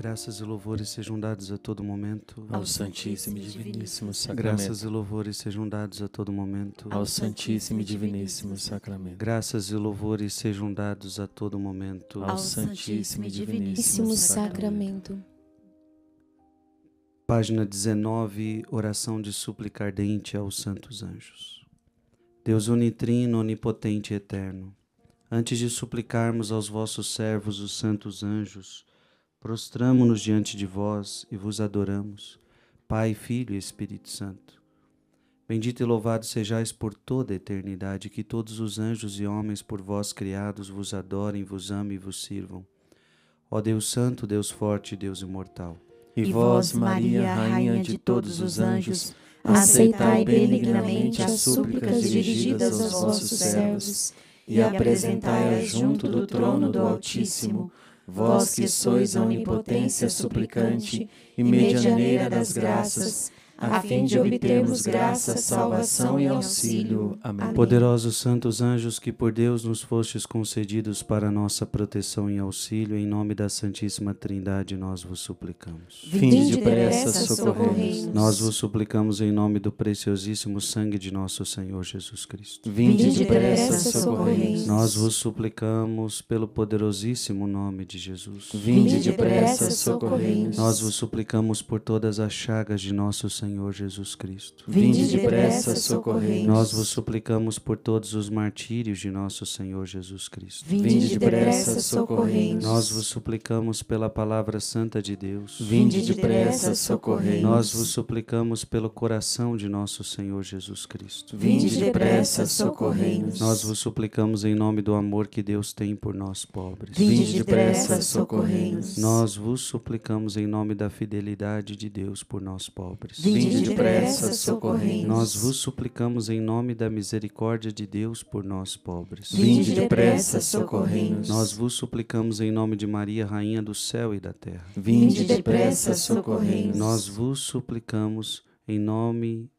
Graças e louvores sejam dados a todo momento ao Santíssimo e Diviníssimo Sacramento. Graças e louvores sejam dados a todo momento ao Santíssimo e Diviníssimo Sacramento. Graças e louvores sejam dados a todo momento ao Santíssimo e Diviníssimo Sacramento. Página 19, oração de súplica ardente aos santos anjos. Deus unitrino, onipotente e eterno, antes de suplicarmos aos vossos servos, os santos anjos, prostramo-nos diante de vós e vos adoramos, Pai, Filho e Espírito Santo. Bendito e louvado sejais por toda a eternidade, que todos os anjos e homens por vós criados vos adorem, vos amem e vos sirvam. Ó Deus Santo, Deus Forte, Deus Imortal. E vós, Maria, Rainha de todos os anjos, aceitai benignamente as súplicas dirigidas aos vossos servos e apresentai-as junto do trono do Altíssimo, vós que sois a onipotência suplicante e medianeira das graças, a fim de obtermos graça, salvação e auxílio. Amém. Poderosos santos anjos, que por Deus nos fostes concedidos para nossa proteção e auxílio, em nome da Santíssima Trindade nós vos suplicamos. Vinde depressa, socorrei-nos. Nós vos suplicamos em nome do preciosíssimo sangue de nosso Senhor Jesus Cristo. Vinde depressa, socorrei-nos. Nós vos suplicamos pelo poderosíssimo nome de Jesus. Vinde depressa, socorrei-nos. Nós vos suplicamos por todas as chagas de nosso Senhor Jesus Cristo. Vinde depressa, socorrei-nos. Nós vos suplicamos por todos os martírios de nosso Senhor Jesus Cristo. Vinde depressa, socorrei-nos. Nós vos suplicamos pela palavra santa de Deus. Vinde depressa, socorrei-nos. Nós vos suplicamos pelo coração de nosso Senhor Jesus Cristo. Vinde depressa, socorrei-nos. Nós vos suplicamos em nome do amor que Deus tem por nós pobres. Vinde depressa, socorrei-nos. Nós vos suplicamos em nome da fidelidade de Deus por nós pobres. Vinde depressa, socorrei-nos. Nós vos suplicamos em nome da misericórdia de Deus por nós pobres. Vinde depressa, socorrei-nos. Nós vos suplicamos em nome de Maria, Rainha do céu e da terra. Vinde depressa, socorrei-nos. Nós vos suplicamos em nome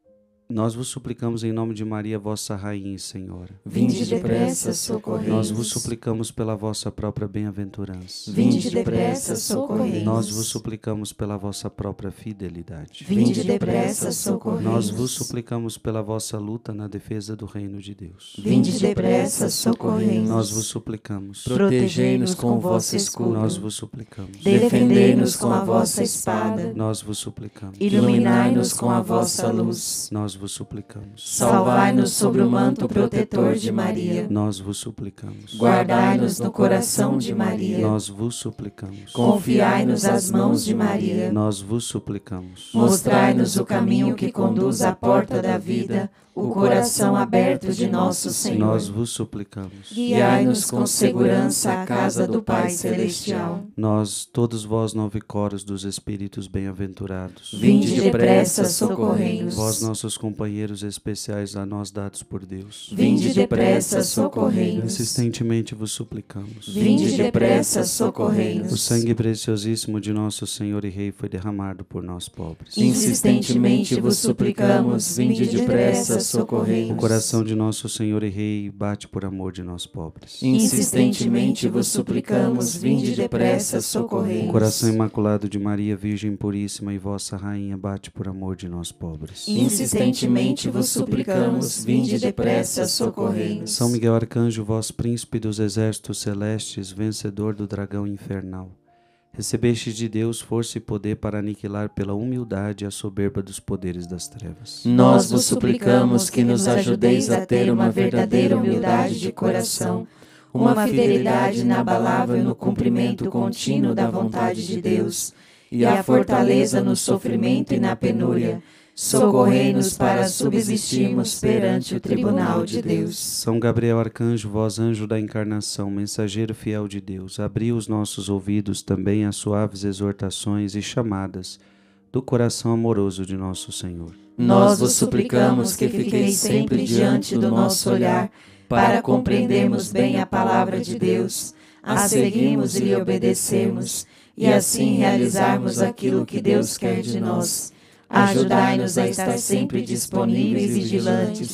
de Maria, vossa Rainha e Senhora. Vinde depressa, socorrei-nos. Nós vos suplicamos pela vossa própria bem-aventurança. Vinde depressa, socorrei-nos. Nós vos suplicamos pela vossa própria fidelidade. Vinde depressa, socorrei-nos. Nós vos suplicamos pela vossa luta na defesa do reino de Deus. Vinde depressa, socorrei-nos. Nós vos suplicamos. Protegei-nos com o vosso escudo. Nós vos suplicamos. Defendei-nos com a vossa espada. Nós vos suplicamos. Iluminai-nos com a vossa luz. Nós vos suplicamos. Salvai-nos sob o manto protetor de Maria. Nós vos suplicamos. Guardai-nos no coração de Maria. Nós vos suplicamos. Confiai-nos às mãos de Maria. Nós vos suplicamos. Mostrai-nos o caminho que conduz à porta da vida, o coração aberto de nosso Senhor. Nós vos suplicamos. Guiai-nos com segurança à casa do Pai Celestial. Nós, todos vós, 9 coros dos Espíritos bem-aventurados. Vinde depressa, socorrei-nos. Vós, nossos companheiros especiais a nós dados por Deus. Vinde depressa, socorrei-nos. Insistentemente vos suplicamos. Vinde depressa, socorrei-nos. O sangue preciosíssimo de nosso Senhor e Rei foi derramado por nós pobres. Insistentemente vos suplicamos, vinde depressa, socorrei-nos. O coração de nosso Senhor e Rei bate por amor de nós pobres. Insistentemente vos suplicamos, vinde depressa, socorrei-nos. O coração imaculado de Maria, Virgem Puríssima e vossa Rainha bate por amor de nós pobres. Insistentemente vos suplicamos, vinde depressa, socorrei-nos. São Miguel Arcanjo, vós príncipe dos exércitos celestes, vencedor do dragão infernal, recebestes de Deus força e poder para aniquilar pela humildade a soberba dos poderes das trevas. Nós vos suplicamos que nos ajudeis a ter uma verdadeira humildade de coração, uma fidelidade inabalável no cumprimento contínuo da vontade de Deus e a fortaleza no sofrimento e na penúria. Socorrei-nos para subsistirmos perante o tribunal de Deus. São Gabriel Arcanjo, vós anjo da encarnação, mensageiro fiel de Deus, abri os nossos ouvidos também às suaves exortações e chamadas do coração amoroso de nosso Senhor. Nós vos suplicamos que fiqueis sempre diante do nosso olhar, para compreendermos bem a palavra de Deus, a seguirmos e lhe obedecermos, e assim realizarmos aquilo que Deus quer de nós. Ajudai-nos a estar sempre disponíveis e vigilantes,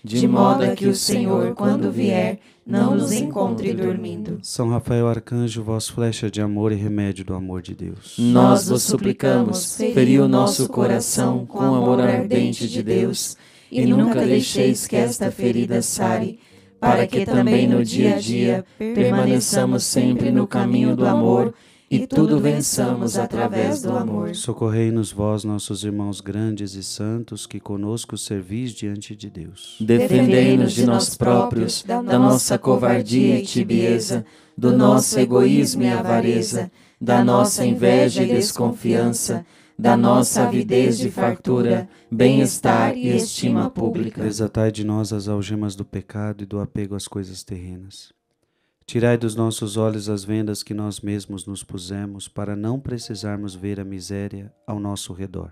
de modo a que o Senhor, quando vier, não nos encontre dormindo. São Rafael Arcanjo, voz flecha de amor e remédio do amor de Deus. Nós vos suplicamos, feri o nosso coração com o amor ardente de Deus, e nunca deixeis que esta ferida sare, para que também no dia a dia permaneçamos sempre no caminho do amor e tudo vençamos através do amor. Socorrei-nos vós, nossos irmãos grandes e santos, que conosco servis diante de Deus. Defendei-nos de nós próprios, da nossa covardia e tibieza, do nosso egoísmo e avareza, da nossa inveja e desconfiança, da nossa avidez de fartura, bem-estar e estima pública. Desatai de nós as algemas do pecado e do apego às coisas terrenas. Tirai dos nossos olhos as vendas que nós mesmos nos pusemos, para não precisarmos ver a miséria ao nosso redor.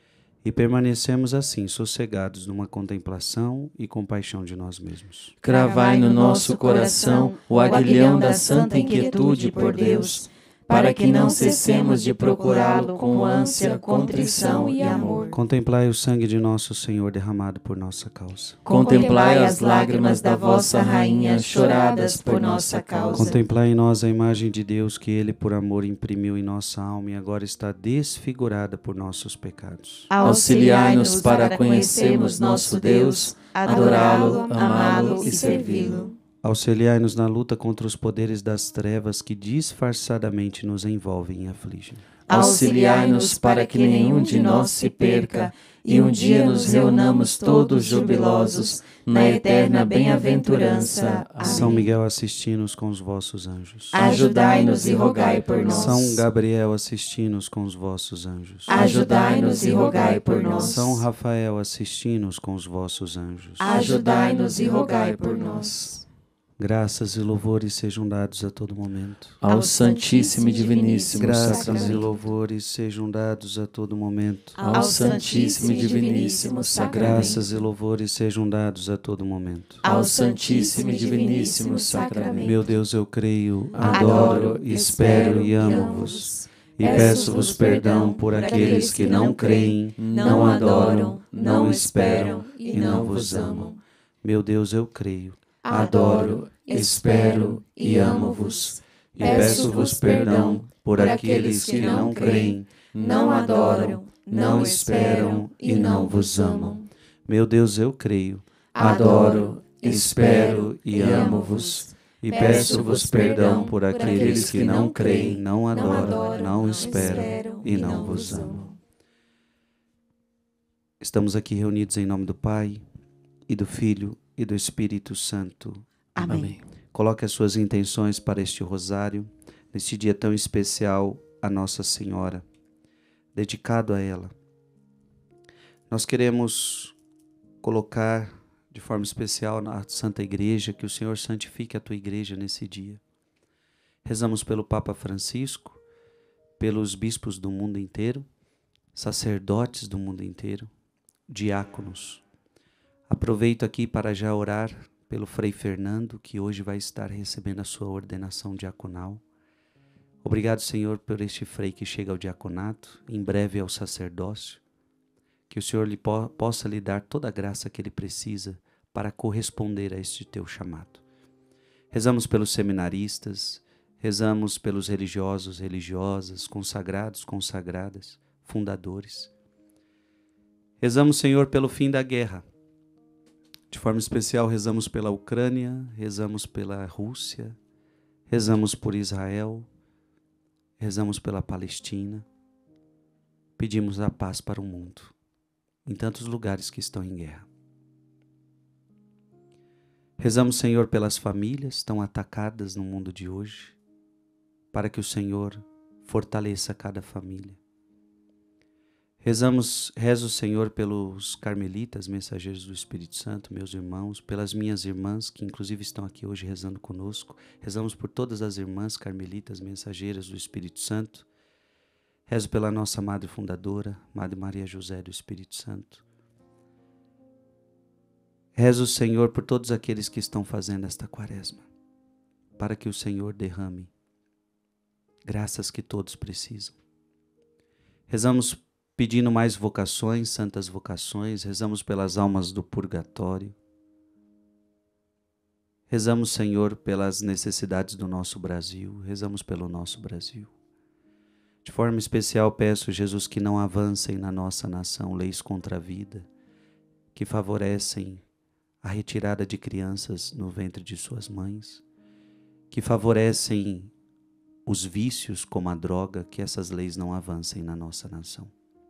E permanecemos assim, sossegados numa contemplação e compaixão de nós mesmos. Cravai no nosso coração o aguilhão da santa inquietude por Deus, para que não cessemos de procurá-lo com ânsia, contrição e amor. Contemplai o sangue de nosso Senhor derramado por nossa causa. Contemplai as lágrimas da vossa rainha choradas por nossa causa. Contemplai em nós a imagem de Deus que Ele por amor imprimiu em nossa alma e agora está desfigurada por nossos pecados. Auxiliai-nos para conhecermos nosso Deus, adorá-lo, amá-lo e servi-lo. Auxiliai-nos na luta contra os poderes das trevas que disfarçadamente nos envolvem e afligem. Auxiliai-nos para que nenhum de nós se perca e um dia nos reunamos todos jubilosos na eterna bem-aventurança. Amém. São Miguel, assisti-nos com os vossos anjos. Ajudai-nos e rogai por nós. São Gabriel, assisti-nos com os vossos anjos. Ajudai-nos e rogai por nós. São Rafael, assisti-nos com os vossos anjos. Ajudai-nos e rogai por nós. Graças e louvores sejam dados a todo momento. Ao Santíssimo e Diviníssimo Graças Sacramento. e louvores sejam dados a todo momento. Ao Santíssimo e Diviníssimo Sacramento. Graças e louvores sejam dados a todo momento. Ao Santíssimo e Diviníssimo Sacramento. Meu Deus, eu creio, adoro, espero e amo-vos. E peço-vos perdão por aqueles que não creem, não adoram, não esperam e não vos amam. Meu Deus, eu creio, adoro, espero e amo-vos. E peço-vos perdão por aqueles que não creem, não adoram, não esperam e não vos amam. Meu Deus, eu creio, adoro, espero e amo-vos. E peço-vos perdão por aqueles que não creem, não adoram, não esperam e não vos amam. Estamos aqui reunidos em nome do Pai, e do Filho, e do Espírito Santo. Amém. Coloque as suas intenções para este rosário, neste dia tão especial a Nossa Senhora, dedicado a ela. Nós queremos colocar de forma especial na Santa Igreja, que o Senhor santifique a tua igreja nesse dia. Rezamos pelo Papa Francisco, pelos bispos do mundo inteiro, sacerdotes do mundo inteiro, diáconos. Aproveito aqui para já orar pelo Frei Fernando, que hoje vai estar recebendo a sua ordenação diaconal. Obrigado, Senhor, por este Frei que chega ao diaconato, em breve ao sacerdócio. Que o Senhor possa lhe dar toda a graça que ele precisa para corresponder a este teu chamado. Rezamos pelos seminaristas, rezamos pelos religiosos, religiosas, consagrados, consagradas, fundadores. Rezamos, Senhor, pelo fim da guerra. De forma especial, rezamos pela Ucrânia, rezamos pela Rússia, rezamos por Israel, rezamos pela Palestina. Pedimos a paz para o mundo, em tantos lugares que estão em guerra. Rezamos, Senhor, pelas famílias tão atacadas no mundo de hoje, para que o Senhor fortaleça cada família. Rezo, Senhor, pelos carmelitas, mensageiros do Espírito Santo, meus irmãos, pelas minhas irmãs, que inclusive estão aqui hoje rezando conosco. Rezamos por todas as irmãs carmelitas, mensageiras do Espírito Santo. Rezo pela nossa Madre Fundadora, Madre Maria José do Espírito Santo. Rezo, Senhor, por todos aqueles que estão fazendo esta quaresma, para que o Senhor derrame graças que todos precisam. Rezamos pedindo mais vocações, santas vocações, rezamos pelas almas do purgatório, Rezamos, Senhor, pelas necessidades do nosso Brasil, rezamos pelo nosso Brasil. De forma especial, peço, Jesus, que não avancem na nossa nação leis contra a vida, que favorecem a retirada de crianças no ventre de suas mães, que favorecem os vícios como a droga, que essas leis não avancem na nossa nação.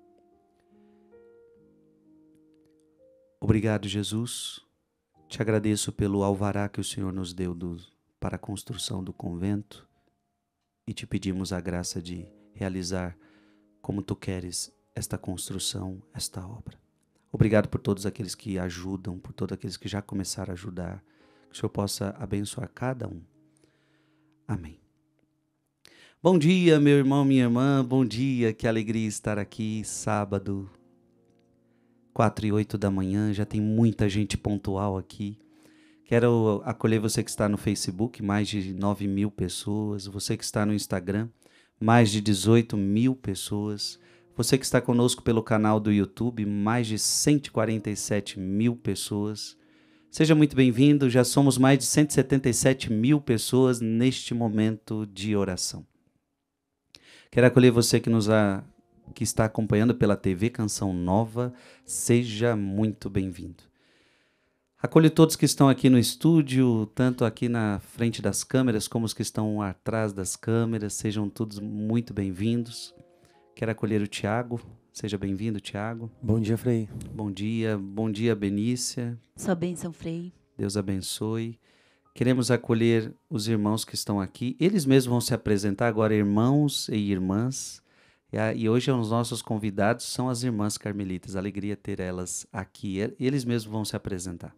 Obrigado, Jesus. Te agradeço pelo alvará que o Senhor nos deu para a construção do convento e te pedimos a graça de realizar como tu queres esta construção, esta obra. Obrigado por todos aqueles que ajudam, por todos aqueles que já começaram a ajudar, que o Senhor possa abençoar cada um. Amém. Bom dia, meu irmão, minha irmã, bom dia, que alegria estar aqui, sábado, 4:08 da manhã, já tem muita gente pontual aqui. Quero acolher você que está no Facebook, mais de 9.000 pessoas, você que está no Instagram, mais de 18.000 pessoas, você que está conosco pelo canal do YouTube, mais de 147.000 pessoas. Seja muito bem-vindo, já somos mais de 177.000 pessoas neste momento de oração. Quero acolher você que está acompanhando pela TV Canção Nova, seja muito bem-vindo. Acolho todos que estão aqui no estúdio, tanto aqui na frente das câmeras como os que estão atrás das câmeras, sejam todos muito bem-vindos. Quero acolher o Tiago, seja bem-vindo, Tiago. Bom dia, Frei. Bom dia, Benícia. Sua bênção, Frei. Deus abençoe. Queremos acolher os irmãos que estão aqui, eles mesmos vão se apresentar agora, irmãos e irmãs. E hoje os nossos convidados são as irmãs carmelitas, alegria ter elas aqui, eles mesmos vão se apresentar.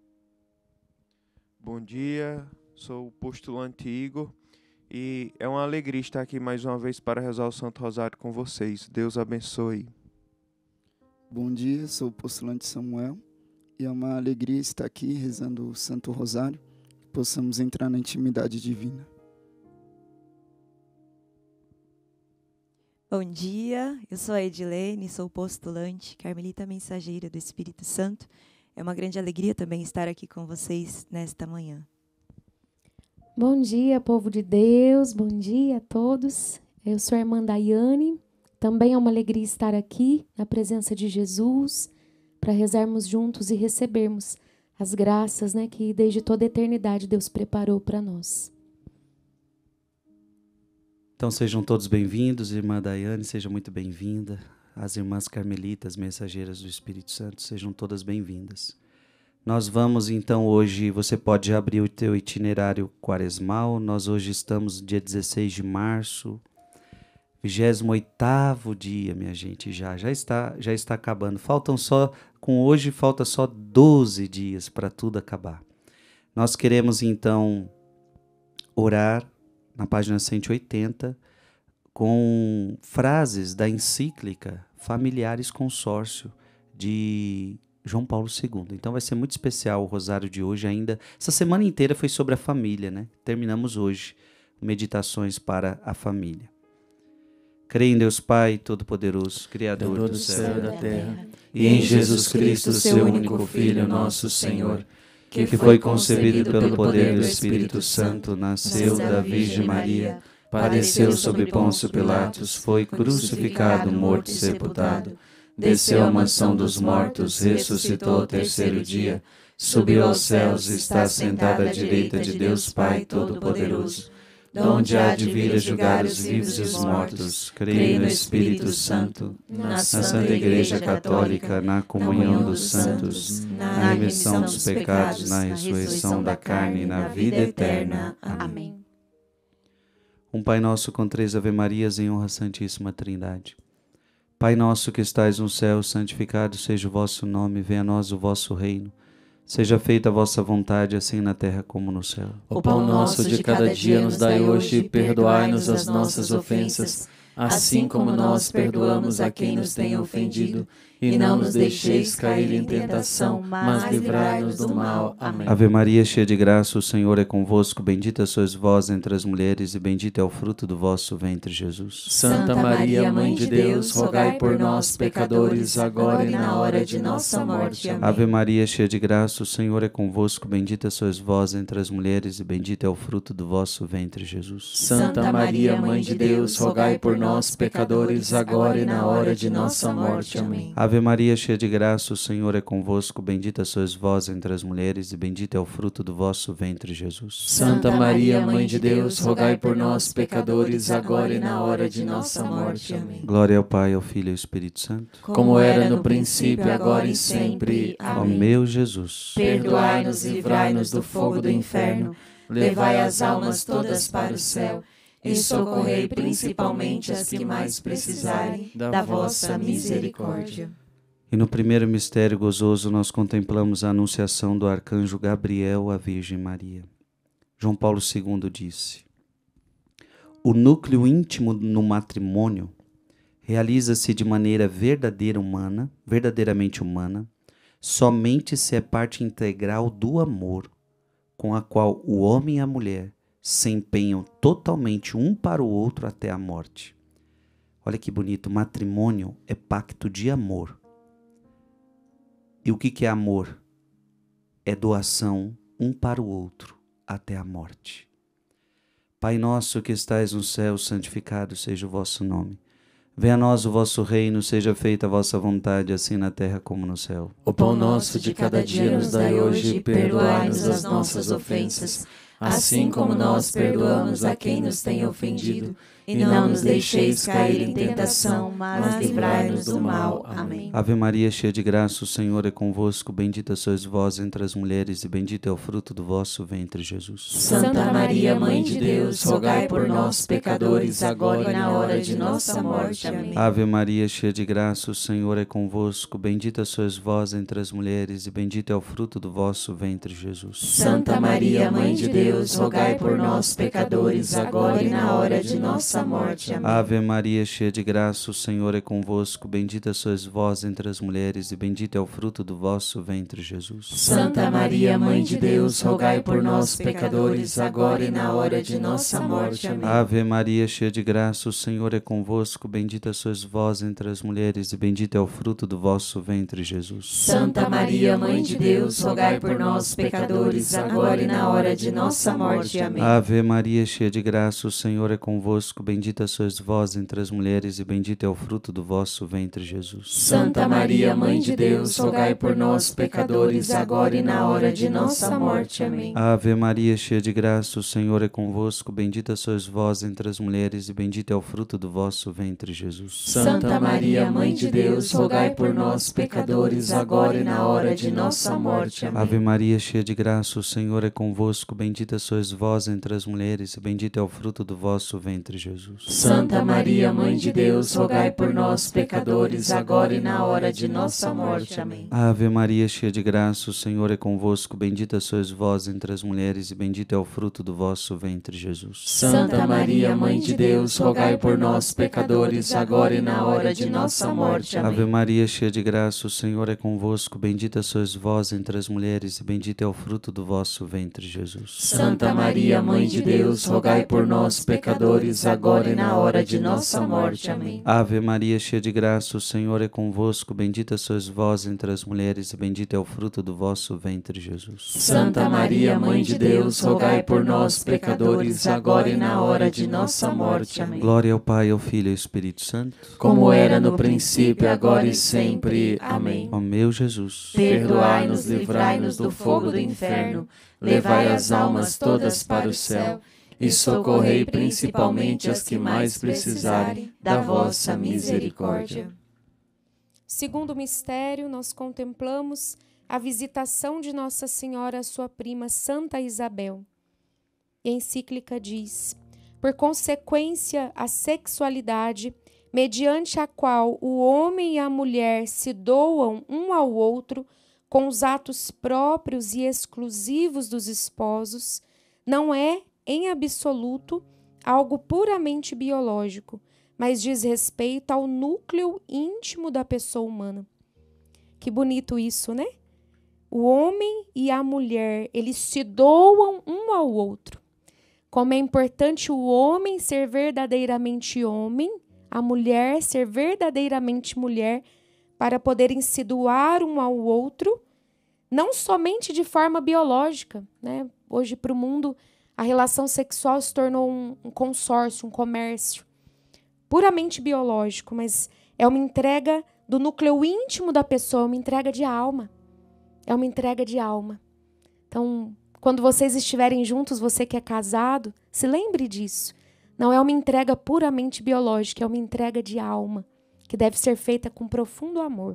Bom dia, sou o postulante Igor e é uma alegria estar aqui mais uma vez para rezar o Santo Rosário com vocês. Deus abençoe. Bom dia, sou o postulante Samuel e é uma alegria estar aqui rezando o Santo Rosário, que possamos entrar na intimidade divina. Bom dia, eu sou a Edilene, sou postulante, carmelita mensageira do Espírito Santo. É uma grande alegria também estar aqui com vocês nesta manhã. Bom dia, povo de Deus, bom dia a todos. Eu sou a irmã Daiane, também é uma alegria estar aqui na presença de Jesus, para rezarmos juntos e recebermos as graças, que desde toda a eternidade Deus preparou para nós. Então sejam todos bem-vindos, irmã Daiane, seja muito bem-vinda. As irmãs carmelitas, mensageiras do Espírito Santo, sejam todas bem-vindas. Nós vamos então hoje, você pode abrir o teu itinerário quaresmal, nós hoje estamos dia 16 de março, 28º dia, minha gente, já está acabando. Hoje falta só 12 dias para tudo acabar. Nós queremos então orar na página 180, com frases da encíclica Familiaris Consórcio de João Paulo II. Então vai ser muito especial o rosário de hoje ainda. Essa semana inteira foi sobre a família, Terminamos hoje, meditações para a família. Creio em Deus Pai Todo-Poderoso, Criador do céu e da terra, e em Jesus Cristo, seu único Filho, nosso Senhor, que foi concebido pelo poder do Espírito Santo, nasceu da Virgem Maria, padeceu sob Pôncio Pilatos, foi crucificado, morto e sepultado, desceu à mansão dos mortos, ressuscitou ao terceiro dia, subiu aos céus e está sentado à direita de Deus Pai Todo-Poderoso, donde há de vir a julgar os vivos e os mortos. Creio no Espírito Santo, na Santa Igreja Católica, na comunhão dos santos, na remissão dos pecados, na ressurreição da carne e na vida eterna. Amém. Um Pai Nosso com 3 Ave-Marias em honra à Santíssima Trindade. Pai nosso que estais no céu, santificado seja o vosso nome, venha a nós o vosso reino. Seja feita a vossa vontade, assim na terra como no céu. O pão nosso de cada dia nos dai hoje, e perdoai-nos as nossas ofensas, assim como nós perdoamos a quem nos tem ofendido. e não nos deixeis cair em tentação, mas livrai-nos do mal. Amém. Ave Maria, cheia de graça, o Senhor é convosco. Bendita sois vós entre as mulheres, e bendito é o fruto do vosso ventre, Jesus. Santa Maria, Mãe de Deus, rogai por nós, pecadores, agora e na hora de nossa morte. Amém. Ave Maria, cheia de graça, o Senhor é convosco. Bendita sois vós entre as mulheres, e bendito é o fruto do vosso ventre, Jesus. Santa Maria, Mãe de Deus, rogai por nós, pecadores, agora e na hora de nossa morte. Amém. Ave Maria, cheia de graça, o Senhor é convosco. Bendita sois vós entre as mulheres, e bendito é o fruto do vosso ventre, Jesus. Santa Maria, Mãe de Deus, rogai por nós, pecadores, agora e na hora de nossa morte. Amém. Glória ao Pai, ao Filho e ao Espírito Santo. Como era no princípio, agora e sempre. Ó Amém. meu Jesus, Perdoai-nos e livrai-nos do fogo do inferno. Levai as almas todas para o céu e socorrei principalmente as que mais precisarem da vossa misericórdia. e no primeiro mistério gozoso nós contemplamos a anunciação do arcanjo Gabriel à Virgem Maria. João Paulo II disse: o núcleo íntimo no matrimônio realiza-se de maneira verdadeiramente humana, somente se é parte integral do amor, com a qual o homem e a mulher se empenham totalmente um para o outro até a morte. Olha que bonito, matrimônio é pacto de amor. E o que é amor? É doação um para o outro até a morte. Pai nosso que estais no céu, santificado seja o vosso nome. Venha a nós o vosso reino, seja feita a vossa vontade, assim na terra como no céu. O pão nosso de cada dia nos dai hoje, e perdoai-nos as nossas ofensas, assim como nós perdoamos a quem nos tem ofendido. E não nos deixeis cair em tentação, mas livrai-nos do mal. Amém. Ave Maria, cheia de graça, o Senhor é convosco. Bendita sois vós entre as mulheres, e bendito é o fruto do vosso ventre, Jesus. Santa Maria, Mãe de Deus, rogai por nós, pecadores, agora e na hora de nossa morte. Amém. Ave Maria, cheia de graça, o Senhor é convosco. Bendita sois vós entre as mulheres, e bendito é o fruto do vosso ventre, Jesus. Santa Maria, Mãe de Deus, rogai por nós, pecadores, agora e na hora de nossa morte. Amém. Ave Maria, cheia de graça, o Senhor é convosco. Bendita sois vós entre as mulheres, e bendito é o fruto do vosso ventre, Jesus. Santa Maria, Mãe de Deus, rogai por nós, pecadores, agora e na hora de nossa morte. Amém. Ave Maria, cheia de graça, o Senhor é convosco. Bendita sois vós entre as mulheres, e bendito é o fruto do vosso ventre, Jesus. Santa Maria, Mãe de Deus, rogai por nós, pecadores, agora e na hora de nossa morte. Amém. Ave Maria, cheia de graça, o Senhor é convosco. Bendita sois vós entre as mulheres, e bendito é o fruto do vosso ventre, Jesus. Santa Maria, Mãe de Deus, rogai por nós, pecadores, agora e na hora de nossa morte. Amém. Ave Maria, cheia de graça, o Senhor é convosco. Bendita sois vós entre as mulheres, e bendito é o fruto do vosso ventre, Jesus. Santa Maria, Mãe de Deus, rogai por nós, pecadores, agora e na hora de nossa morte. Amém. Ave Maria, cheia de graça, o Senhor é convosco. Bendita sois vós entre as mulheres, e bendito é o fruto do vosso ventre, Jesus. Santa Maria, Mãe de Deus, rogai por nós, pecadores, agora e na hora de nossa morte. Amém. Ave Maria, cheia de graça, o Senhor é convosco. Bendita sois vós entre as mulheres, e bendito é o fruto do vosso ventre, Jesus. Santa Maria, Mãe de Deus, rogai por nós, pecadores, agora e na hora de nossa morte. Amém. Ave Maria, cheia de graça, o Senhor é convosco. Bendita sois vós entre as mulheres, e bendito é o fruto do vosso ventre, Jesus. Santa Maria, Mãe de Deus, rogai por nós, pecadores, agora e na hora de nossa morte. Amém. Ave Maria, cheia de graça, o Senhor é convosco. Bendita sois vós entre as mulheres, e bendito é o fruto do vosso ventre, Jesus. Santa Maria, Mãe de Deus, rogai por nós, pecadores, agora e na hora de nossa morte. Amém. Glória ao Pai, ao Filho e ao Espírito Santo, como era no princípio, agora e sempre. Amém. Ó meu Jesus, perdoai-nos, livrai-nos do fogo do inferno, levai as almas todas para o céu e socorrei principalmente as que mais precisarem da vossa misericórdia. Segundo mistério, nós contemplamos a visitação de Nossa Senhora à sua prima Santa Isabel. E a encíclica diz: por consequência, a sexualidade, mediante a qual o homem e a mulher se doam um ao outro com os atos próprios e exclusivos dos esposos, não é, em absoluto, algo puramente biológico, mas diz respeito ao núcleo íntimo da pessoa humana. Que bonito isso, né? O homem e a mulher, eles se doam um ao outro. Como é importante o homem ser verdadeiramente homem, a mulher ser verdadeiramente mulher, para poderem se doar um ao outro, não somente de forma biológica, né? Hoje, para o mundo, a relação sexual se tornou um consórcio, um comércio, puramente biológico, mas é uma entrega do núcleo íntimo da pessoa, uma entrega de alma. É uma entrega de alma. Então, quando vocês estiverem juntos, você que é casado, se lembre disso. Não é uma entrega puramente biológica, é uma entrega de alma, que deve ser feita com profundo amor.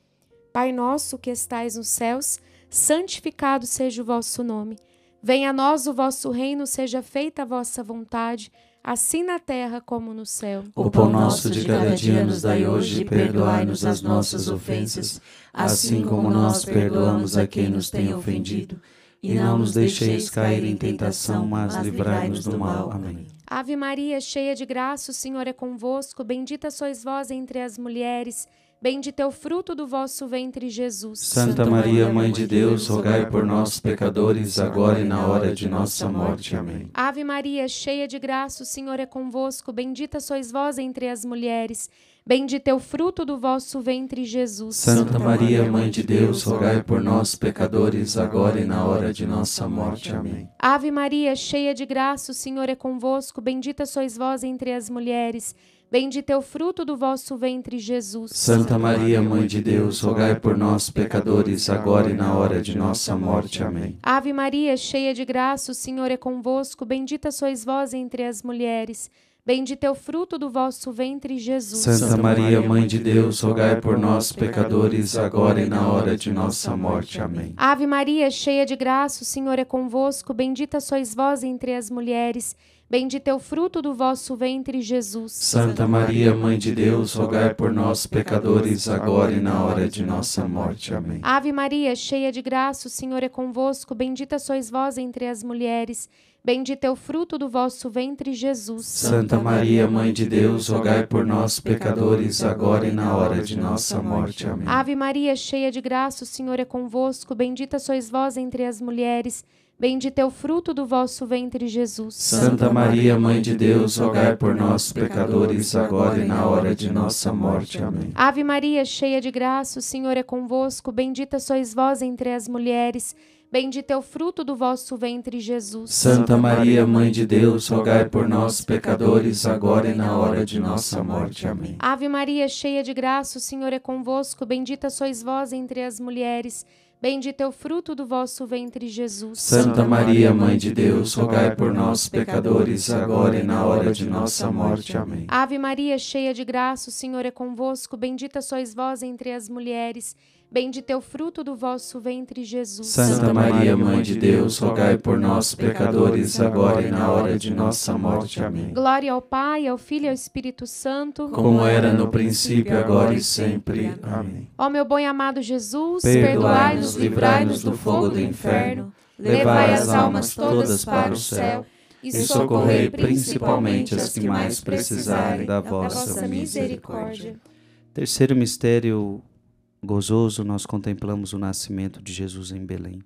Pai nosso que estais nos céus, santificado seja o vosso nome. Venha a nós o vosso reino, seja feita a vossa vontade, assim na terra como no céu. O pão nosso de cada dia nos dai hoje, e perdoai-nos as nossas ofensas, assim como nós perdoamos a quem nos tem ofendido. E não nos deixeis cair em tentação, mas livrai-nos do mal. Amém. Ave Maria, cheia de graça, o Senhor é convosco, bendita sois vós entre as mulheres, bendito é o fruto do vosso ventre, Jesus. Santa Maria, Mãe de Deus, rogai por nós, pecadores, agora e na hora de nossa morte. Amém. Ave Maria, cheia de graça, o Senhor é convosco, bendita sois vós entre as mulheres, bendito é o fruto do vosso ventre, Jesus. Santa Maria, Mãe de Deus, rogai por nós, pecadores, agora e na hora de nossa morte. Amém. Ave Maria, cheia de graça, o Senhor é convosco, bendita sois vós entre as mulheres, bendito é o fruto do vosso ventre, Jesus. Santa Maria, Mãe de Deus, rogai por nós, pecadores, agora e na hora de nossa morte. Amém. Ave Maria, cheia de graça, o Senhor é convosco, bendita sois vós entre as mulheres, bendito é o fruto do vosso ventre, Jesus. Santa Maria, Mãe de Deus, rogai por nós, pecadores, agora e na hora de nossa morte. Amém. Ave Maria, cheia de graça, o Senhor é convosco, bendita sois vós entre as mulheres, bendito é o fruto do vosso ventre, Jesus. Santa Maria, Mãe de Deus, rogai por nós, pecadores, agora e na hora de nossa morte. Amém. Ave Maria, cheia de graça, o Senhor é convosco, bendita sois vós entre as mulheres, bendito é o fruto do vosso ventre, Jesus. Santa Maria, Mãe de Deus, rogai por nós, pecadores, agora e na hora de nossa morte. Amém. Ave Maria, cheia de graça, o Senhor é convosco, bendita sois vós entre as mulheres, bendito é o fruto do vosso ventre, Jesus. Santa Maria, Mãe de Deus, rogai por nós, pecadores, agora e na hora de nossa morte. Amém. Ave Maria, cheia de graça, o Senhor é convosco, bendita sois vós entre as mulheres, bendito é o fruto do vosso ventre, Jesus. Santa Maria, Mãe de Deus, rogai por nós, pecadores, agora e na hora de nossa morte. Amém. Ave Maria, cheia de graça, o Senhor é convosco, bendita sois vós entre as mulheres, bendito é o fruto do vosso ventre, Jesus. Santa Maria, Mãe de Deus, rogai por nós, pecadores, agora e na hora de nossa morte. Amém. Ave Maria, cheia de graça, o Senhor é convosco, bendita sois vós entre as mulheres, bendito é o fruto do vosso ventre, Jesus. Santa Maria, Mãe de Deus, rogai por nós, pecadores, agora e na hora de nossa morte. Amém. Glória ao Pai, ao Filho e ao Espírito Santo, como era no princípio, agora e sempre. Amém. Ó meu bom e amado Jesus, perdoai-nos, livrai-nos do fogo do inferno, levai as almas todas para o céu e socorrei principalmente as que mais precisarem da vossa misericórdia. Terceiro mistério gozoso, nós contemplamos o nascimento de Jesus em Belém.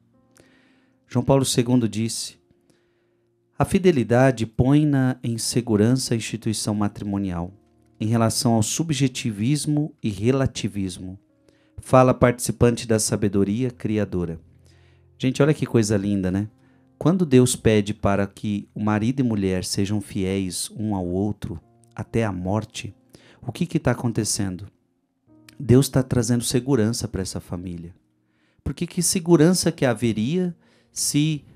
João Paulo II disse: a fidelidade põe-na em segurança a instituição matrimonial, em relação ao subjetivismo e relativismo. Fala participante da sabedoria criadora. Gente, olha que coisa linda, né? Quando Deus pede para que o marido e mulher sejam fiéis um ao outro até a morte, o que está acontecendo? Deus está trazendo segurança para essa família. Porque que segurança que haveria se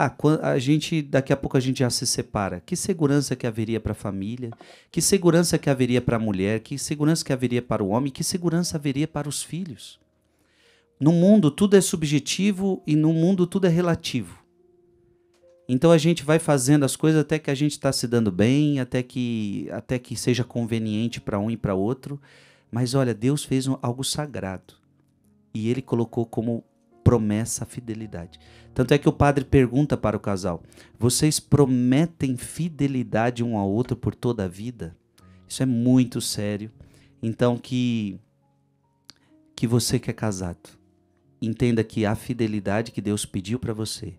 daqui a pouco a gente já se separa? Que segurança que haveria para a família? Que segurança que haveria para a mulher? Que segurança que haveria para o homem? Que segurança haveria para os filhos? No mundo tudo é subjetivo e no mundo tudo é relativo. Então a gente vai fazendo as coisas até que a gente está se dando bem, até que seja conveniente para um e para outro. Mas olha, Deus fez algo sagrado e Ele colocou como promessa a fidelidade. Tanto é que o padre pergunta para o casal: vocês prometem fidelidade um ao outro por toda a vida? Isso é muito sério. Então que que você que é casado, entenda que a fidelidade que Deus pediu para você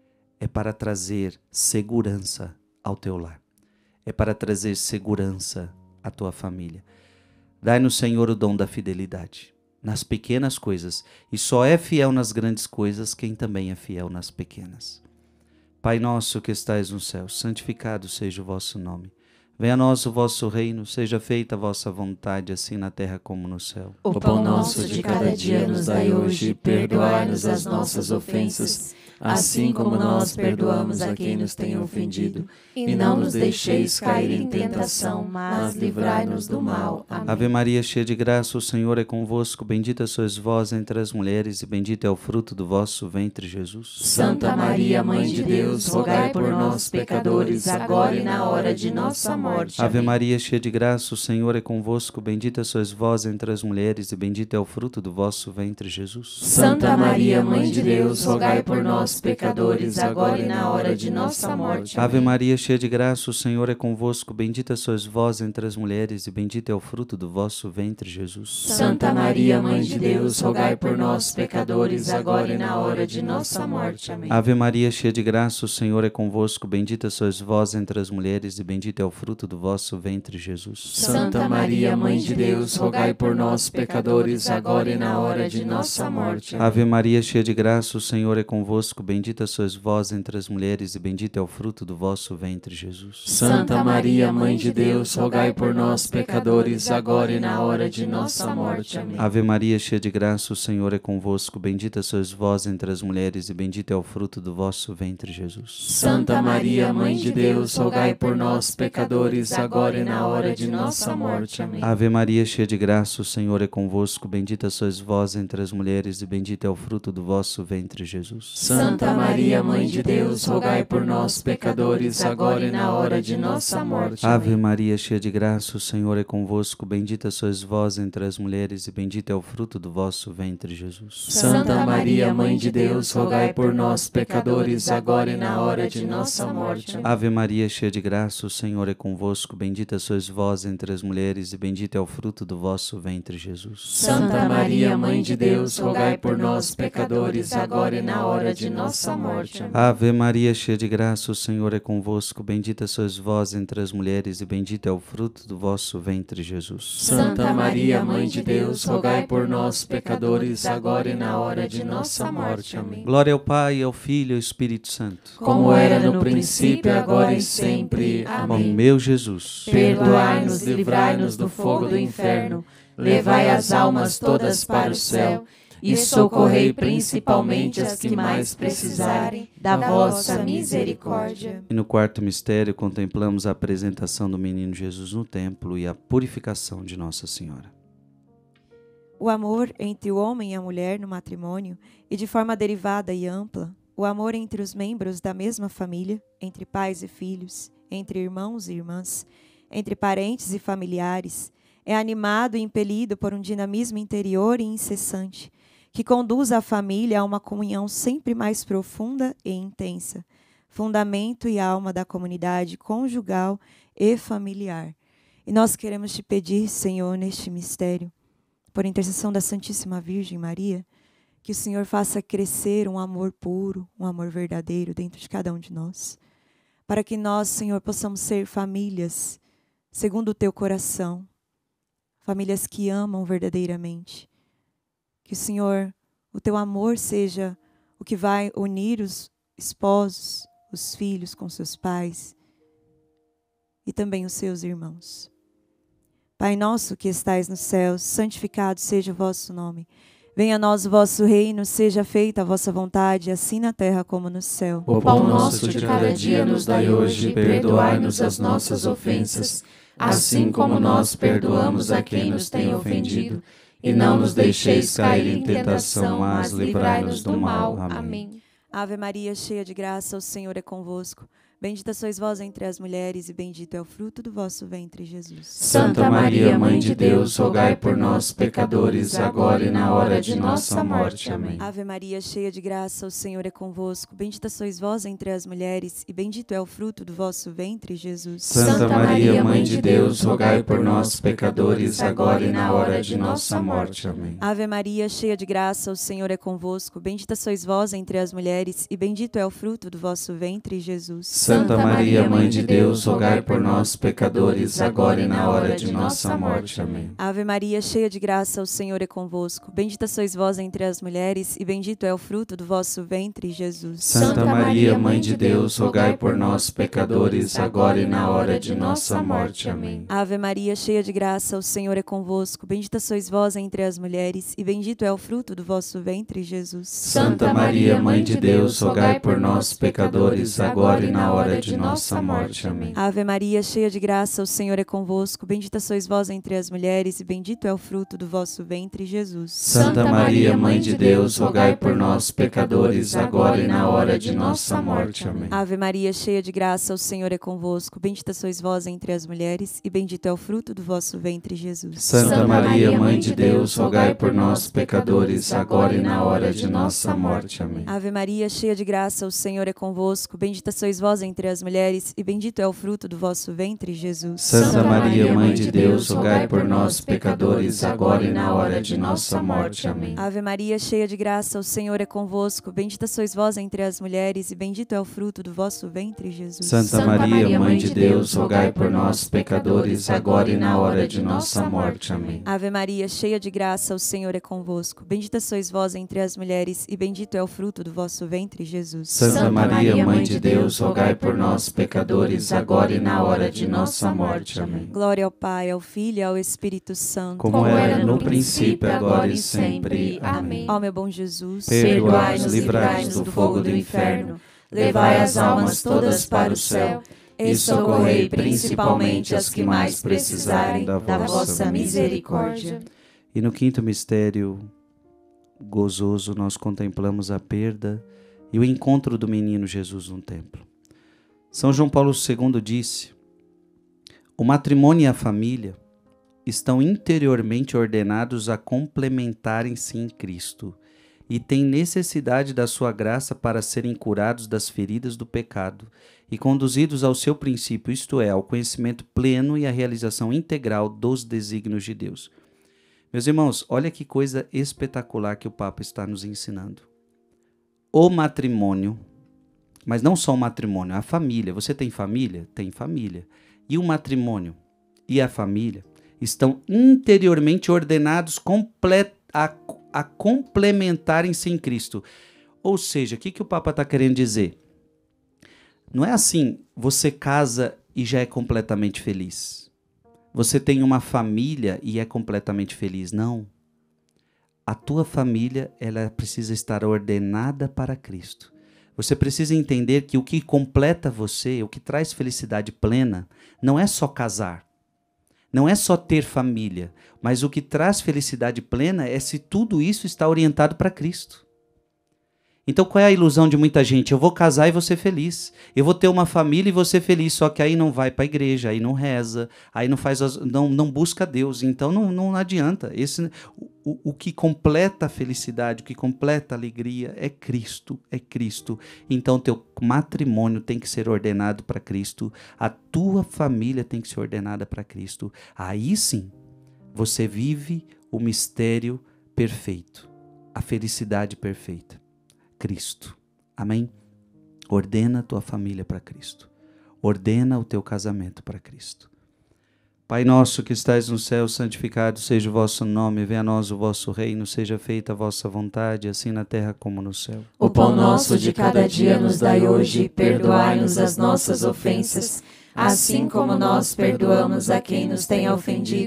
é para trazer segurança ao teu lar. É para trazer segurança à tua família. Dai-nos, Senhor, o dom da fidelidade nas pequenas coisas. E só é fiel nas grandes coisas quem também é fiel nas pequenas. Pai nosso que estais no céu, santificado seja o vosso nome. Venha a nós o vosso reino, seja feita a vossa vontade, assim na terra como no céu. O pão nosso de cada dia nos dai hoje, perdoai-nos as nossas ofensas, assim como nós perdoamos a quem nos tem ofendido. E não nos deixeis cair em tentação, mas livrai-nos do mal. Amém. Ave Maria, cheia de graça, o Senhor é convosco. Bendita sois vós entre as mulheres, e bendito é o fruto do vosso ventre, Jesus. Santa Maria, Mãe de Deus, rogai por nós, pecadores, agora e na hora de nossa morte. Ave Maria, cheia de graça, o Senhor é convosco. Bendita sois vós entre as mulheres, e bendito é o fruto do vosso ventre, Jesus. Santa Maria, Mãe de Deus, rogai por nós, pecadores, agora e na hora de nossa morte. Ave Maria, cheia de graça, o Senhor é convosco. Bendita sois vós entre as mulheres, e bendito é o fruto do vosso ventre, Jesus. Santa Maria, Mãe de Deus, rogai por nós, pecadores, agora e na hora de nossa morte. Amém. Ave Maria, cheia de graça, o Senhor é convosco. Bendita sois vós entre as mulheres, e bendito é o fruto do vosso ventre, Jesus. Santa Maria, Mãe de Deus, rogai por nós, pecadores, agora e na hora de nossa morte. Amém. Ave Maria, cheia de graça, o Senhor é convosco. Bendita sois vós entre as mulheres, e bendito é o fruto do vosso ventre, Jesus. Santa Maria, Mãe de Deus, rogai por nós, pecadores, agora e na hora de nossa morte. Amém. Ave Maria, cheia de graça, o Senhor é convosco. Bendita sois vós entre as mulheres, e bendito é o fruto do vosso ventre, Jesus. Santa Maria, Mãe de Deus, rogai por nós, pecadores, agora e na hora de nossa morte. Amém. Ave Maria, cheia de graça, o Senhor é convosco. Bendita sois vós entre as mulheres, e bendito é o fruto do vosso ventre, Jesus. Santa Maria, Mãe de Deus, rogai por nós, pecadores, agora e na hora de nossa morte. Ave Maria, cheia de graça, o Senhor é convosco. Bendita sois vós entre as mulheres, e bendito é o fruto do vosso ventre, Jesus. Santa Maria, Mãe de Deus, rogai por nós, pecadores, agora e na hora de nossa morte. Ave Maria, cheia de graça, o Senhor é convosco. Bendita sois vós entre as mulheres, e bendito é o fruto do vosso ventre, Jesus. Santa Maria, Mãe de Deus, rogai por nós, pecadores, agora e na hora de nossa morte. Ave Maria, cheia de graça, o Senhor é convosco. Bendita sois vós entre as mulheres, e bendito é o fruto do vosso ventre, Jesus. Santa Maria, Mãe de Deus, rogai por nós, pecadores, agora e na hora de nossa morte. Amém. Glória ao Pai, ao Filho e ao Espírito Santo. Como era no princípio, agora e sempre. Ó Amém. meu Jesus, Perdoai-nos, livrai-nos do fogo do inferno, levai as almas todas para o céu e socorrei principalmente as que mais precisarem da vossa misericórdia. e no quarto mistério contemplamos a apresentação do menino Jesus no templo e a purificação de Nossa Senhora. O amor entre o homem e a mulher no matrimônio e de forma derivada e ampla, o amor entre os membros da mesma família, entre pais e filhos, entre irmãos e irmãs, entre parentes e familiares, é animado e impelido por um dinamismo interior e incessante, que conduz a família a uma comunhão sempre mais profunda e intensa, fundamento e alma da comunidade conjugal e familiar. E nós queremos te pedir, Senhor, neste mistério, por intercessão da Santíssima Virgem Maria, que o Senhor faça crescer um amor puro, um amor verdadeiro dentro de cada um de nós, para que nós, Senhor, possamos ser famílias segundo o teu coração, famílias que amam verdadeiramente. Que o Senhor, o teu amor seja o que vai unir os esposos, os filhos com seus pais e também os seus irmãos. Pai nosso que estais nos céus, santificado seja o vosso nome. Venha a nós o vosso reino, seja feita a vossa vontade, assim na terra como no céu. O pão nosso de cada dia nos dai hoje, perdoai-nos as nossas ofensas, assim como nós perdoamos a quem nos tem ofendido. E não nos deixeis cair em tentação, mas livrai-nos do mal. Amém. Ave Maria, cheia de graça, o Senhor é convosco. Bendita sois vós entre as mulheres, e bendito é o fruto do vosso ventre, Jesus. Santa Maria, Mãe de Deus, rogai por nós, pecadores, agora e na hora de nossa morte. Amém. Ave Maria, cheia de graça, o Senhor é convosco. Bendita sois vós entre as mulheres, e bendito é o fruto do vosso ventre, Jesus. Santa Maria, Mãe de Deus, rogai por nós, pecadores, agora e na hora de nossa morte. Amém. Ave Maria, cheia de graça, o Senhor é convosco. Bendita sois vós entre as mulheres, e bendito é o fruto do vosso ventre, Jesus. Santa Maria, Mãe de Deus, rogai por nós, pecadores, agora e na hora de nossa morte. Amém. Ave Maria, cheia de graça, o Senhor é convosco. Bendita sois vós entre as mulheres, e bendito é o fruto do vosso ventre, Jesus. Santa Maria, Mãe de Deus, rogai por nós, pecadores, agora e na hora de nossa morte. Amém. Ave Maria, cheia de graça, o Senhor é convosco. Bendita sois vós entre as mulheres, e bendito é o fruto do vosso ventre, Jesus. Santa Maria, Mãe de Deus, rogai por nós, pecadores, agora e na hora de nossa morte. Amém. Ave Maria, cheia de graça, o Senhor é convosco. Bendita sois vós entre as mulheres, e bendito é o fruto do vosso ventre, Jesus. Santa Maria, Mãe de Deus, rogai por nós, pecadores, agora e na hora de nossa morte. Amém. Ave Maria, cheia de graça, o Senhor é convosco. Bendita sois vós entre as mulheres, e bendito é o fruto do vosso ventre, Jesus. Santa Maria, Mãe de Deus, rogai por nós, pecadores, agora e na hora de nossa morte. Amém. Ave Maria, cheia de graça, o Senhor é convosco. Bendita sois vós entre as mulheres, e bendito é o fruto do vosso ventre, Jesus. Santa Maria, Mãe de Deus, rogai por nós, pecadores, agora e na hora de nossa morte. Amém. Ave Maria, cheia de graça, o Senhor é convosco. Bendita sois vós entre as mulheres, e bendito é o fruto do vosso ventre, Jesus. Santa Maria, Mãe de Deus, rogai por nós, pecadores, agora e na hora de nossa morte. Amém. Ave Maria, cheia de graça, o Senhor é convosco. Bendita sois vós entre as mulheres, e bendito é o fruto do vosso ventre, Jesus. Santa Maria, Mãe de Deus, rogai por nós, pecadores, agora e na hora de nossa morte. Amém. Glória ao Pai, ao Filho e ao Espírito Santo. Como era no princípio, agora e sempre. Amém. Ó meu bom Jesus, perdoai-nos, livrai-nos do fogo do inferno, levai as almas todas para o céu e socorrei principalmente as que mais precisarem da vossa misericórdia. E no quinto mistério gozoso, nós contemplamos a perda e o encontro do menino Jesus no templo. São João Paulo II disse: o matrimônio e a família estão interiormente ordenados a complementarem-se em Cristo e têm necessidade da sua graça para serem curados das feridas do pecado e conduzidos ao seu princípio, isto é, ao conhecimento pleno e à realização integral dos desígnios de Deus. Meus irmãos, olha que coisa espetacular que o Papa está nos ensinando. O matrimônio, mas não só o matrimônio, a família. Você tem família? Tem família. E o matrimônio e a família estão interiormente ordenados a complementarem-se em Cristo. Ou seja, o que o Papa está querendo dizer? Não é assim, você casa e já é completamente feliz. Você tem uma família e é completamente feliz. Não. A tua família, ela precisa estar ordenada para Cristo. Você precisa entender que o que completa você, o que traz felicidade plena, não é só casar. Não é só ter família, mas o que traz felicidade plena é se tudo isso está orientado para Cristo. Então qual é a ilusão de muita gente? Eu vou casar e vou ser feliz. Eu vou ter uma família e vou ser feliz, só que aí não vai para a igreja, aí não reza, aí não busca Deus. Então não adianta. O que completa a felicidade, o que completa a alegria é Cristo, é Cristo. Então teu matrimônio tem que ser ordenado para Cristo, a tua família tem que ser ordenada para Cristo. Aí sim, você vive o mistério perfeito, a felicidade perfeita. Cristo. Amém? Ordena a tua família para Cristo. Ordena o teu casamento para Cristo. Pai nosso que estais no céu, santificado seja o vosso nome, venha a nós o vosso reino, seja feita a vossa vontade, assim na terra como no céu. O pão nosso de cada dia nos dai hoje, perdoai-nos as nossas ofensas, assim como nós perdoamos a quem nos tem ofendido,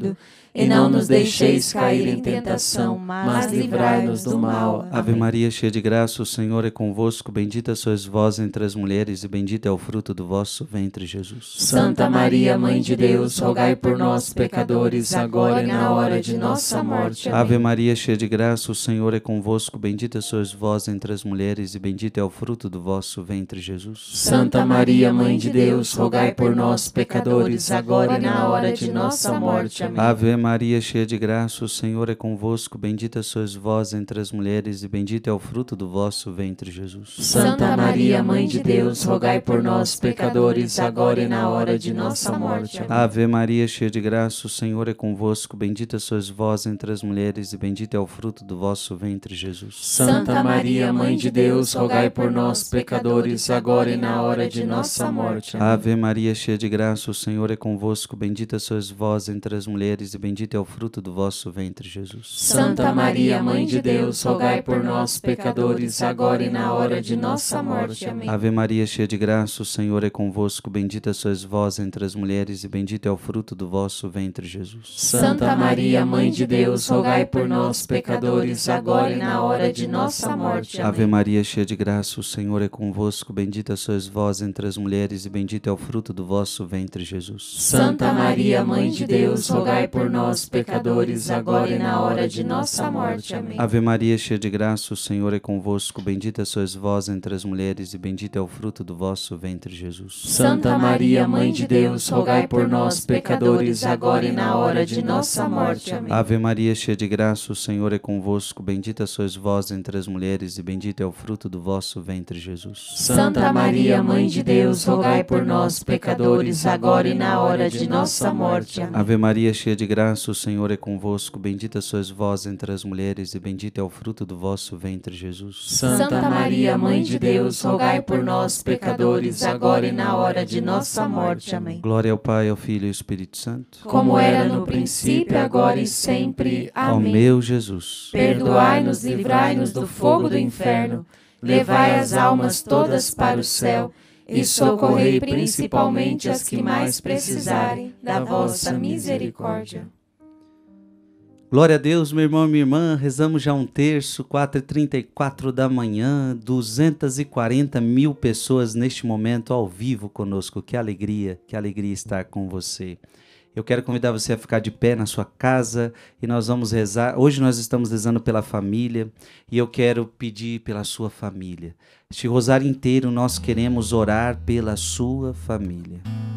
e não nos deixeis cair em tentação, mas livrai-nos do mal. Ave Maria, cheia de graça, o Senhor é convosco. Bendita sois vós entre as mulheres, e bendito é o fruto do vosso ventre, Jesus. Santa Maria, Mãe de Deus, rogai por nós, pecadores, agora e na hora de nossa morte. Amém. Ave Maria, cheia de graça, o Senhor é convosco. Bendita sois vós entre as mulheres, e bendito é o fruto do vosso ventre, Jesus. Santa Maria, Mãe de Deus, rogai por nós, pecadores, agora e na hora de nossa morte. Amém. Ave Maria, cheia de graça, o Senhor é convosco. Bendita sois vós entre as mulheres, e bendito é o fruto do vosso ventre, Jesus. Santa Maria, Mãe de Deus, rogai por nós, pecadores, agora e na hora de nossa morte. Amém. Ave Maria, cheia de graça, o Senhor é convosco. Bendita sois vós entre as mulheres, e bendito é o fruto do vosso ventre, Jesus. Santa Maria, Mãe de Deus, rogai por nós, pecadores, agora e na hora de nossa morte. Amém. Ave Maria, cheia de graça, o Senhor é convosco. Bendita sois vós entre as mulheres, e bendito é o fruto do vosso ventre, Jesus. Santa Maria, Mãe de Deus, rogai por nós, pecadores, agora e na hora de nossa morte. Amém. Ave Maria, cheia de graça, o Senhor é convosco. Bendita sois vós entre as mulheres, e bendito é o fruto do vosso ventre, Jesus. Santa Maria, Mãe de Deus, rogai por nós, pecadores, agora e na hora de nossa morte. Amém. Ave Maria, cheia de graça, o Senhor é convosco. Bendita sois vós entre as mulheres, e bendito é o fruto do vosso ventre, Jesus. Santa Maria, Mãe de Deus, rogai por nós, pecadores, agora e na hora de nossa morte. Amém. Ave Maria, cheia de graça, o Senhor é convosco. Bendita sois vós entre as mulheres, e bendito é o fruto do vosso ventre, Jesus. Santa Maria, Mãe de Deus, rogai por nós, pecadores, agora e na hora de nossa morte. Amém. Ave Maria, cheia de graça, o Senhor é convosco. Bendita sois vós entre as mulheres, e bendito é o fruto do vosso ventre, Jesus. Santa Maria, Mãe de Deus, rogai por nós, pecadores, agora e na hora de nossa morte. Amém. Ave Maria, cheia de graça, o Senhor é convosco. Bendita sois vós entre as mulheres, e bendito é o fruto do vosso ventre, Jesus. Santa Maria, Mãe de Deus, rogai por nós, pecadores, agora e na hora de nossa morte. Amém. Glória ao Pai, ao Filho e ao Espírito Santo. Como era no princípio, agora e sempre. Ó Amém. meu Jesus, Perdoai-nos, livrai-nos do fogo do inferno, levai as almas todas para o céu e socorrei principalmente as que mais precisarem da vossa misericórdia. glória a Deus, meu irmão e minha irmã. Rezamos já um terço, 4h34 da manhã, 240 mil pessoas neste momento ao vivo conosco. Que alegria estar com você. Eu quero convidar você a ficar de pé na sua casa e nós vamos rezar. Hoje nós estamos rezando pela família e eu quero pedir pela sua família. Este rosário inteiro nós queremos orar pela sua família.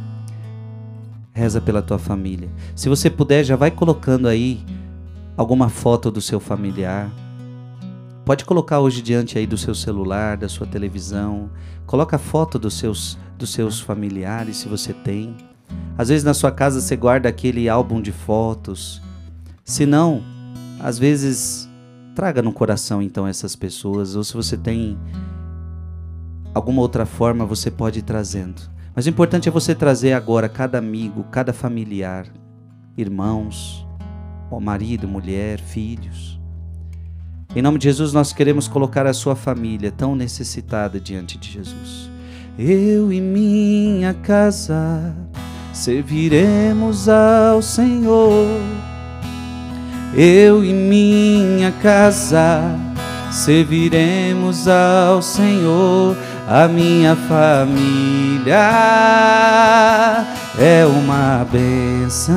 Reza pela tua família. Se você puder, já vai colocando aí alguma foto do seu familiar. Pode colocar hoje diante aí do seu celular, da sua televisão. Coloca a foto dos seus familiares, se você tem. Às vezes na sua casa você guarda aquele álbum de fotos. Se não, às vezes traga no coração então essas pessoas. Ou se você tem alguma outra forma, você pode ir trazendo. Mas o importante é você trazer agora cada amigo, cada familiar, irmãos, marido, mulher, filhos. Em nome de Jesus nós queremos colocar a sua família tão necessitada diante de Jesus. Eu e minha casa serviremos ao Senhor. Eu e minha casa serviremos ao Senhor. A minha família é uma bênção,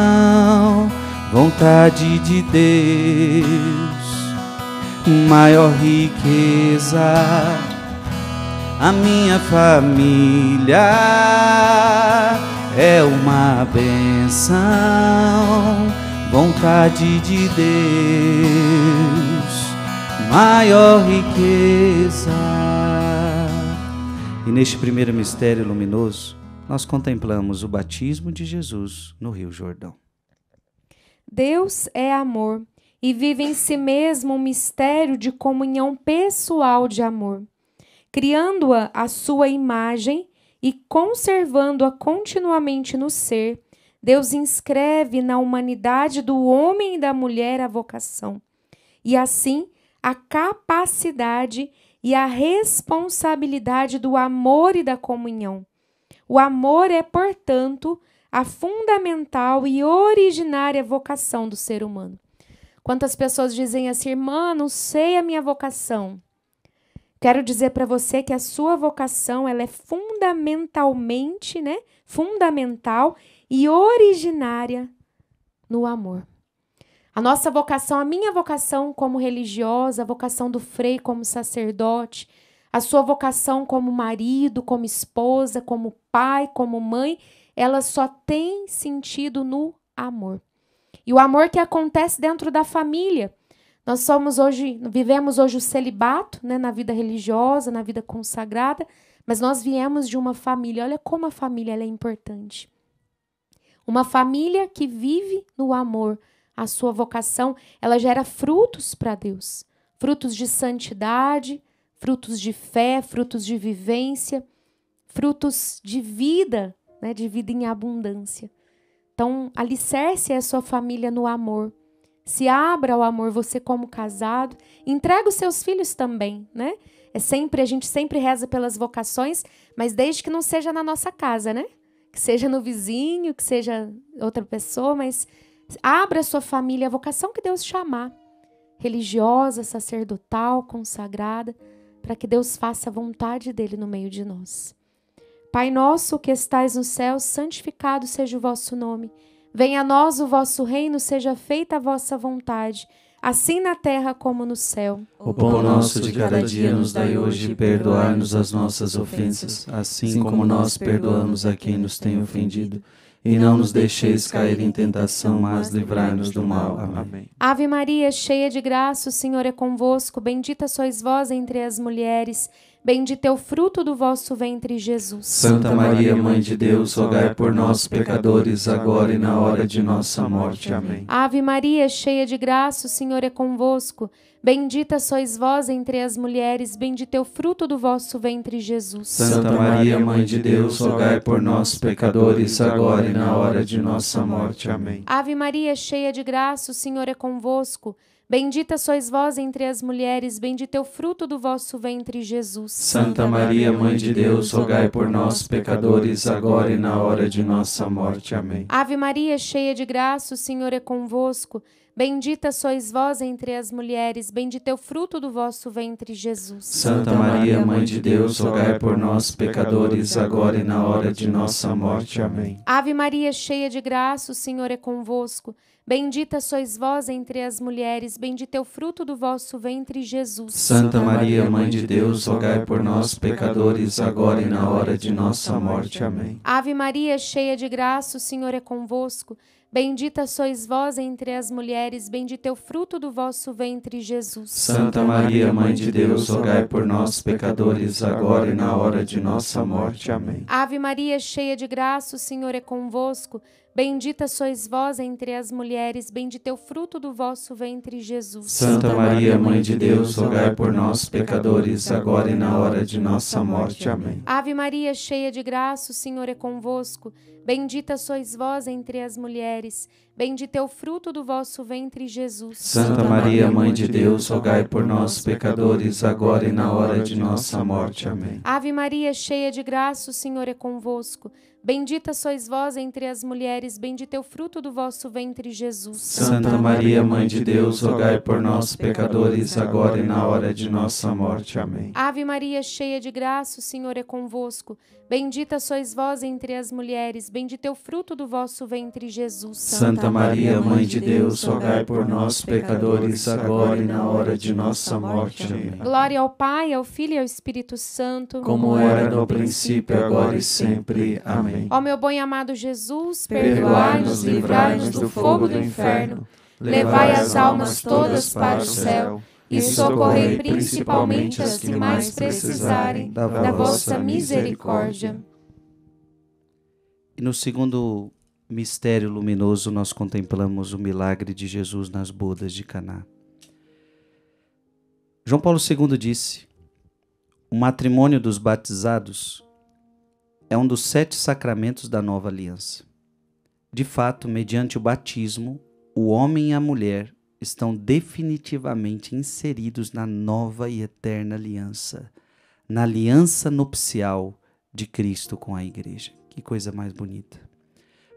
vontade de Deus, maior riqueza. A minha família é uma bênção, vontade de Deus, maior riqueza. E neste primeiro mistério luminoso, nós contemplamos o batismo de Jesus no Rio Jordão. Deus é amor e vive em si mesmo um mistério de comunhão pessoal de amor, criando-a à sua imagem e conservando-a continuamente no ser. Deus inscreve na humanidade do homem e da mulher a vocação, e assim a capacidade e a responsabilidade do amor e da comunhão. O amor é, portanto, a fundamental e originária vocação do ser humano. Quantas pessoas dizem assim, irmã, não sei a minha vocação. Quero dizer para você que a sua vocação ela é fundamentalmente, fundamental e originária no amor. A nossa vocação, a minha vocação como religiosa, a vocação do Frei como sacerdote, a sua vocação como marido, como esposa, como pai, como mãe, ela só tem sentido no amor. E o amor que acontece dentro da família. Nós vivemos hoje o celibato, na vida religiosa, na vida consagrada, mas nós viemos de uma família. Olha como a família ela é importante. Uma família que vive no amor. A sua vocação, ela gera frutos para Deus. Frutos de santidade, frutos de fé, frutos de vivência, frutos de vida, de vida em abundância. Então, alicerce a sua família no amor. Se abra ao amor, você como casado. Entrega os seus filhos também, a gente sempre reza pelas vocações, mas desde que não seja na nossa casa, Que seja no vizinho, que seja outra pessoa, mas abra a sua família, a vocação que Deus chamar. Religiosa, sacerdotal, consagrada, para que Deus faça a vontade dele no meio de nós. Pai nosso que estais no céu, santificado seja o vosso nome. Venha a nós o vosso reino, seja feita a vossa vontade, assim na terra como no céu. O pão nosso de cada dia nos dai hoje, e perdoai-nos as nossas ofensas, assim como nós perdoamos a quem nos tem ofendido. E não nos deixeis cair em tentação, mas livrai-nos do mal. Amém. Ave Maria, cheia de graça, o Senhor é convosco. Bendita sois vós entre as mulheres. Bendito é o fruto do vosso ventre, Jesus. Santa Maria, Mãe de Deus, rogai por nós, pecadores, agora e na hora de nossa morte. Amém. Ave Maria, cheia de graça, o Senhor é convosco. Bendita sois vós entre as mulheres, bendito é o fruto do vosso ventre, Jesus. Santa Maria, Mãe de Deus, rogai por nós, pecadores, agora e na hora de nossa morte. Amém. Ave Maria, cheia de graça, o Senhor é convosco. Bendita sois vós entre as mulheres, bendito é o fruto do vosso ventre, Jesus. Santa Maria, Mãe de Deus, rogai por nós, pecadores, agora e na hora de nossa morte. Amém. Ave Maria, cheia de graça, o Senhor é convosco. Bendita sois vós entre as mulheres, bendito é o fruto do vosso ventre, Jesus. Santa Maria, Mãe de Deus, rogai por nós, pecadores, agora e na hora de nossa morte. Amém. Ave Maria, cheia de graça, o Senhor é convosco. Bendita sois vós entre as mulheres, bendito é o fruto do vosso ventre, Jesus. Santa Maria, Mãe de Deus, rogai por nós, pecadores, agora e na hora de nossa morte. Amém. Ave Maria, cheia de graça, o Senhor é convosco. Bendita sois vós entre as mulheres, bendito é o fruto do vosso ventre, Jesus. Santa Maria, Mãe de Deus, rogai por nós, pecadores, agora e na hora de nossa morte. Amém. Ave Maria, cheia de graça, o Senhor é convosco. Bendita sois vós entre as mulheres, bendito é o fruto do vosso ventre, Jesus. Santa Maria, Mãe de Deus, rogai por nós, pecadores, agora e na hora de nossa morte. Amém. Ave Maria, cheia de graça, o Senhor é convosco. Bendita sois vós entre as mulheres, bendito é o fruto do vosso ventre, Jesus. Santa Maria, Mãe de Deus, rogai por nós, pecadores, agora e na hora de nossa morte. Amém. Ave Maria, cheia de graça, o Senhor é convosco. Bendita sois vós entre as mulheres, bendito é o fruto do vosso ventre, Jesus. Santa Maria, Mãe de Deus, rogai por nós, pecadores, agora e na hora de nossa morte. Amém. Ave Maria, cheia de graça, o Senhor é convosco. Bendita sois vós entre as mulheres, bendito é o fruto do vosso ventre, Jesus. Santa Maria, Mãe de Deus, rogai por nós, pecadores, agora e na hora de nossa morte. Amém. Glória ao Pai, ao Filho e ao Espírito Santo, como era no princípio, agora e sempre. Amém. Ó meu bom e amado Jesus, perdoai-nos, livrai-nos do fogo do inferno, levai as almas todas para o céu e socorrei principalmente as que mais precisarem da vossa misericórdia. E no segundo mistério luminoso nós contemplamos o milagre de Jesus nas bodas de Caná. João Paulo II disse: o matrimônio dos batizados é um dos 7 sacramentos da nova aliança. De fato, mediante o batismo, o homem e a mulher estão definitivamente inseridos na nova e eterna aliança, na aliança nupcial de Cristo com a igreja. Que coisa mais bonita.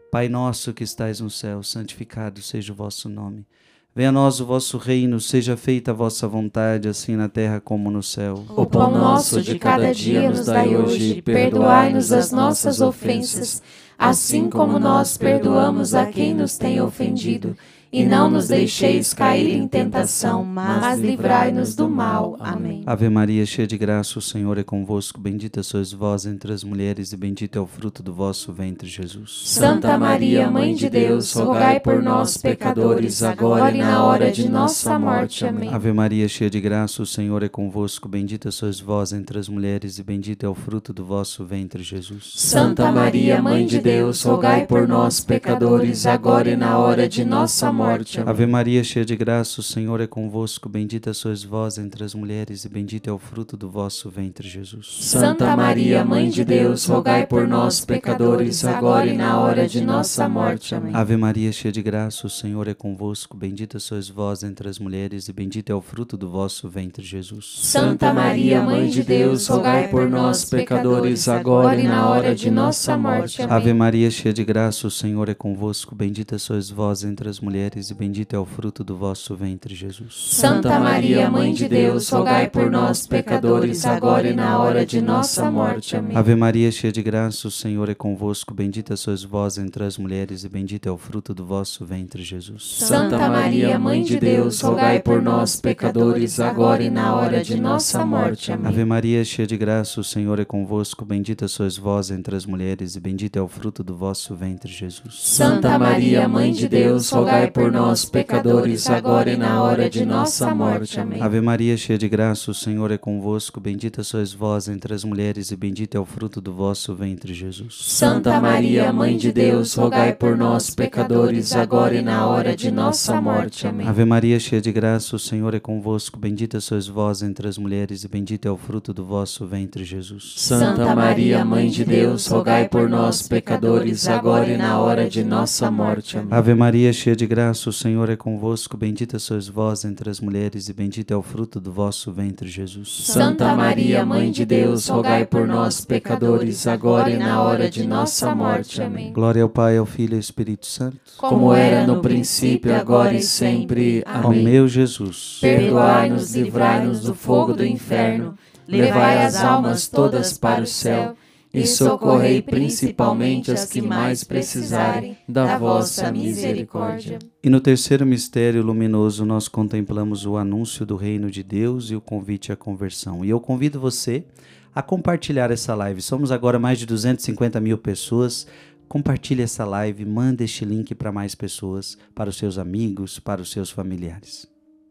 Pai nosso que estais no céu, santificado seja o vosso nome. Venha a nós o vosso reino, seja feita a vossa vontade, assim na terra como no céu. O pão nosso de cada dia nos dai hoje, perdoai-nos as nossas ofensas, assim como nós perdoamos a quem nos tem ofendido. E não nos deixeis cair em tentação, mas livrai-nos do mal. Amém. Ave Maria, cheia de graça, o Senhor é convosco. Bendita sois vós entre as mulheres e bendito é o fruto do vosso ventre, Jesus. Santa Maria, Mãe de Deus, rogai por nós, pecadores, agora e na hora de nossa morte. Amém. Ave Maria, cheia de graça, o Senhor é convosco. Bendita sois vós entre as mulheres e bendito é o fruto do vosso ventre, Jesus. Santa Maria, Mãe de Deus, rogai por nós, pecadores, agora e na hora de nossa morte. Ave Maria, cheia de graça, o Senhor é convosco. Bendita sois vós entre as mulheres e bendito é o fruto do vosso ventre, Jesus. Santa Maria, Mãe de Deus, rogai por nós, pecadores, agora e na hora de nossa morte. Amém. Ave Maria, cheia de graça, o Senhor é convosco. Bendita sois vós entre as mulheres e bendito é o fruto do vosso ventre, Jesus. Santa Maria, Mãe de Deus, rogai por nós, pecadores, agora e na hora de nossa morte. Amém. Ave Maria, cheia de graça, o Senhor é convosco. Bendita sois vós entre as mulheres e bendito é o fruto do vosso ventre, Jesus. Santa Maria, Mãe de Deus, rogai por nós, pecadores, agora e na hora de nossa morte. Amém. Ave Maria, cheia de graça, o Senhor é convosco. Bendita sois vós entre as mulheres e bendito é o fruto do vosso ventre, Jesus. Santa Maria, Mãe de Deus, rogai por nós, pecadores, agora e na hora de nossa morte. Amém. Ave Maria, cheia de graça, o Senhor é convosco. Bendita sois vós entre as mulheres e bendito é o fruto do vosso ventre, Jesus. Santa Maria, Mãe de Deus, rogai por nós, pecadores, agora e na hora de nossa morte. Amém. Ave Maria, cheia de graça, o Senhor é convosco. Bendita sois vós entre as mulheres e bendito é o fruto do vosso ventre, Jesus. Santa Maria, Mãe de Deus, rogai por nós, pecadores, agora e na hora de nossa morte. Amém. Ave Maria, cheia de graça, o Senhor é convosco. Bendita sois vós entre as mulheres e bendito é o fruto do vosso ventre, Jesus. Santa Maria, Mãe de Deus, rogai por nós, pecadores, agora e na hora de nossa morte. Amém. Ave Maria, cheia de graça, o Senhor é convosco. Bendita sois vós entre as mulheres e bendito é o fruto do vosso ventre, Jesus. Santa Maria, Mãe de Deus, rogai por nós, pecadores, agora e na hora de nossa morte. Amém. Glória ao Pai, ao Filho e ao Espírito Santo, como era no princípio, agora e sempre. Ó Amém. meu Jesus, Perdoai-nos, livrai-nos do fogo do inferno, levai as almas todas para o céu e socorrei principalmente as que mais precisarem da vossa misericórdia. E no terceiro mistério luminoso nós contemplamos o anúncio do reino de Deus e o convite à conversão. E eu convido você a compartilhar essa live. Somos agora mais de 250 mil pessoas. Compartilhe essa live, manda este link para mais pessoas, para os seus amigos, para os seus familiares.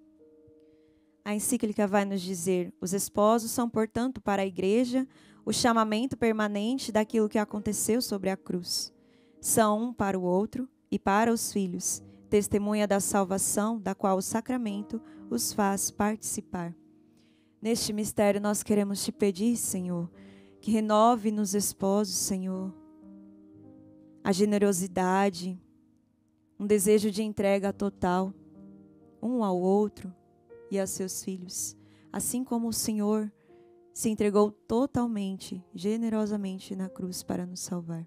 A encíclica vai nos dizer: os esposos são, portanto, para a igreja o chamamento permanente daquilo que aconteceu sobre a cruz. São um para o outro e para os filhos, testemunha da salvação da qual o sacramento os faz participar. Neste mistério nós queremos te pedir, Senhor, que renove nos esposos, Senhor, a generosidade, um desejo de entrega total, um ao outro e a seus filhos, assim como o Senhor se entregou totalmente, generosamente na cruz para nos salvar.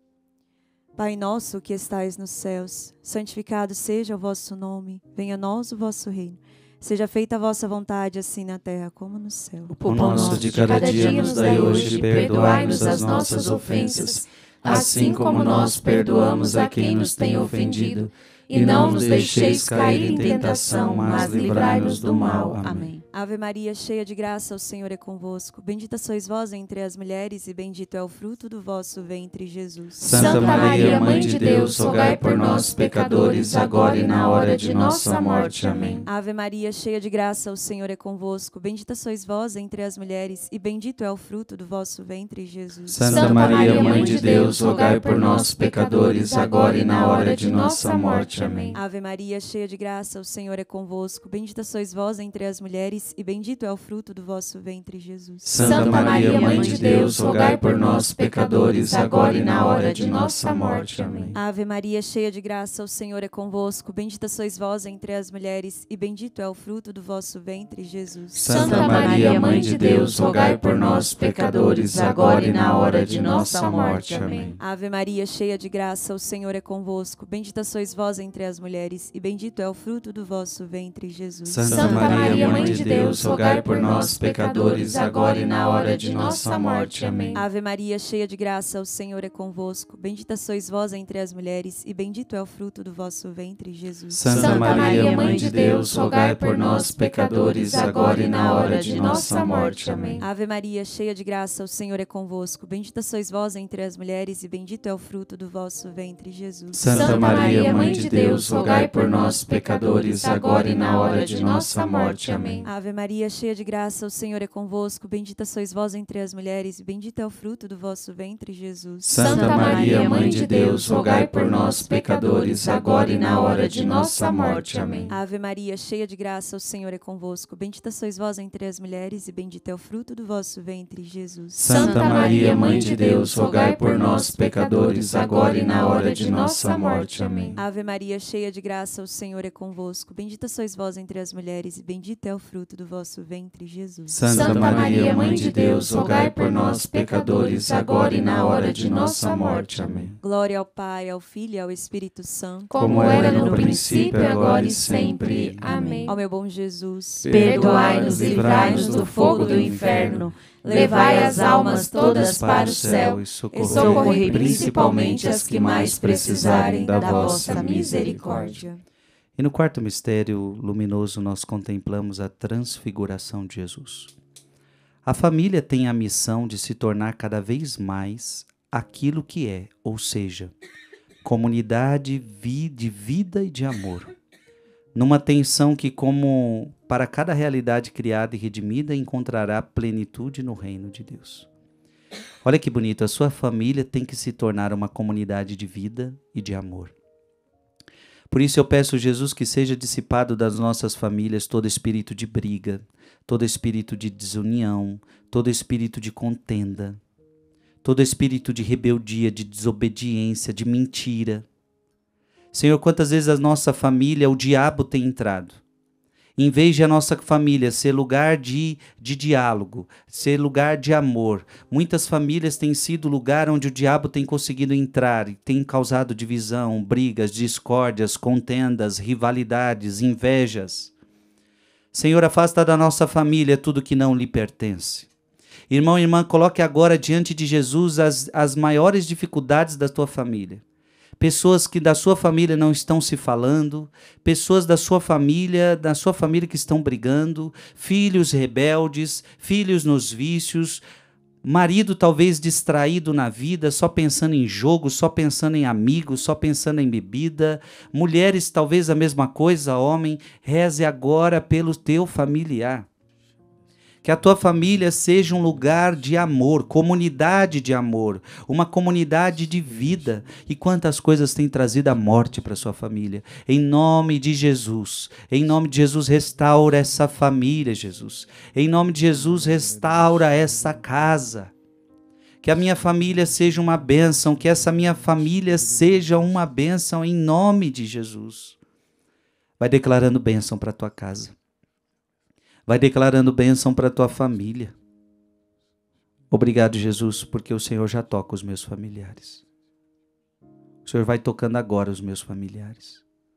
Pai nosso que estais nos céus, santificado seja o vosso nome, venha a nós o vosso reino. Seja feita a vossa vontade, assim na terra como no céu. O pão nosso de cada dia nos dai hoje, perdoai-nos as nossas ofensas, assim como nós perdoamos a quem nos tem ofendido. E não nos deixeis cair em tentação, mas livrai-nos do mal. Amém. Ave Maria, cheia de graça, o Senhor é convosco. Bendita sois vós entre as mulheres e bendito é o fruto do vosso ventre, Jesus. Santa Maria, Mãe de Deus, rogai por nós, pecadores, agora e na hora de nossa morte. Amém. Ave Maria, cheia de graça, o Senhor é convosco. Bendita sois vós entre as mulheres e bendito é o fruto do vosso ventre, Jesus. Santa Maria, Mãe de Deus, rogai por nós, pecadores, agora e na hora de nossa morte. morte. Amém. Ave Maria, cheia de graça, o Senhor é convosco. Bendita sois vós entre as mulheres, e bendito é o fruto do vosso ventre, Jesus. Santa Maria, Mãe de Deus, rogai por nós, pecadores, agora e na hora de nossa morte. Amém. Ave Maria, cheia de graça, o Senhor é convosco. Bendita sois vós entre as mulheres, e bendito é o fruto do vosso ventre, Jesus. Santa Maria, Mãe de Deus, rogai por nós, pecadores, agora e na hora de nossa morte. Amém. Ave Maria, cheia de graça, o Senhor é convosco. Bendita sois vós entre as mulheres, e bendito é o fruto do vosso ventre, Jesus. Santa Maria, Mãe de Deus, rogai por nós, pecadores, agora e na hora de nossa morte. Amém. Ave Maria, cheia de graça, o Senhor é convosco. Bendita sois vós entre as mulheres, e bendito é o fruto do vosso ventre, Jesus. Santa Maria, Mãe de Deus, rogai por nós, pecadores, agora e na hora de nossa morte. Amém. Ave Maria, cheia de graça, o Senhor é convosco. Bendita sois vós entre as mulheres, e bendito é o fruto do vosso ventre, Jesus. Santa Maria, Mãe de Deus, rogai por nós, pecadores, agora e na hora de nossa morte. Amém. Ave Maria, cheia de graça, o Senhor é convosco. Bendita sois vós entre as mulheres, e bendito é o fruto do vosso ventre, Jesus. Santa Maria, Mãe de Deus, rogai por nós, pecadores, agora e na hora de nossa morte. Amém. Ave Maria, cheia de graça, o Senhor é convosco. Bendita sois vós entre as mulheres, e bendito é o fruto do vosso ventre, Jesus. Santa Maria, Mãe de Deus, rogai por nós, pecadores, agora e na hora de nossa morte. Amém. Ave Maria, cheia de graça, o Senhor é convosco. Bendita sois vós entre as mulheres, e bendito é o fruto do vosso ventre, Jesus. Santa Maria, Mãe de Deus, rogai por nós, pecadores, agora e na hora de nossa morte. Amém. Glória ao Pai, ao Filho e ao Espírito Santo, como era no princípio, agora e sempre. Amém. Ó meu bom Jesus, perdoai-nos e livrai-nos do fogo do inferno. Levai as almas todas para o céu e socorrei principalmente as que mais precisarem da vossa misericórdia. E no quarto mistério luminoso nós contemplamos a transfiguração de Jesus. A família tem a missão de se tornar cada vez mais aquilo que é, ou seja, comunidade de vida e de amor. Numa tensão que, como para cada realidade criada e redimida, encontrará plenitude no reino de Deus. Olha que bonito, a sua família tem que se tornar uma comunidade de vida e de amor. Por isso eu peço, Jesus, que seja dissipado das nossas famílias todo espírito de briga, todo espírito de desunião, todo espírito de contenda, todo espírito de rebeldia, de desobediência, de mentira. Senhor, quantas vezes a nossa família, o diabo tem entrado. Em vez de a nossa família ser lugar de diálogo, ser lugar de amor, muitas famílias têm sido lugar onde o diabo tem conseguido entrar e tem causado divisão, brigas, discórdias, contendas, rivalidades, invejas. Senhor, afasta da nossa família tudo que não lhe pertence. Irmão e irmã, coloque agora diante de Jesus as maiores dificuldades da tua família. Pessoas que da sua família não estão se falando, pessoas da sua família que estão brigando, filhos rebeldes, filhos nos vícios, marido talvez distraído na vida, só pensando em jogo, só pensando em amigos, só pensando em bebida, mulheres talvez a mesma coisa, homem, reze agora pelo teu familiar. Que a tua família seja um lugar de amor, comunidade de amor, uma comunidade de vida. E quantas coisas tem trazido a morte para a sua família. Em nome de Jesus, restaura essa família, Jesus. Em nome de Jesus, restaura essa casa. Que a minha família seja uma bênção, que essa minha família seja uma bênção em nome de Jesus. Vai declarando bênção para a tua casa. Vai declarando bênção para a tua família. Obrigado, Jesus, porque o Senhor já toca os meus familiares. O Senhor vai tocando agora os meus familiares.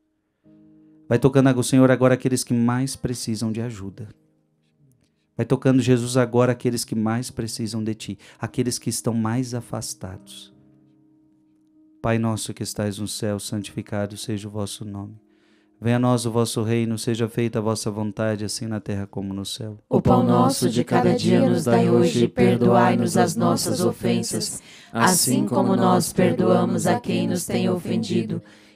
Vai tocando, o Senhor, agora aqueles que mais precisam de ajuda. Vai tocando, Jesus, agora aqueles que mais precisam de Ti, aqueles que estão mais afastados. Pai nosso que estais no céu, santificado seja o vosso nome. Venha a nós o vosso reino, seja feita a vossa vontade, assim na terra como no céu. O pão nosso de cada dia nos dai hoje, e perdoai-nos as nossas ofensas, assim como nós perdoamos a quem nos tem ofendido.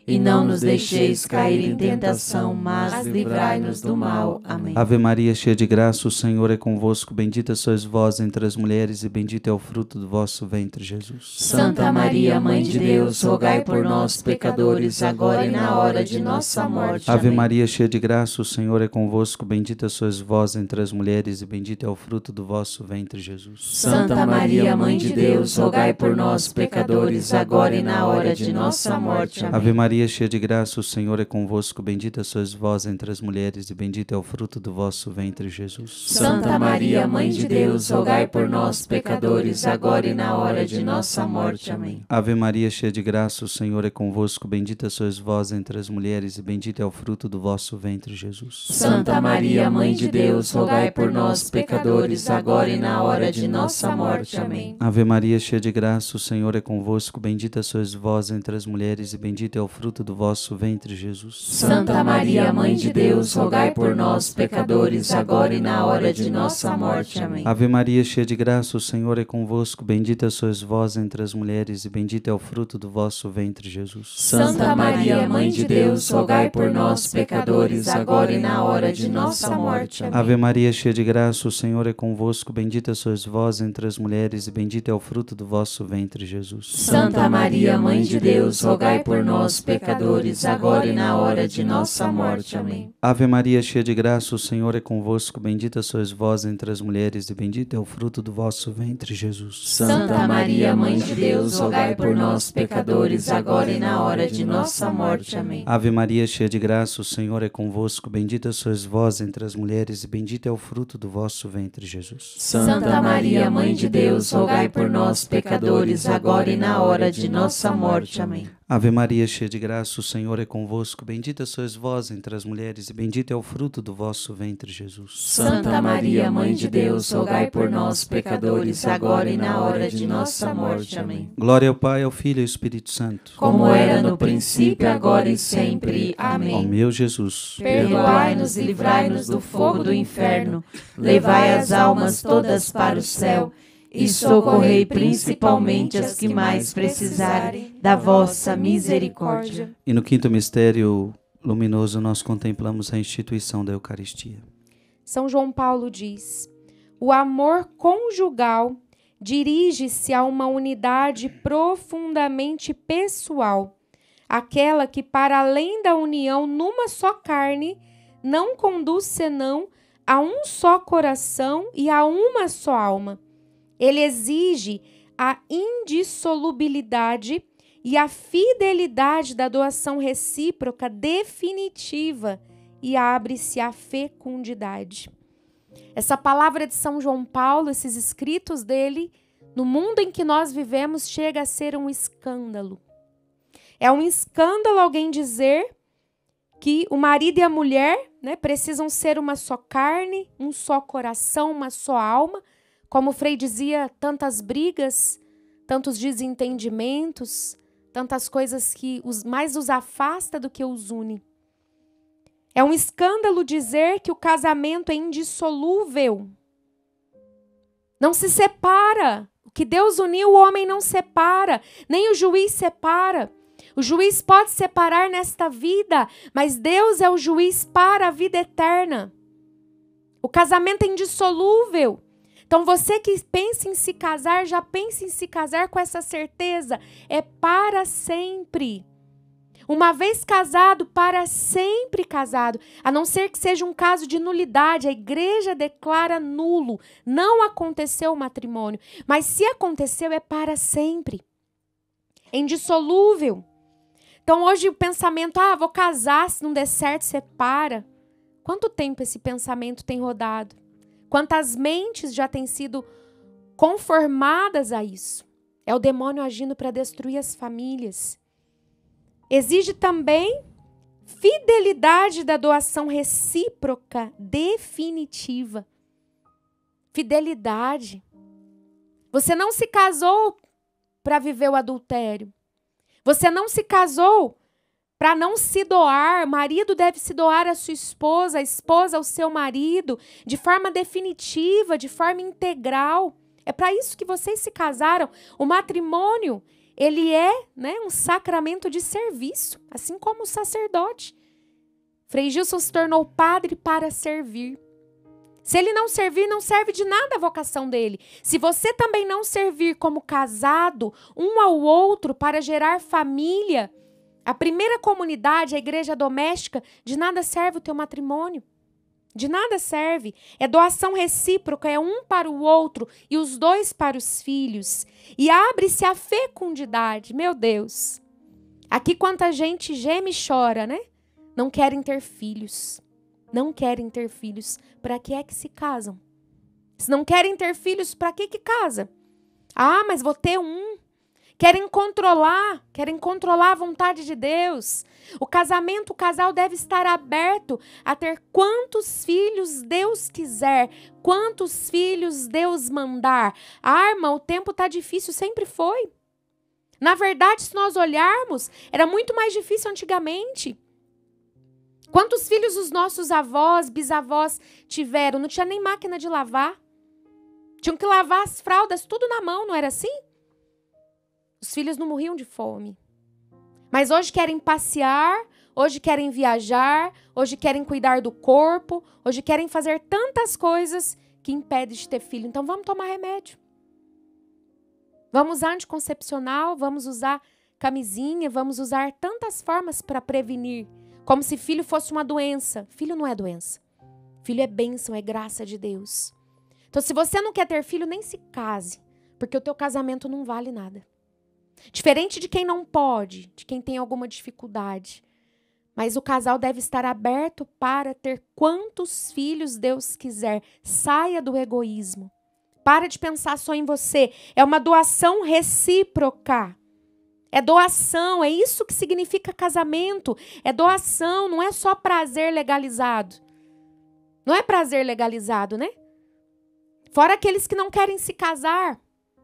e não nos deixeis cair em tentação, mas livrai-nos do mal. Amém. Ave Maria, cheia de graça, o Senhor é convosco. Bendita sois vós entre as mulheres, e bendito é o fruto do vosso ventre, Jesus. Santa Maria, Mãe de Deus, rogai por nós, pecadores, agora e na hora de nossa morte. Ave Amém. Maria, cheia de graça, o Senhor é convosco. Bendita sois vós entre as mulheres, e bendito é o fruto do vosso ventre, Jesus. Santa Maria, Mãe de Deus, rogai por nós, pecadores, agora e na hora de nossa morte. Amém. Ave Maria, cheia de graça, o Senhor é convosco. Bendita sois vós entre as mulheres, e bendito é o fruto do vosso ventre, Jesus. Santa Maria, Mãe de Deus, rogai por nós, pecadores, agora e na hora de nossa morte. Amém. Ave Maria, cheia de graça, o Senhor é convosco. Bendita sois vós entre as mulheres, e bendito é o fruto do vosso ventre, Jesus. Santa Maria, Mãe de Deus, rogai por nós, pecadores, agora e na hora de nossa morte. Amém. Ave Maria, cheia de graça, o Senhor é convosco. Bendita sois vós entre as mulheres, e bendito é o fruto do vosso ventre, Jesus. Santa Maria, Mãe de Deus, rogai por nós, pecadores, agora e na hora de nossa morte. Amém. Ave Maria, cheia de graça, o Senhor é convosco. Bendita sois vós entre as mulheres, e bendito é o fruto do vosso ventre, Jesus. Santa Maria, Mãe de Deus, rogai por nós, pecadores, agora e na hora de nossa morte. Amém. Ave Maria, cheia de graça, o Senhor é convosco. Bendita sois vós entre as mulheres, e bendito é o fruto do vosso ventre, Jesus. Santa Maria, Mãe de Deus, rogai por nós, pecadores, agora e na hora de nossa morte. Amém. Ave Maria, cheia de graça, o Senhor é convosco. Bendita sois vós entre as mulheres, e bendito é o fruto do vosso ventre, Jesus. Santa Maria, Mãe de Deus, rogai por nós, pecadores, agora e na hora de nossa morte. Amém. Ave Maria, cheia de graça, o Senhor é convosco. Bendita sois vós entre as mulheres, e bendito é o fruto do vosso ventre, Jesus. Santa Maria, Mãe de Deus, rogai por nós, pecadores, agora e na hora de nossa morte. Amém. Ave Maria, cheia de graça, o Senhor é convosco. Bendita sois vós entre as mulheres, e bendito é o fruto do vosso ventre, Jesus. Santa Maria, Mãe de Deus, rogai por nós, pecadores, agora e na hora de nossa morte. Amém. Glória ao Pai, ao Filho e ao Espírito Santo. Como era no princípio, agora e sempre. Amém. Ó meu Jesus, perdoai-nos e livrai-nos do fogo do inferno. Levai as almas todas para o céu e socorrei principalmente as que mais precisarem da vossa misericórdia. E no quinto mistério luminoso nós contemplamos a instituição da Eucaristia. São João Paulo diz: o amor conjugal dirige-se a uma unidade profundamente pessoal, aquela que, para além da união numa só carne, não conduz senão a um só coração e a uma só alma. Ele exige a indissolubilidade e a fidelidade da doação recíproca definitiva e abre-se à fecundidade. Essa palavra de São João Paulo, esses escritos dele, no mundo em que nós vivemos, chega a ser um escândalo. É um escândalo alguém dizer que o marido e a mulher, precisam ser uma só carne, um só coração, uma só alma. Como o Frei dizia, tantas brigas, tantos desentendimentos, tantas coisas que mais os afasta do que os une. É um escândalo dizer que o casamento é indissolúvel. Não se separa. O que Deus uniu, o homem não separa, nem o juiz separa. O juiz pode separar nesta vida, mas Deus é o juiz para a vida eterna. O casamento é indissolúvel. Então você que pensa em se casar, já pensa em se casar com essa certeza. É para sempre. Uma vez casado, para sempre casado. A não ser que seja um caso de nulidade. A igreja declara nulo. Não aconteceu o matrimônio. Mas se aconteceu, é para sempre. É indissolúvel. Então hoje o pensamento, vou casar, se não der certo, separa. Quanto tempo esse pensamento tem rodado? Quantas mentes já têm sido conformadas a isso? É o demônio agindo para destruir as famílias. Exige também fidelidade da doação recíproca definitiva. Fidelidade. Você não se casou para viver o adultério. Você não se casou para não se doar. O marido deve se doar à sua esposa, a esposa ao seu marido, de forma definitiva, de forma integral. É para isso que vocês se casaram. O matrimônio, ele é, né, um sacramento de serviço, assim como o sacerdote. Frei Gilson se tornou padre para servir. Se ele não servir, não serve de nada a vocação dele. Se você também não servir como casado, um ao outro, para gerar família, a primeira comunidade, a igreja doméstica, de nada serve o teu matrimônio. De nada serve. É doação recíproca, é um para o outro e os dois para os filhos. E abre-se a fecundidade. Meu Deus. Aqui quanta gente geme e chora, né? Não querem ter filhos. Não querem ter filhos. Para que é que se casam? Se não querem ter filhos, para que casa? Ah, mas vou ter um. Querem controlar a vontade de Deus. O casamento, o casal deve estar aberto a ter quantos filhos Deus quiser, quantos filhos Deus mandar. Ah, irmã, o tempo está difícil, sempre foi. Na verdade, se nós olharmos, era muito mais difícil antigamente. Quantos filhos os nossos avós, bisavós tiveram? Não tinha nem máquina de lavar. Tinham que lavar as fraldas tudo na mão, não era assim? Os filhos não morriam de fome. Mas hoje querem passear, hoje querem viajar, hoje querem cuidar do corpo, hoje querem fazer tantas coisas que impedem de ter filho. Então vamos tomar remédio. Vamos usar anticoncepcional, vamos usar camisinha, vamos usar tantas formas para prevenir. Como se filho fosse uma doença. Filho não é doença. Filho é bênção, é graça de Deus. Então se você não quer ter filho, nem se case, porque o teu casamento não vale nada. Diferente de quem não pode, de quem tem alguma dificuldade. Mas o casal deve estar aberto para ter quantos filhos Deus quiser. Saia do egoísmo. Para de pensar só em você. É uma doação recíproca. É doação, é isso que significa casamento. É doação, não é só prazer legalizado. Não é prazer legalizado, né? Fora aqueles que não querem se casar.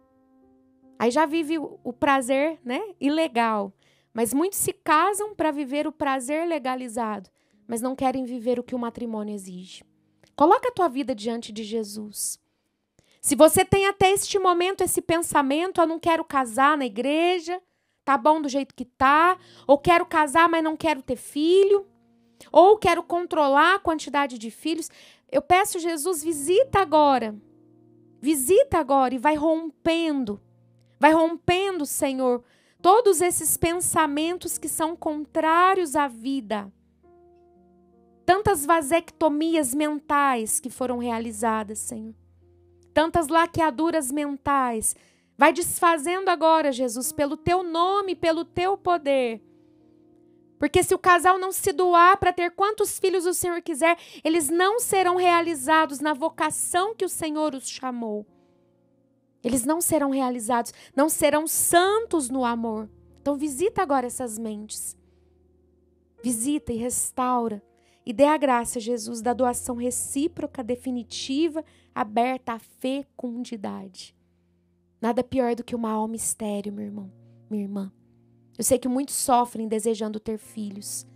Aí já vive o prazer, né, ilegal. Mas muitos se casam para viver o prazer legalizado, mas não querem viver o que o matrimônio exige. Coloca a tua vida diante de Jesus. Se você tem até este momento esse pensamento, eu não quero casar na igreja, tá bom do jeito que tá, ou quero casar, mas não quero ter filho, ou quero controlar a quantidade de filhos, eu peço, Jesus, visita agora e vai rompendo. Vai rompendo, Senhor, todos esses pensamentos que são contrários à vida. Tantas vasectomias mentais que foram realizadas, Senhor. Tantas laqueaduras mentais. Vai desfazendo agora, Jesus, pelo teu nome, pelo teu poder. Porque se o casal não se doar para ter quantos filhos o Senhor quiser, eles não serão realizados na vocação que o Senhor os chamou. Eles não serão realizados, não serão santos no amor. Então visita agora essas mentes. Visita e restaura. E dê a graça, Jesus, da doação recíproca, definitiva, aberta à fecundidade. Nada pior do que uma alma estéril, meu irmão, minha irmã. Eu sei que muitos sofrem desejando ter filhos.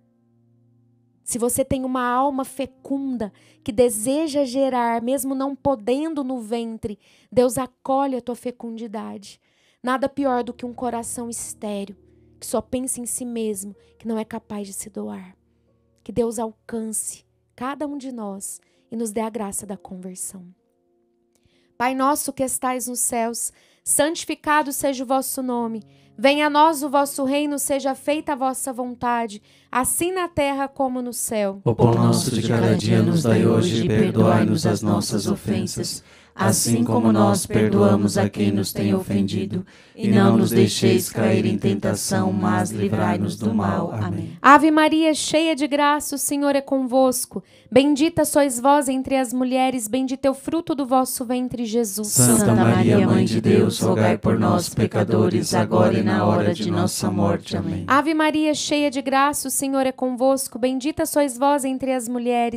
Se você tem uma alma fecunda que deseja gerar, mesmo não podendo no ventre, Deus acolhe a tua fecundidade. Nada pior do que um coração estéril, que só pensa em si mesmo, que não é capaz de se doar. Que Deus alcance cada um de nós e nos dê a graça da conversão. Pai nosso que estais nos céus, santificado seja o vosso nome. Venha a nós o vosso reino, seja feita a vossa vontade, assim na terra como no céu. O pão nosso de cada dia nos dai hoje e perdoai-nos as nossas ofensas, assim como nós perdoamos a quem nos tem ofendido. E não nos deixeis cair em tentação, mas livrai-nos do mal. Amém. Ave Maria, cheia de graça, o Senhor é convosco. Bendita sois vós entre as mulheres, bendito é o fruto do vosso ventre, Jesus. Santa Maria, Mãe de Deus, rogai por nós, pecadores, agora e na hora de nossa morte. Amém. Ave Maria, cheia de graça, o Senhor é convosco. Bendita sois vós entre as mulheres,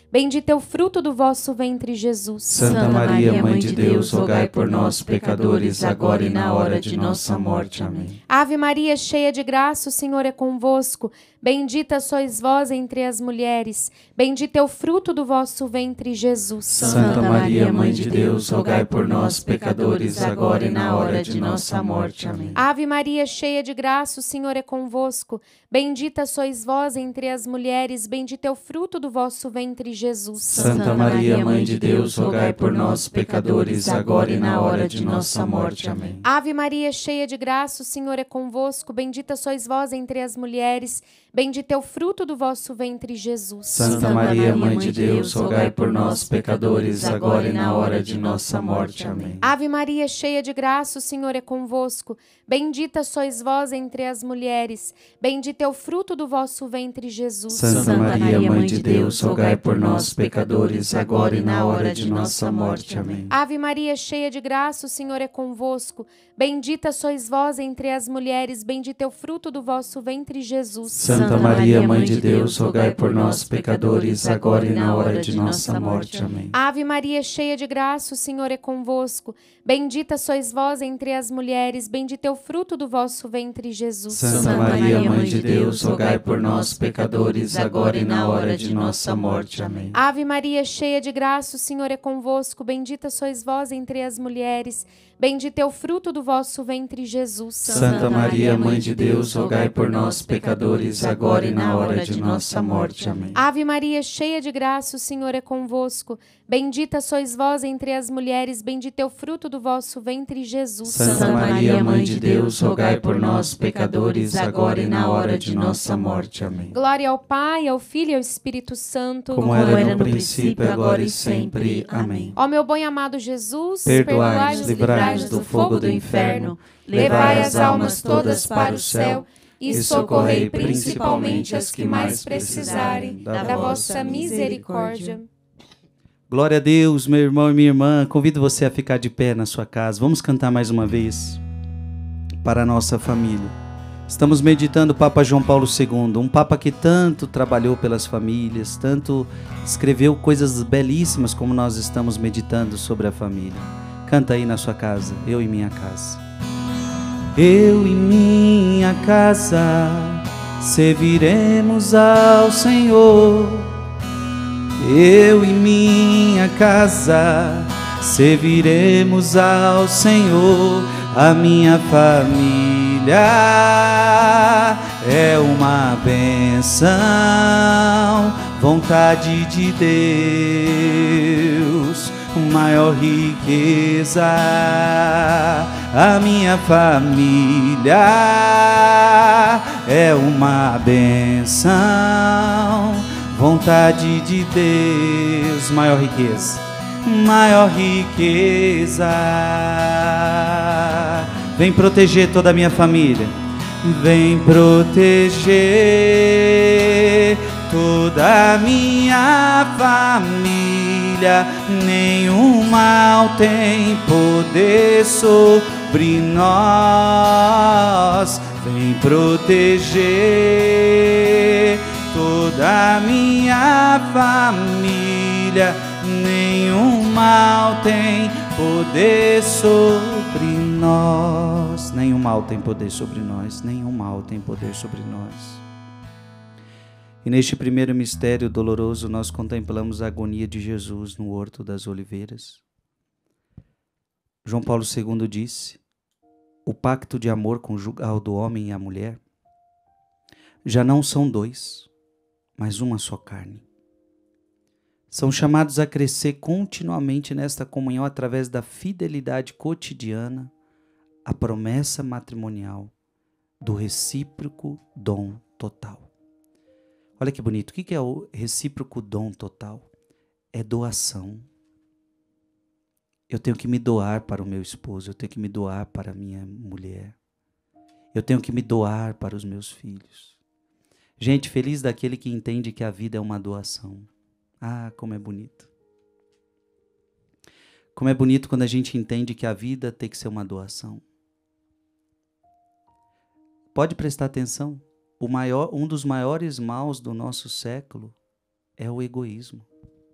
bendito é o fruto do vosso ventre, Jesus. Santa Maria, Mãe de Deus, rogai por nós, pecadores, agora e na hora de nossa morte. Amém. Ave Maria, cheia de graça, o Senhor é convosco. Bendita sois vós entre as mulheres, bendito é o fruto do vosso ventre, Jesus. Santa Maria, Mãe de Deus, rogai por nós, pecadores, agora e na hora de nossa morte. Amém. Ave Maria, cheia de graça, o Senhor é convosco. Bendita sois vós entre as mulheres, bendito é o fruto do vosso ventre, Jesus. Santa Maria, Mãe de Deus, rogai por nós, pecadores, agora e na hora de nossa morte. Amém. Ave Maria, cheia de graça, o Senhor é convosco. Bendita sois vós entre as mulheres, bendito é o fruto do vosso ventre, Jesus. Santa Maria, Mãe de Deus, rogai por nós, pecadores, agora e na hora de nossa morte. Amém. Ave Maria, cheia de graça, o Senhor é convosco. Bendita sois vós entre as mulheres, bendito é o fruto do vosso ventre, Jesus. Santa Maria, Mãe de Deus, rogai por nós, pecadores, agora e na hora de nossa morte. Amém. Ave Maria, cheia de graça, o Senhor é convosco. Bendita sois vós entre as mulheres, bendito é o fruto do vosso ventre, Jesus. Santa Maria, Mãe de Deus, rogai por nós, pecadores, agora e na hora de nossa morte. Amém. Ave Maria, cheia de graça, o Senhor é convosco. Bendita sois vós entre as mulheres, bendito é o fruto do vosso ventre, Jesus. Santa Maria, Mãe de Deus, rogai por nós, pecadores, agora e na hora de nossa morte. Amém. Ave Maria, cheia de graça, o Senhor é convosco. Bendita sois vós entre as mulheres, bendito é o fruto do vosso ventre, Jesus. Santa Maria, Mãe de Deus, rogai por nós, pecadores, agora e na hora de nossa morte. Amém. Ave Maria, cheia de graça, o Senhor é convosco. Bendita sois vós entre as mulheres, bendito é o fruto do vosso ventre, Jesus. Santa Maria, Mãe de Deus, rogai por nós, pecadores, agora e na hora de nossa morte. Amém. Glória ao Pai, ao Filho e ao Espírito Santo, como era no princípio, agora e sempre. Amém. Ó meu bom e amado Jesus, perdoai-nos, livrai-nos do fogo do inferno, levai as almas todas para o céu e socorrei principalmente as que mais precisarem da vossa misericórdia. Glória a Deus, meu irmão e minha irmã. Convido você a ficar de pé na sua casa. Vamos cantar mais uma vez para a nossa família. Estamos meditando o Papa João Paulo II, um Papa que tanto trabalhou pelas famílias, tanto escreveu coisas belíssimas como nós estamos meditando sobre a família. Canta aí na sua casa, eu e minha casa. Eu e minha casa serviremos ao Senhor. Eu e minha casa serviremos ao Senhor. A minha família é uma bênção, vontade de Deus, maior riqueza. A minha família é uma bênção, vontade de Deus, maior riqueza, maior riqueza. Vem proteger toda a minha família, vem proteger toda a minha família. Nenhum mal tem poder sobre nós. Vem proteger toda a minha família. Nenhum mal tem poder sobre nós. Nenhum mal tem poder sobre nós. Nenhum mal tem poder sobre nós. E neste primeiro mistério doloroso nós contemplamos a agonia de Jesus no Horto das Oliveiras. João Paulo II disse: o pacto de amor conjugal do homem e a mulher já não são dois, mas uma só carne. São chamados a crescer continuamente nesta comunhão através da fidelidade cotidiana, a promessa matrimonial, do recíproco dom total. Olha que bonito. O que é o recíproco dom total? É doação. Eu tenho que me doar para o meu esposo, eu tenho que me doar para a minha mulher, eu tenho que me doar para os meus filhos. Gente, feliz daquele que entende que a vida é uma doação. Ah, como é bonito. Como é bonito quando a gente entende que a vida tem que ser uma doação. Pode prestar atenção. Um dos maiores maus do nosso século é o egoísmo.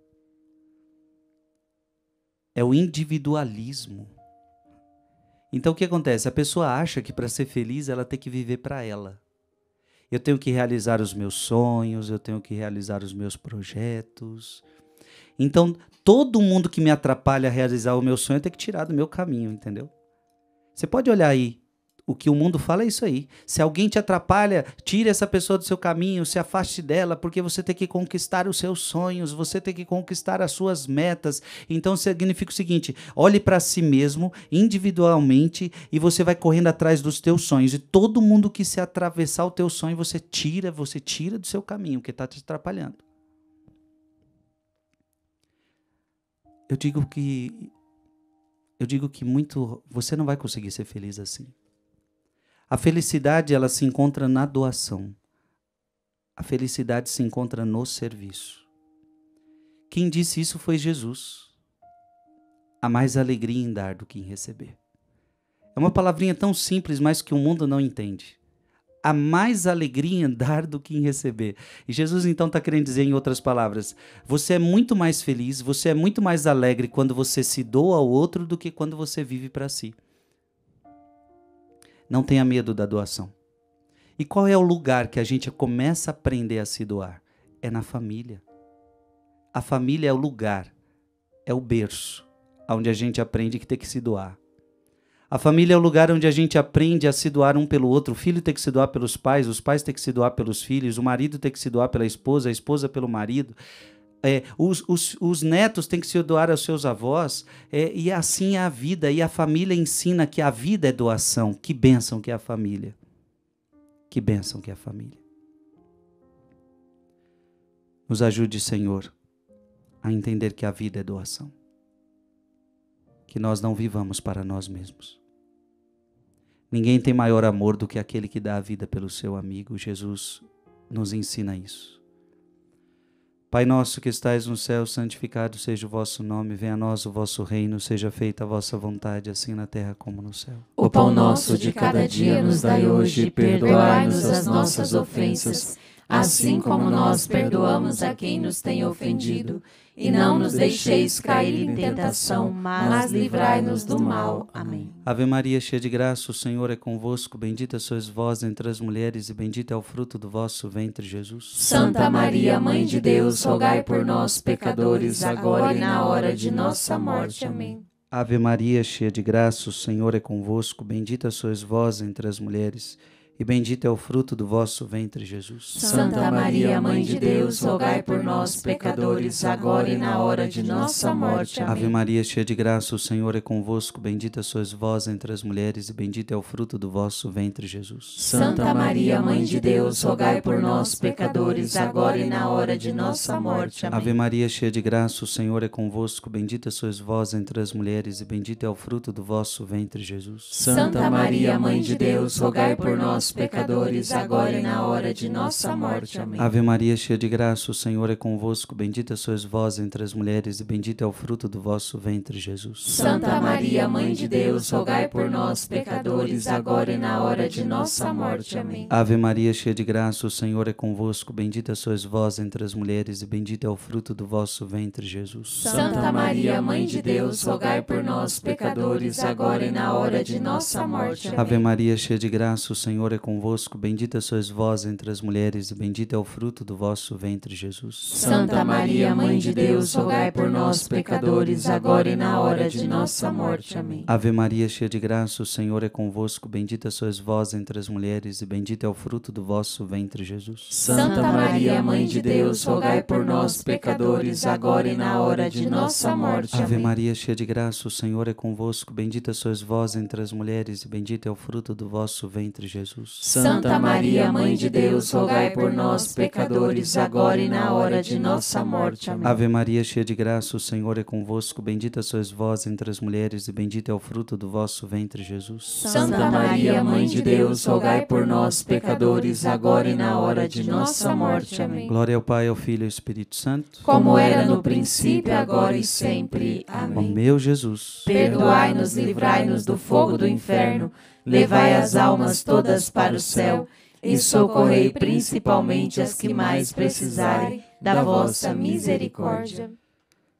É o individualismo. Então o que acontece? A pessoa acha que para ser feliz ela tem que viver para ela. Eu tenho que realizar os meus sonhos, eu tenho que realizar os meus projetos. Então todo mundo que me atrapalha a realizar o meu sonho tem que tirar do meu caminho, entendeu? Você pode olhar aí. O que o mundo fala é isso aí. Se alguém te atrapalha, tire essa pessoa do seu caminho, se afaste dela, porque você tem que conquistar os seus sonhos, você tem que conquistar as suas metas. Então significa o seguinte, olhe para si mesmo, individualmente, e você vai correndo atrás dos teus sonhos. E todo mundo que se atravessar o teu sonho, você tira do seu caminho, porque está te atrapalhando. Eu digo que você não vai conseguir ser feliz assim. A felicidade, ela se encontra na doação. A felicidade se encontra no serviço. Quem disse isso foi Jesus. Há mais alegria em dar do que em receber. É uma palavrinha tão simples, mas que o mundo não entende. Há mais alegria em dar do que em receber. E Jesus então está querendo dizer, em outras palavras, você é muito mais feliz, você é muito mais alegre quando você se doa ao outro do que quando você vive para si. Não tenha medo da doação. E qual é o lugar que a gente começa a aprender a se doar? É na família. A família é o lugar, é o berço, onde a gente aprende que tem que se doar. A família é o lugar onde a gente aprende a se doar um pelo outro. O filho tem que se doar pelos pais, os pais têm que se doar pelos filhos, o marido tem que se doar pela esposa, a esposa pelo marido. Os netos têm que se doar aos seus avós, e assim é a vida, e a família ensina que a vida é doação. Que bênção que é a família. Que bênção que é a família. Nos ajude, Senhor, a entender que a vida é doação. Que nós não vivamos para nós mesmos. Ninguém tem maior amor do que aquele que dá a vida pelo seu amigo. Jesus nos ensina isso. Pai nosso que estais no céu, santificado seja o vosso nome, venha a nós o vosso reino, seja feita a vossa vontade, assim na terra como no céu. O pão nosso de cada dia nos dai hoje, perdoai-nos as nossas ofensas, assim como nós perdoamos a quem nos tem ofendido. E não nos deixeis cair em tentação, mas livrai-nos do mal. Amém. Ave Maria, cheia de graça, o Senhor é convosco, bendita sois vós entre as mulheres, e bendito é o fruto do vosso ventre, Jesus. Santa Maria, Mãe de Deus, rogai por nós, pecadores, agora e na hora de nossa morte. Amém. Ave Maria, cheia de graça, o Senhor é convosco, bendita sois vós entre as mulheres, e bendito é o fruto do vosso ventre, Jesus. Santa Maria, Mãe de Deus, rogai por nós, pecadores, agora e na hora de nossa morte. Amém. Ave Maria, cheia de graça, o Senhor é convosco, bendita sois vós entre as mulheres, e bendito é o fruto do vosso ventre, Jesus. Santa Maria, Mãe de Deus, rogai por nós, pecadores, agora e na hora de nossa morte. Amém. Ave Maria, cheia de graça, o Senhor é convosco, bendita sois vós entre as mulheres, e bendito é o fruto do vosso ventre, Jesus. Santa Maria, Mãe de Deus, rogai por nós, pecadores, agora e na hora de nossa morte. Amém. Ave Maria, cheia de graça, o Senhor é convosco, bendita sois vós entre as mulheres, e bendito é o fruto do vosso ventre, Jesus. Santa Maria, Mãe de Deus, rogai por nós, pecadores, agora e na hora de nossa morte. Amém. Ave Maria, cheia de graça, o Senhor é convosco, bendita sois vós entre as mulheres, e bendito é o fruto do vosso ventre, Jesus. Santa Maria, Mãe de Deus, rogai por nós, pecadores, agora e na hora de nossa morte. Amém. Ave Maria, cheia de graça, o Senhor é convosco, bendita sois vós entre as mulheres, e bendito é o fruto do vosso ventre, Jesus. Santa Maria, Mãe de Deus, rogai por nós, pecadores, agora e na hora de nossa morte. Amém. Ave Maria, cheia de graça, o Senhor é convosco, bendita sois vós entre as mulheres, e bendito é o fruto do vosso ventre, Jesus. Santa Maria, Mãe de Deus, rogai por nós, pecadores, agora e na hora de nossa morte. Ave Amém. Maria, cheia de graça, o Senhor é convosco, bendita sois vós entre as mulheres, e bendito é o fruto do vosso ventre, Jesus. Santa Maria, Mãe de Deus, rogai por nós, pecadores, agora e na hora de nossa morte. Amém. Ave Maria, cheia de graça, o Senhor é convosco, bendita sois vós entre as mulheres, e bendito é o fruto do vosso ventre, Jesus. Santa Maria, Mãe de Deus, rogai por nós, pecadores, agora e na hora de nossa morte. Amém. Glória ao Pai, ao Filho e ao Espírito Santo, como era no princípio, agora e sempre. Ó Amém. meu Jesus, Perdoai-nos, livrai-nos do fogo do inferno, levai as almas todas para o céu e socorrei principalmente as que mais precisarem da vossa misericórdia.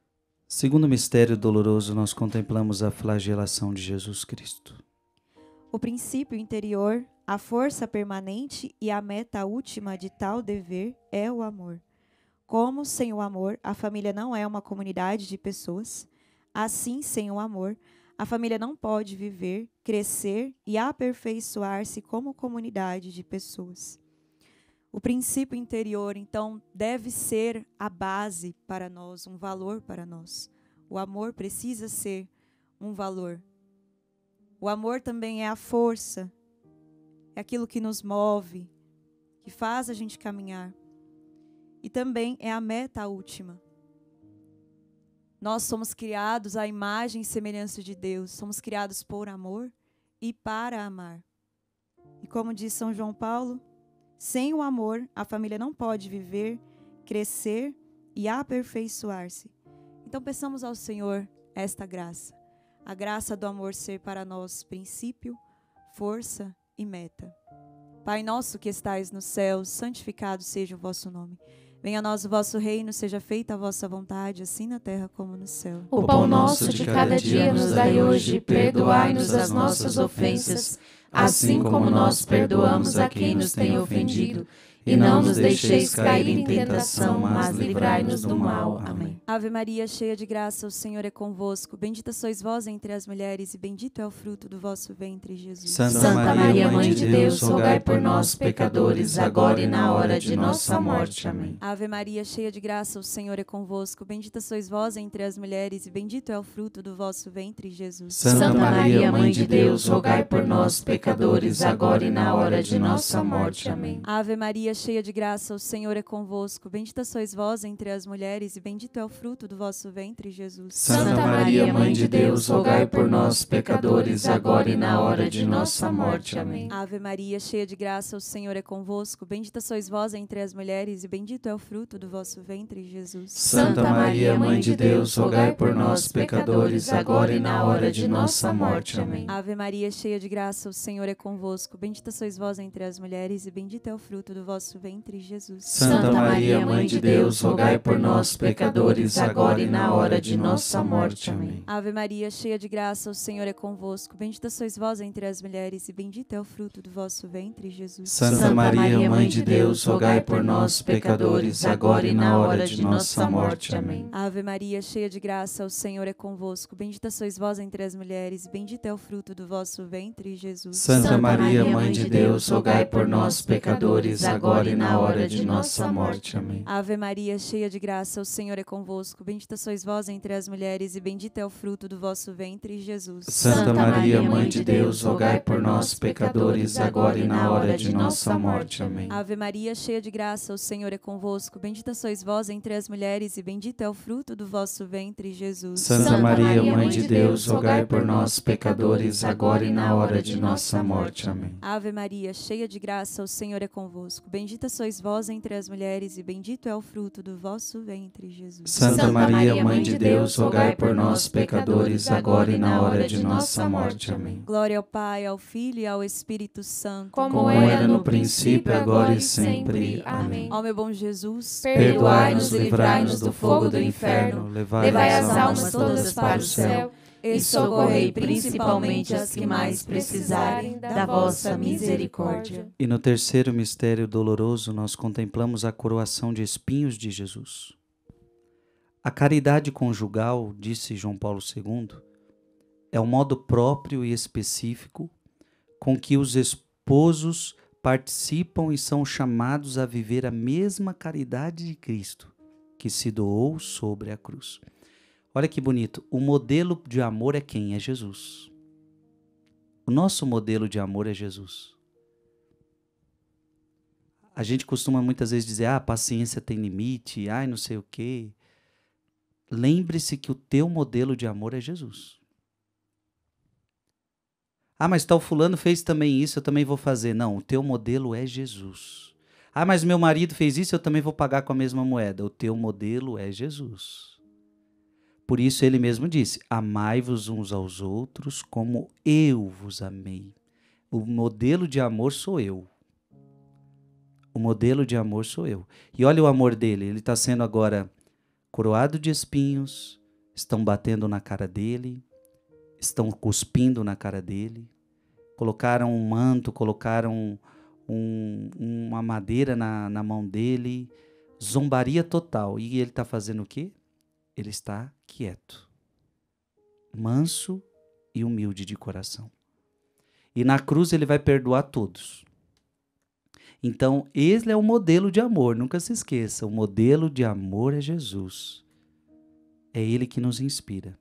Segundo mistério doloroso, nós contemplamos a flagelação de Jesus Cristo. O princípio interior, a força permanente e a meta última de tal dever é o amor. Como, sem o amor, a família não é uma comunidade de pessoas, assim, sem o amor, a família não pode viver, crescer e aperfeiçoar-se como comunidade de pessoas. O princípio interior, então, deve ser a base para nós, um valor para nós. O amor precisa ser um valor. O amor também é a força, é aquilo que nos move, que faz a gente caminhar. E também é a meta última. Nós somos criados à imagem e semelhança de Deus, somos criados por amor e para amar. E como diz São João Paulo, sem o amor, a família não pode viver, crescer e aperfeiçoar-se. Então peçamos ao Senhor esta graça. A graça do amor ser para nós princípio, força e meta. Pai nosso que estais nos céus, santificado seja o vosso nome. Venha a nós o vosso reino, seja feita a vossa vontade, assim na terra como no céu. O pão nosso de cada dia nos dai hoje, perdoai-nos as nossas ofensas, assim como nós perdoamos a quem nos tem ofendido. E não nos deixeis cair em tentação, mas livrai-nos do mal. Amém. Ave Maria, cheia de graça, o Senhor é convosco. Bendita sois vós entre as mulheres, e bendito é o fruto do vosso ventre, Jesus. Santa Maria, Mãe de Deus, rogai por nós, pecadores, agora e na hora de nossa morte. Amém. Ave Maria, cheia de graça, o Senhor é convosco. Bendita sois vós entre as mulheres, e bendito é o fruto do vosso ventre, Jesus. Santa Maria, Mãe de Deus, rogai por nós, pecadores, agora e na hora de nossa morte. Amém. Ave Maria, cheia de graça, o Senhor é convosco. Bendita sois vós entre as mulheres, e bendito é o fruto do vosso ventre, Jesus. Santa Maria, Mãe de Deus, rogai por nós, pecadores, agora e na hora de nossa morte. Amém. Ave Maria, cheia de graça, o Senhor é convosco. Bendita sois vós entre as mulheres, e bendito é o fruto do vosso ventre, Jesus. Santa Maria, Mãe de Deus, rogai por nós, pecadores, agora e na hora de nossa morte. Amém. Ave Maria, cheia de graça, o Senhor é convosco. Bendita sois vós entre as mulheres, e bendito é o fruto do vosso ventre, Jesus. Santa Maria, Mãe de Deus, rogai por nós, pecadores, agora e na hora de nossa morte. Amém. Ave Maria, cheia de graça, o Senhor é convosco. Bendita sois vós entre as mulheres, e bendito é o fruto do vosso ventre, Jesus. Santa Maria, Mãe de Deus, rogai por nós, pecadores, agora e na hora de nossa morte. Amém. Ave Maria, cheia de graça, o Senhor é convosco. Bendita sois vós entre as mulheres, e bendito é o fruto do vosso ventre, Jesus. Santa Maria, Mãe de Deus, rogai por nós, pecadores, agora e na hora de nossa morte. Amém. Ave Maria, cheia de graça, o Senhor é convosco. Bendita sois vós entre as mulheres, e bendito é o fruto do vosso ventre, Jesus. Santa Maria, Mãe de Deus, rogai por nós, pecadores, agora e na hora de nossa morte. Amém. Ave Maria, cheia de graça, o Senhor é convosco. Bendita sois vós entre as mulheres, e bendito é o fruto do vosso ventre, Jesus. Santa Maria, Mãe de Deus, rogai por nós, pecadores, agora e na hora de nossa morte. Amém. Ave Maria, cheia de graça, o Senhor é convosco. Bendita sois vós entre as mulheres, e bendito é o fruto do vosso ventre, Jesus. Santa Maria, Mãe de Deus, rogai por nós, pecadores, agora e na hora de nossa morte. Amém. Glória ao Pai, ao Filho e ao Espírito Santo, como era no princípio, agora e sempre. Amém. Ó meu bom Jesus, perdoai-nos, livrai-nos do fogo do inferno, levai as almas todas para o céu e socorrei principalmente as que mais precisarem da vossa misericórdia. E no terceiro mistério doloroso, nós contemplamos a coroação de espinhos de Jesus. A caridade conjugal, disse João Paulo II, é o modo próprio e específico com que os esposos participam e são chamados a viver a mesma caridade de Cristo, que se doou sobre a cruz. Olha que bonito, o modelo de amor é quem? É Jesus. O nosso modelo de amor é Jesus. A gente costuma muitas vezes dizer, a paciência tem limite, não sei o quê. Lembre-se que o teu modelo de amor é Jesus. Mas tal fulano fez também isso, eu também vou fazer. Não, o teu modelo é Jesus. Mas meu marido fez isso, eu também vou pagar com a mesma moeda. O teu modelo é Jesus. Por isso ele mesmo disse, amai-vos uns aos outros como eu vos amei. O modelo de amor sou eu. O modelo de amor sou eu. E olha o amor dele, ele está sendo agora coroado de espinhos, estão batendo na cara dele, estão cuspindo na cara dele, colocaram um manto, colocaram uma madeira na mão dele, zombaria total. E ele está fazendo o quê? Ele está quieto, manso e humilde de coração. E na cruz ele vai perdoar todos. Então, ele é o modelo de amor, nunca se esqueça, o modelo de amor é Jesus. É ele que nos inspira.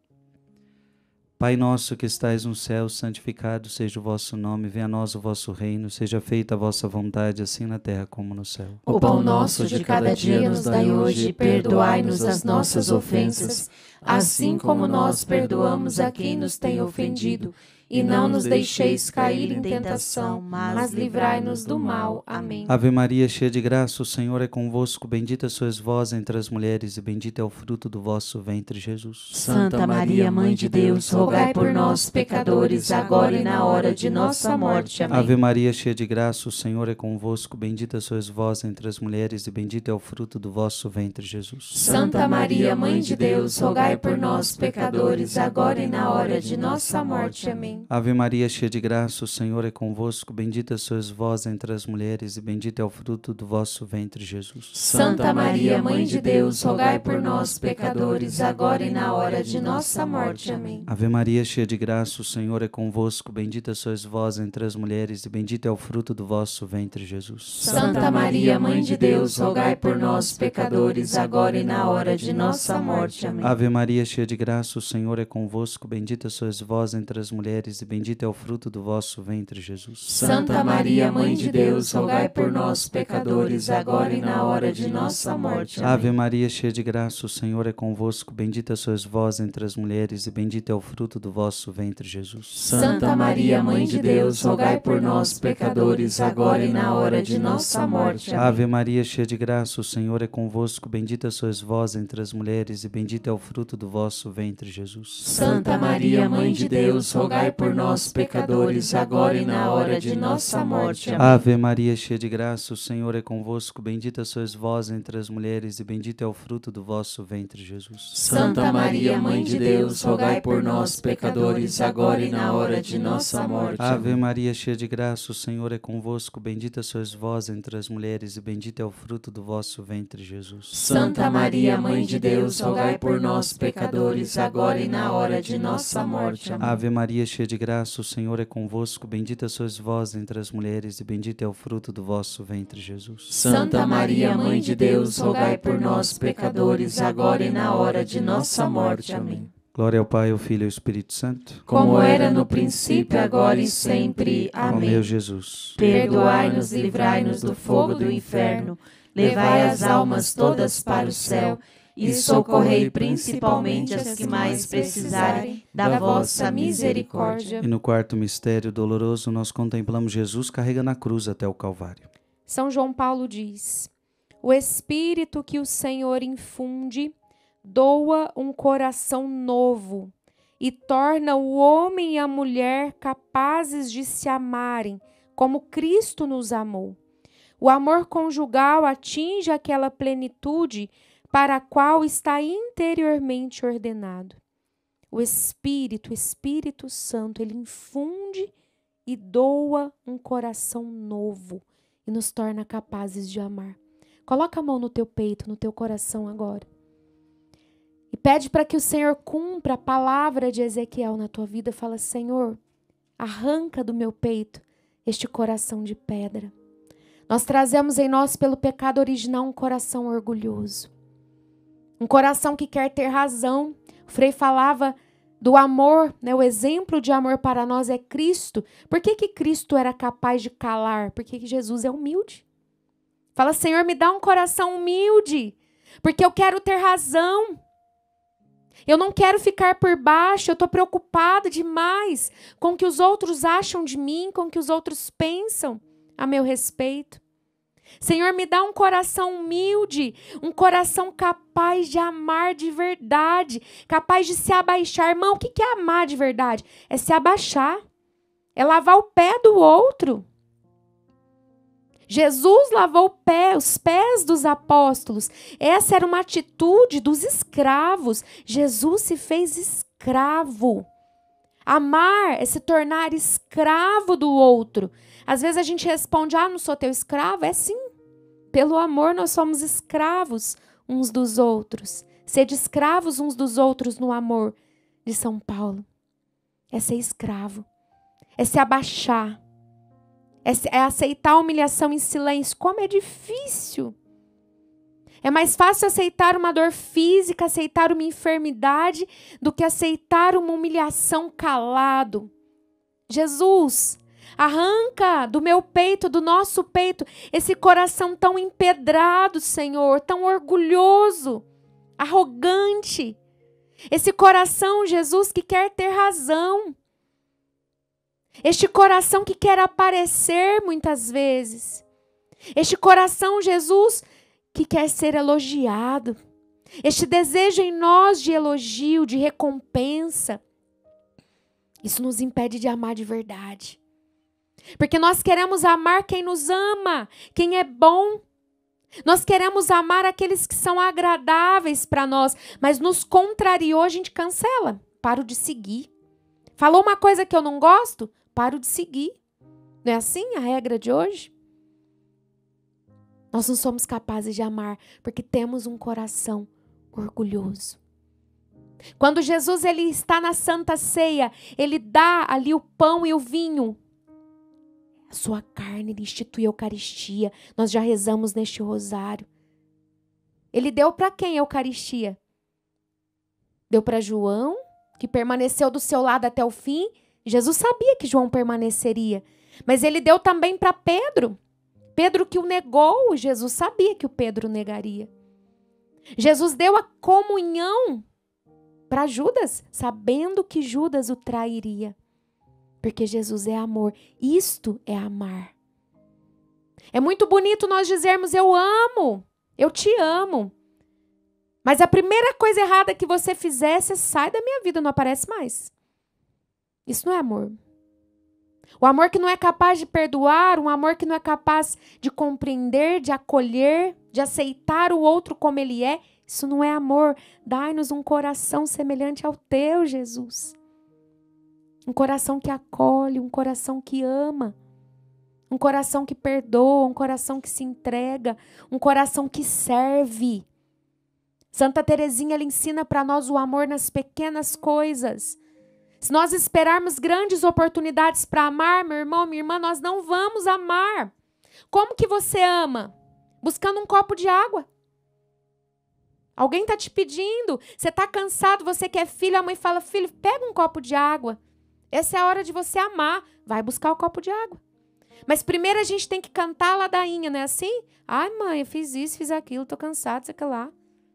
Pai nosso que estais no céu, santificado seja o vosso nome, venha a nós o vosso reino, seja feita a vossa vontade, assim na terra como no céu. O pão nosso de cada dia nos dai hoje, perdoai-nos as nossas ofensas, assim como nós perdoamos a quem nos tem ofendido. E não nos deixeis cair em tentação, mas livrai-nos do mal. Amém. Ave Maria, cheia de graça, o Senhor é convosco, bendita sois vós entre as mulheres, e bendito é o fruto do vosso ventre, Jesus. Santa Maria, Mãe de Deus, rogai por nós, pecadores, agora e na hora de nossa morte. Amém. Ave Maria, cheia de graça, o Senhor é convosco, bendita sois vós entre as mulheres, e bendito é o fruto do vosso ventre, Jesus. Santa Maria, Mãe de Deus, rogai por nós, pecadores, agora e na hora de nossa morte. Amém. Ave Maria, cheia de graça, o Senhor é convosco, bendita sois vós entre as mulheres, e bendito é o fruto do vosso ventre, Jesus. Santa Maria, Mãe de Deus, rogai por nós, pecadores, agora e na hora de nossa morte. Amém. Ave Maria, cheia de graça, o Senhor é convosco, bendita sois vós entre as mulheres, e bendito é o fruto do vosso ventre, Jesus. Santa Maria, Mãe de Deus, rogai por nós, pecadores, agora e na hora de nossa morte. Amém. Ave Maria, cheia de graça, o Senhor é convosco, bendita sois vós entre as mulheres, e bendito é o fruto do vosso ventre, Jesus. Santa Maria, Mãe de Deus, rogai por nós, pecadores, agora e na hora de nossa morte. Amém. Ave Maria, cheia de graça, o Senhor é convosco, bendita sois vós entre as mulheres, e bendito é o fruto do vosso ventre, Jesus. Santa Maria, Mãe de Deus, rogai por nós, pecadores, agora e na hora de nossa morte. Amém. Ave Maria, cheia de graça, o Senhor é convosco, bendita sois vós entre as mulheres, e bendito é o fruto do vosso ventre, Jesus. Santa Maria, Mãe de Deus, rogai por nós, pecadores, agora e na hora de nossa morte. Amém. Ave Maria, cheia de graça, o Senhor é convosco, bendita sois vós entre as mulheres, e bendito é o fruto do vosso ventre, Jesus. Santa Maria, Mãe de Deus, rogai por nós, pecadores, agora e na hora de nossa morte. Ave Maria, cheia de graça, o Senhor é convosco, bendita sois vós entre as mulheres, e bendito é o fruto do vosso ventre, Jesus. Santa Maria, Mãe de Deus, rogai por nós, pecadores, agora e na hora de nossa morte. Amém. Ave Maria, cheia de graça, o Senhor é convosco, bendita sois vós entre as mulheres, e bendito é o fruto do vosso ventre, Jesus. Santa Maria, Mãe de Deus, rogai por nós, pecadores, agora e na hora de nossa morte. Amém. Glória ao Pai, ao Filho e ao Espírito Santo. Como era no princípio, agora e sempre. Ó Amém. meu Jesus, Perdoai-nos, livrai-nos do fogo do inferno, levai as almas todas para o céu e socorrei principalmente as que mais precisarem da vossa misericórdia. e no quarto mistério doloroso nós contemplamos Jesus carregando a cruz até o Calvário. São João Paulo diz: o Espírito que o Senhor infunde doa um coração novo e torna o homem e a mulher capazes de se amarem como Cristo nos amou. O amor conjugal atinge aquela plenitude para a qual está interiormente ordenado. O Espírito Santo, ele infunde e doa um coração novo e nos torna capazes de amar. Coloca a mão no teu peito, no teu coração agora. E pede para que o Senhor cumpra a palavra de Ezequiel na tua vida. Fala: Senhor, arranca do meu peito este coração de pedra. Nós trazemos em nós, pelo pecado original, um coração orgulhoso. Um coração que quer ter razão. O Frei falava do amor, né? O exemplo de amor para nós é Cristo. Por que Cristo era capaz de calar? Porque Jesus é humilde. Fala: Senhor, me dá um coração humilde, porque eu quero ter razão. Eu não quero ficar por baixo, eu estou preocupada demais com o que os outros acham de mim, com o que os outros pensam a meu respeito. Senhor, me dá um coração humilde, um coração capaz de amar de verdade, capaz de se abaixar. Irmão, o que é amar de verdade? É se abaixar, é lavar o pé do outro. Jesus lavou os pés dos apóstolos. Essa era uma atitude dos escravos. Jesus se fez escravo. Amar é se tornar escravo do outro. Às vezes a gente responde, não sou teu escravo. É sim. Pelo amor nós somos escravos uns dos outros. Sede escravos uns dos outros no amor, de São Paulo. É ser escravo. É se abaixar. É aceitar a humilhação em silêncio. Como é difícil. É mais fácil aceitar uma dor física, aceitar uma enfermidade, do que aceitar uma humilhação calado. Jesus, arranca do meu peito, do nosso peito, esse coração tão empedrado, Senhor, tão orgulhoso, arrogante. Esse coração, Jesus, que quer ter razão. Este coração que quer aparecer muitas vezes. Este coração, Jesus, que quer ser elogiado. Este desejo em nós de elogio, de recompensa. Isso nos impede de amar de verdade. Porque nós queremos amar quem nos ama, quem é bom. Nós queremos amar aqueles que são agradáveis para nós, mas nos contrariou, a gente cancela. Paro de seguir. Falou uma coisa que eu não gosto? Paro de seguir. Não é assim a regra de hoje? Nós não somos capazes de amar porque temos um coração orgulhoso. Quando Jesus ele está na Santa Ceia, ele dá ali o pão e o vinho. A sua carne, ele institui a Eucaristia. Nós já rezamos neste rosário. Ele deu para quem a Eucaristia? Deu para João, que permaneceu do seu lado até o fim. Jesus sabia que João permaneceria. Mas ele deu também para Pedro. Pedro que o negou, Jesus sabia que o Pedro negaria. Jesus deu a comunhão para Judas, sabendo que Judas o trairia. Porque Jesus é amor. Isto é amar. É muito bonito nós dizermos, eu amo, eu te amo. Mas a primeira coisa errada que você fizer, você sai da minha vida, não aparece mais. Isso não é amor. O amor que não é capaz de perdoar, um amor que não é capaz de compreender, de acolher, de aceitar o outro como ele é, isso não é amor. Dai-nos um coração semelhante ao teu, Jesus. Um coração que acolhe, um coração que ama, um coração que perdoa, um coração que se entrega, um coração que serve. Santa Teresinha, ela ensina para nós o amor nas pequenas coisas. Se nós esperarmos grandes oportunidades para amar, meu irmão, minha irmã, nós não vamos amar. Como que você ama? Buscando um copo de água. Alguém está te pedindo, você está cansado, você quer filho, a mãe fala, filho, pega um copo de água. Essa é a hora de você amar. Vai buscar o copo de água. Mas primeiro a gente tem que cantar a ladainha, não é assim? Ai, mãe, eu fiz isso, fiz aquilo, tô cansado, sei lá.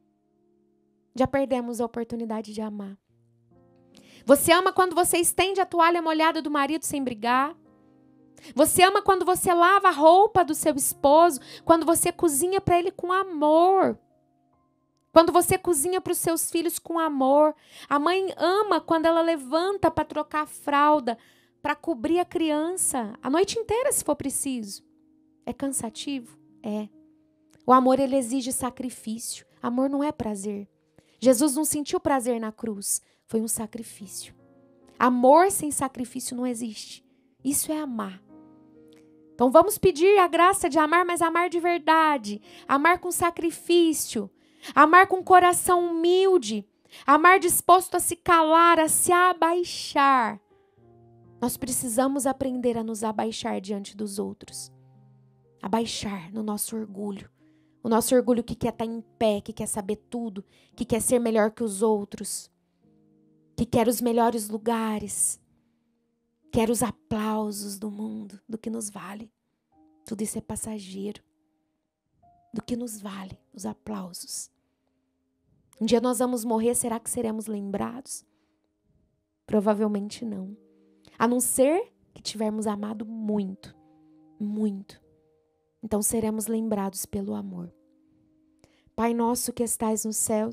Já perdemos a oportunidade de amar. Você ama quando você estende a toalha molhada do marido sem brigar. Você ama quando você lava a roupa do seu esposo, quando você cozinha para ele com amor. Quando você cozinha para os seus filhos com amor. A mãe ama quando ela levanta para trocar a fralda, para cobrir a criança a noite inteira, se for preciso. É cansativo? É. O amor, ele exige sacrifício. Amor não é prazer. Jesus não sentiu prazer na cruz. Foi um sacrifício. Amor sem sacrifício não existe. Isso é amar. Então vamos pedir a graça de amar, mas amar de verdade. Amar com sacrifício. Amar com coração humilde. Amar disposto a se calar, a se abaixar. Nós precisamos aprender a nos abaixar diante dos outros. Abaixar no nosso orgulho. O nosso orgulho que quer estar em pé, que quer saber tudo, que quer ser melhor que os outros, que quer os melhores lugares, quer os aplausos do mundo, do que nos vale. Tudo isso é passageiro. Do que nos vale os aplausos. Um dia nós vamos morrer, será que seremos lembrados? Provavelmente não. A não ser que tivermos amado muito, muito. Então seremos lembrados pelo amor. Pai nosso que estais nos céus,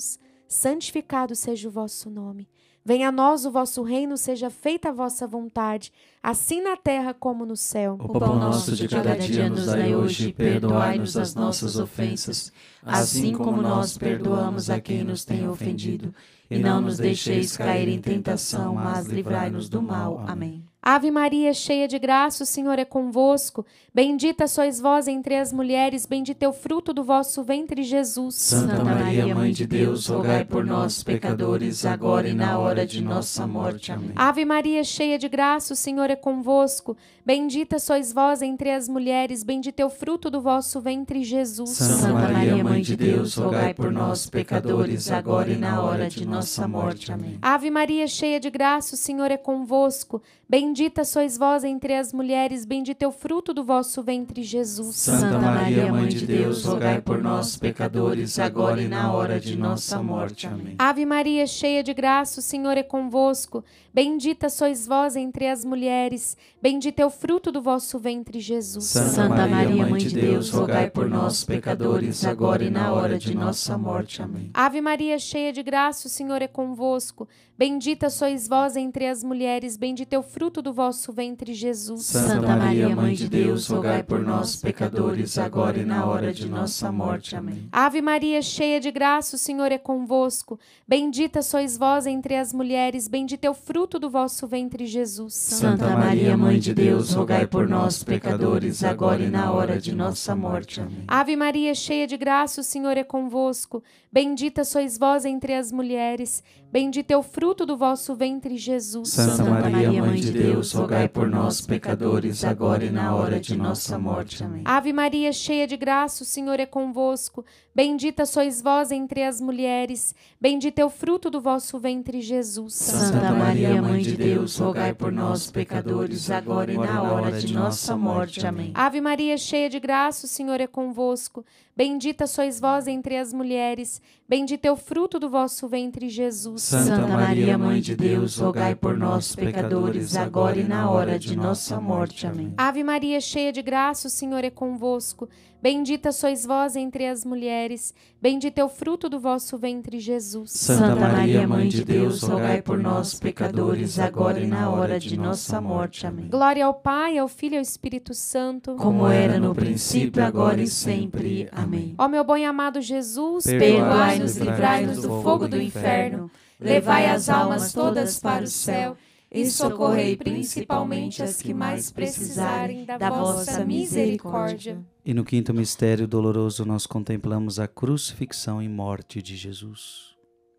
santificado seja o vosso nome. Venha a nós o vosso reino, seja feita a vossa vontade, assim na terra como no céu. O pão nosso de cada dia nos dai hoje, e perdoai-nos as nossas ofensas, assim como nós perdoamos a quem nos tem ofendido. E não nos deixeis cair em tentação, mas livrai-nos do mal. Amém. Ave Maria, cheia de graça, o Senhor é convosco. Bendita sois vós entre as mulheres, bendito é o fruto do vosso ventre, Jesus. Santa Maria, Mãe de Deus, rogai por nós, pecadores, agora e na hora de nossa morte. Amém. Ave Maria, cheia de graça, o Senhor é convosco. Bendita sois vós entre as mulheres, bendito é o fruto do vosso ventre, Jesus. Santa Maria, Mãe de Deus, rogai por nós, pecadores, agora e na hora de nossa morte. Amém. Ave Maria, cheia de graça, o Senhor é convosco. Bendita sois vós entre as mulheres, bendito é o fruto do vosso ventre, Jesus. Santa Maria, Mãe de Deus, rogai por nós, pecadores, agora e na hora de nossa morte. Amém. Ave Maria, cheia de graça, o Senhor é convosco. Bendita sois vós entre as mulheres, bendito é o fruto do vosso ventre, Jesus. Santa Maria, Mãe de Deus, rogai por nós, pecadores, agora e na hora de nossa morte. Amém. Ave Maria, cheia de graça, o Senhor é convosco. Bendita sois vós entre as mulheres, bendito é o fruto do vosso ventre, Jesus. Santa Maria, Mãe de Deus, rogai por nós, pecadores, agora e na hora de nossa morte. Amém. Ave Maria, cheia de graça, o Senhor é convosco. Bendita sois vós entre as mulheres, bendito é o fruto do vosso ventre, Jesus. Santa Maria, Mãe de Deus, rogai por nós, pecadores, agora e na hora de nossa morte. Amém. Ave Maria, cheia de graça, o Senhor é convosco. Bendita sois vós entre as mulheres, bendito é o fruto do vosso ventre, Jesus. Santa Maria, Mãe de Deus, rogai por nós, pecadores, agora e na hora de nossa morte. Amém. Ave Maria, cheia de graça, o Senhor é convosco. Bendita sois vós entre as mulheres, bendito é o fruto do vosso ventre, Jesus. Santa Maria, Mãe de Deus, rogai por nós, pecadores, agora e na hora de nossa morte. Amém. Ave Maria, cheia de graça, o Senhor é convosco. Bendita sois vós entre as mulheres, bendito é o fruto do vosso ventre, Jesus. Santa Maria, Mãe de Deus, rogai por nós, pecadores, agora e na hora de nossa morte. Amém. Ave Maria, cheia de graça, o Senhor é convosco. Bendita sois vós entre as mulheres, bendito é o fruto do vosso ventre, Jesus. Santa Maria, Mãe de Deus, rogai por nós, pecadores, agora e na hora de nossa morte. Amém. Glória ao Pai, ao Filho e ao Espírito Santo, como era no princípio, agora e sempre. Amém. Ó meu bom e amado Jesus, perdoai-nos, livrai-nos do fogo do inferno, levai as almas todas para o céu e socorrei principalmente as que mais precisarem da vossa misericórdia. E no quinto mistério doloroso nós contemplamos a crucifixão e morte de Jesus.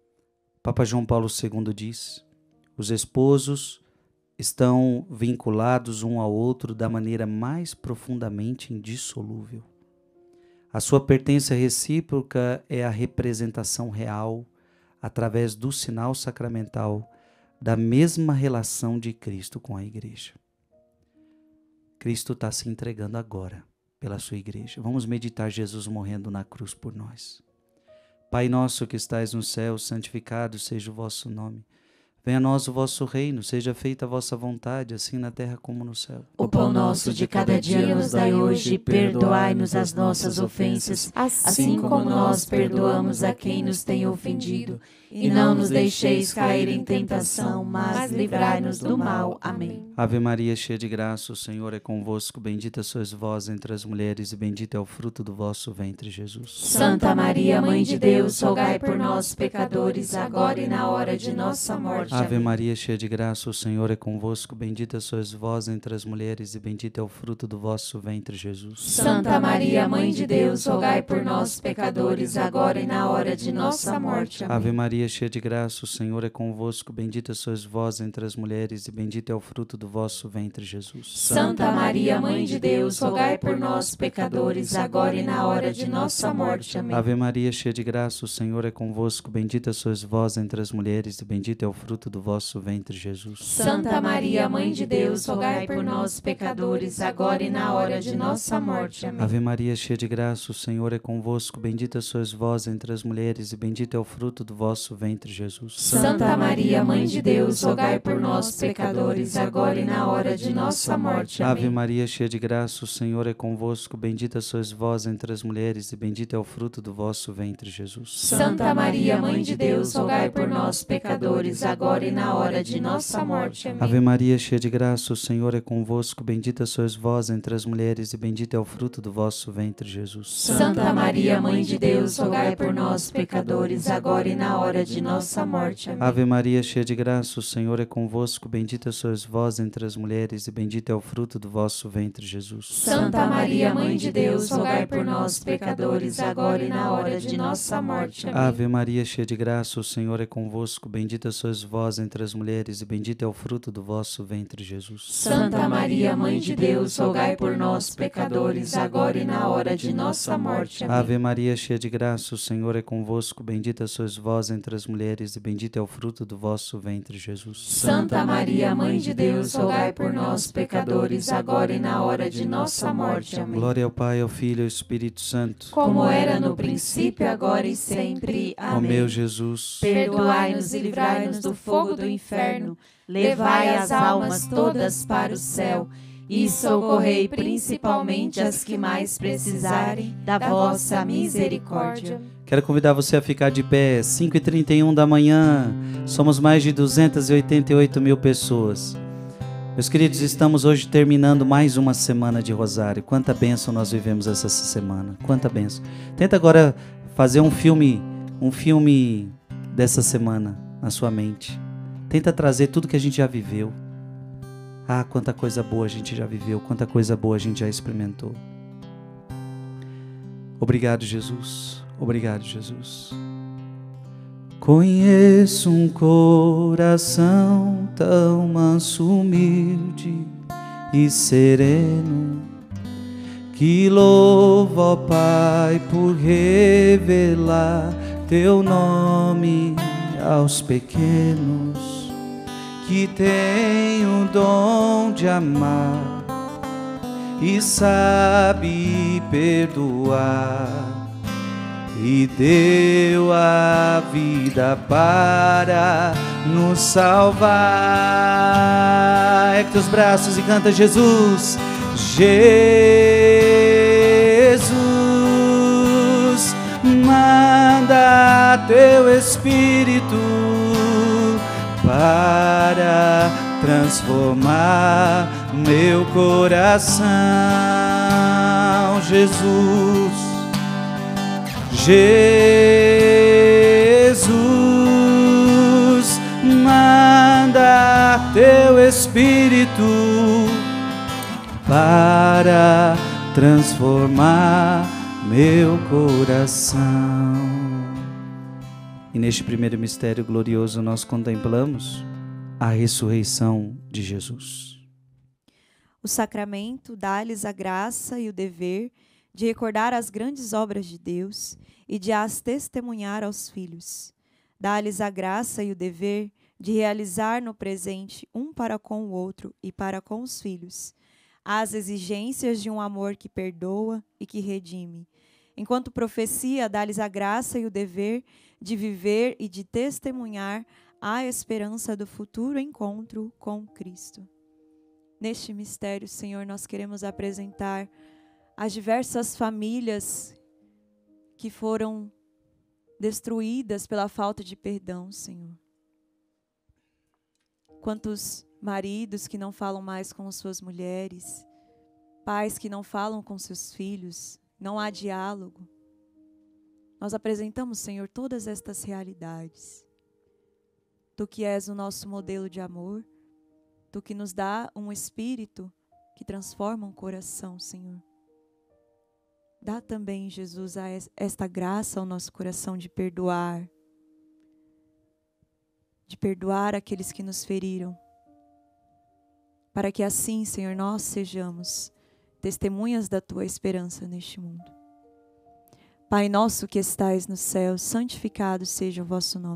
Papa João Paulo II diz: os esposos estão vinculados um ao outro da maneira mais profundamente indissolúvel. A sua pertença recíproca é a representação real, através do sinal sacramental, da mesma relação de Cristo com a igreja. Cristo está se entregando agora pela sua igreja. Vamos meditar Jesus morrendo na cruz por nós. Pai nosso que estais no céu, santificado seja o vosso nome. Venha a nós o vosso reino, seja feita a vossa vontade, assim na terra como no céu. O pão nosso de cada dia nos dai hoje, e perdoai-nos as nossas ofensas, assim como nós perdoamos a quem nos tem ofendido. E não nos deixeis cair em tentação, mas livrai-nos do mal. Amém. Ave Maria, cheia de graça, o Senhor é convosco. Bendita sois vós entre as mulheres, e bendito é o fruto do vosso ventre, Jesus. Santa Maria, Mãe de Deus, rogai por nós, pecadores, agora e na hora de nossa morte. Ave Maria, cheia de graça, o Senhor é convosco. Bendita sois vós entre as mulheres, e bendito é o fruto do vosso ventre, Jesus. Santa Maria, Mãe de Deus, rogai por nós, pecadores, agora e na hora de nossa morte. Amém. Ave Maria, cheia de graça, o Senhor é convosco. Bendita sois vós entre as mulheres, e bendito é o fruto do vosso ventre, Jesus. Santa Maria, Mãe de Deus, rogai por nós, pecadores, agora e na hora de nossa morte. Amém. Ave Maria, cheia de graça, o Senhor é convosco. Bendita sois vós entre as mulheres, e bendito é o fruto fruto do vosso ventre, Jesus. Santa Maria, Mãe de Deus, rogai por nós, pecadores, agora e na hora de nossa morte. Amém. Ave Maria, cheia de graça, o Senhor é convosco. Bendita sois vós entre as mulheres, e bendito é o fruto do vosso ventre, Jesus. Santa Maria, Mãe de Deus, rogai por nós, pecadores, agora e na hora de nossa morte. Amém. Ave Maria, cheia de graça, o Senhor é convosco. Bendita sois vós entre as mulheres, e bendito é o fruto do vosso ventre, Jesus. Santa Maria, Mãe de Deus, rogai por nós, pecadores, agora e na hora de nossa morte. Amém. Ave Maria, cheia de graça, o Senhor é convosco. Bendita sois vós entre as mulheres, e bendito é o fruto do vosso ventre, Jesus. Santa Maria, Mãe de Deus, rogai por nós, pecadores, agora e na hora de nossa morte. Amém. Ave Maria, cheia de graça, o Senhor é convosco. Bendita sois vós entre as mulheres, e bendito é o fruto do vosso ventre, Jesus. Santa Maria, Mãe de Deus, rogai por nós, pecadores, agora e na hora de nossa morte. Amém. Ave Maria, cheia de graça, o Senhor é convosco. Bendita sois vós entre as mulheres, e bendito é o fruto do vosso ventre, Jesus. Santa Maria, Mãe de Deus, rogai por nós, pecadores, agora e na hora de nossa morte. Amém. Ave Maria, cheia de graça, o Senhor é convosco. Bendita sois vós entre as mulheres, e bendito é o fruto do vosso ventre, Jesus. Santa Maria, Mãe de Deus, rogai por nós, pecadores, agora e na hora de nossa morte. Amém. Glória ao Pai, ao Filho e ao Espírito Santo. Como era no princípio, agora e sempre. Ó Amém. meu Jesus, Perdoai-nos e livrai-nos do fogo do inferno, levai as almas todas para o céu e socorrei principalmente as que mais precisarem da vossa misericórdia. quero convidar você a ficar de pé. 5h31 da manhã, somos mais de 288 mil pessoas. Meus queridos, estamos hoje terminando mais uma semana de Rosário. Quanta bênção nós vivemos essa semana, quanta bênção. Tenta agora fazer um filme dessa semana na sua mente. Tenta trazer tudo que a gente já viveu. Ah, quanta coisa boa a gente já viveu, quanta coisa boa a gente já experimentou. Obrigado, Jesus. Obrigado, Jesus. Conheço um coração tão manso, humilde e sereno, que louva, ó Pai, por revelar teu nome aos pequenos, que tem o dom de amar e sabe perdoar, e deu a vida para nos salvar. Ergue teus braços e canta Jesus. Jesus, manda teu Espírito para transformar meu coração. Jesus, Jesus, manda teu Espírito para transformar meu coração. E neste primeiro mistério glorioso nós contemplamos a ressurreição de Jesus. O sacramento dá-lhes a graça e o dever de recordar as grandes obras de Deus e de as testemunhar aos filhos. Dá-lhes a graça e o dever de realizar no presente um para com o outro e para com os filhos as exigências de um amor que perdoa e que redime. Enquanto profecia, dá-lhes a graça e o dever de viver e de testemunhar a esperança do futuro encontro com Cristo. Neste mistério, Senhor, nós queremos apresentar as diversas famílias que foram destruídas pela falta de perdão, Senhor. Quantos maridos que não falam mais com suas mulheres, pais que não falam com seus filhos, não há diálogo. Nós apresentamos, Senhor, todas estas realidades. Tu que és o nosso modelo de amor, Tu que nos dá um espírito que transforma um coração, Senhor. Dá também, Jesus, esta graça ao nosso coração de perdoar aqueles que nos feriram, para que assim, Senhor, nós sejamos testemunhas da Tua esperança neste mundo. Pai nosso que estais no céu, santificado seja o vosso nome.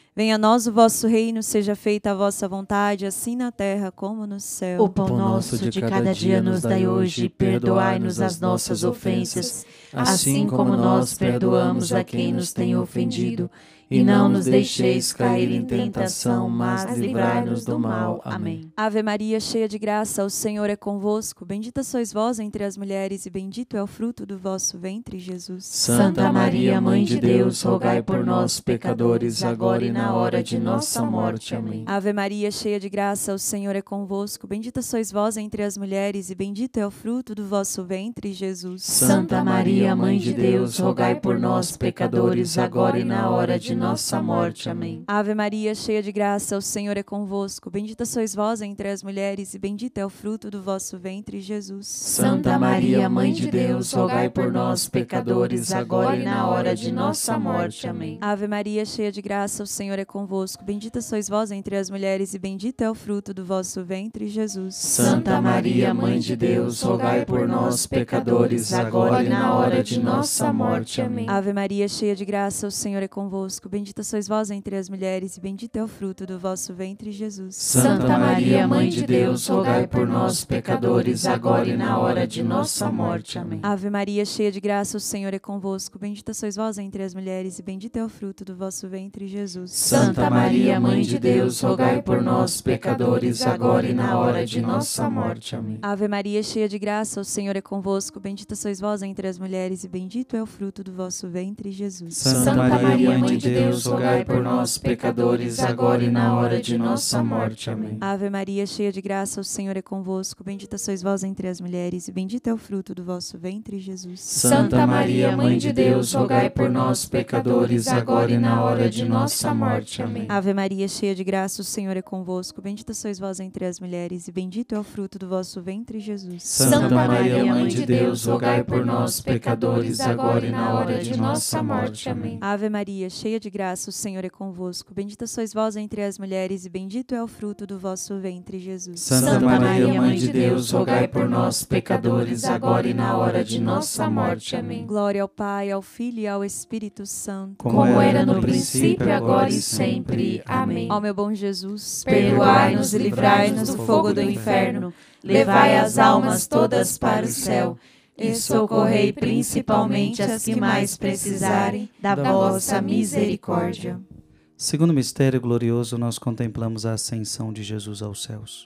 Venha a nós o vosso reino, seja feita a vossa vontade, assim na terra como no céu. O pão nosso de cada dia nos dai hoje, perdoai-nos as nossas ofensas, assim como nós perdoamos a quem nos tem ofendido. E não nos deixeis cair em tentação, mas livrai-nos do mal. Amém. Ave Maria, cheia de graça, o Senhor é convosco. Bendita sois vós entre as mulheres, e bendito é o fruto do vosso ventre, Jesus. Santa Maria, Mãe de Deus, rogai por nós, pecadores, agora e na hora de nossa morte. Amém. Ave Maria, cheia de graça, o Senhor é convosco. Bendita sois vós entre as mulheres, e bendito é o fruto do vosso ventre, Jesus. Santa Maria, Mãe de Deus, rogai por nós, pecadores, agora e na hora de nossa morte. Amém. Ave Maria, cheia de graça, o Senhor é convosco. Bendita sois vós entre as mulheres, e bendito é o fruto do vosso ventre, Jesus. Santa Maria, Mãe de Deus, rogai por nós, pecadores, agora e na hora de nossa morte. Amém. Ave Maria, cheia de graça, o Senhor é convosco. Bendita sois vós entre as mulheres, e bendito é o fruto do vosso ventre, Jesus. Santa Maria, Mãe de Deus, rogai por nós, pecadores, agora e na hora de nossa morte. Amém. Ave Maria, cheia de graça, o Senhor é convosco. Bendita sois vós entre as mulheres, e bendito é o fruto do vosso ventre, Jesus. Santa Maria, Mãe de Deus, rogai por nós, pecadores, agora e na hora de nossa morte. Amém. Ave Maria, cheia de graça, o Senhor é convosco. Bendita sois vós entre as mulheres, e bendito é o fruto do vosso ventre, Jesus. Santa Maria, Mãe de Deus, rogai por nós, pecadores, agora e na hora de nossa morte. Amém. Ave Maria, cheia de graça, o Senhor é convosco. Bendita sois vós entre as mulheres, e bendito é o fruto do vosso ventre, Jesus. Santa Maria, Mãe de Deus, rogai por nós, pecadores, agora e na hora de nossa morte. Amém. Ave Maria, cheia de graça, o Senhor é convosco. Bendita sois vós entre as mulheres, e bendito é o fruto do vosso ventre, Jesus. Santa Maria, Mãe de Deus, rogai por nós, pecadores, agora e na hora de nossa morte. Amém. Ave Maria, cheia de graça, o Senhor é convosco. Bendita sois vós entre as mulheres, e bendito é o fruto do vosso ventre, Jesus. Santa Maria, Mãe de Deus, rogai por nós, pecadores, agora e na hora de nossa morte. Amém. Ave Maria, cheia de graça, o Senhor é convosco. Bendita sois vós entre as mulheres, e bendito é o fruto do vosso ventre, Jesus. Santa Maria, Mãe de Deus, rogai por nós, pecadores, agora e na hora de nossa morte. Amém. Glória ao Pai, ao Filho e ao Espírito Santo, como era no princípio, agora e sempre. Amém. Ó meu bom Jesus, perdoai-nos e livrai-nos do fogo do inferno, levai as almas todas para o céu e socorrei principalmente as que mais precisarem da vossa misericórdia. Segundo mistério glorioso, nós contemplamos a ascensão de Jesus aos céus.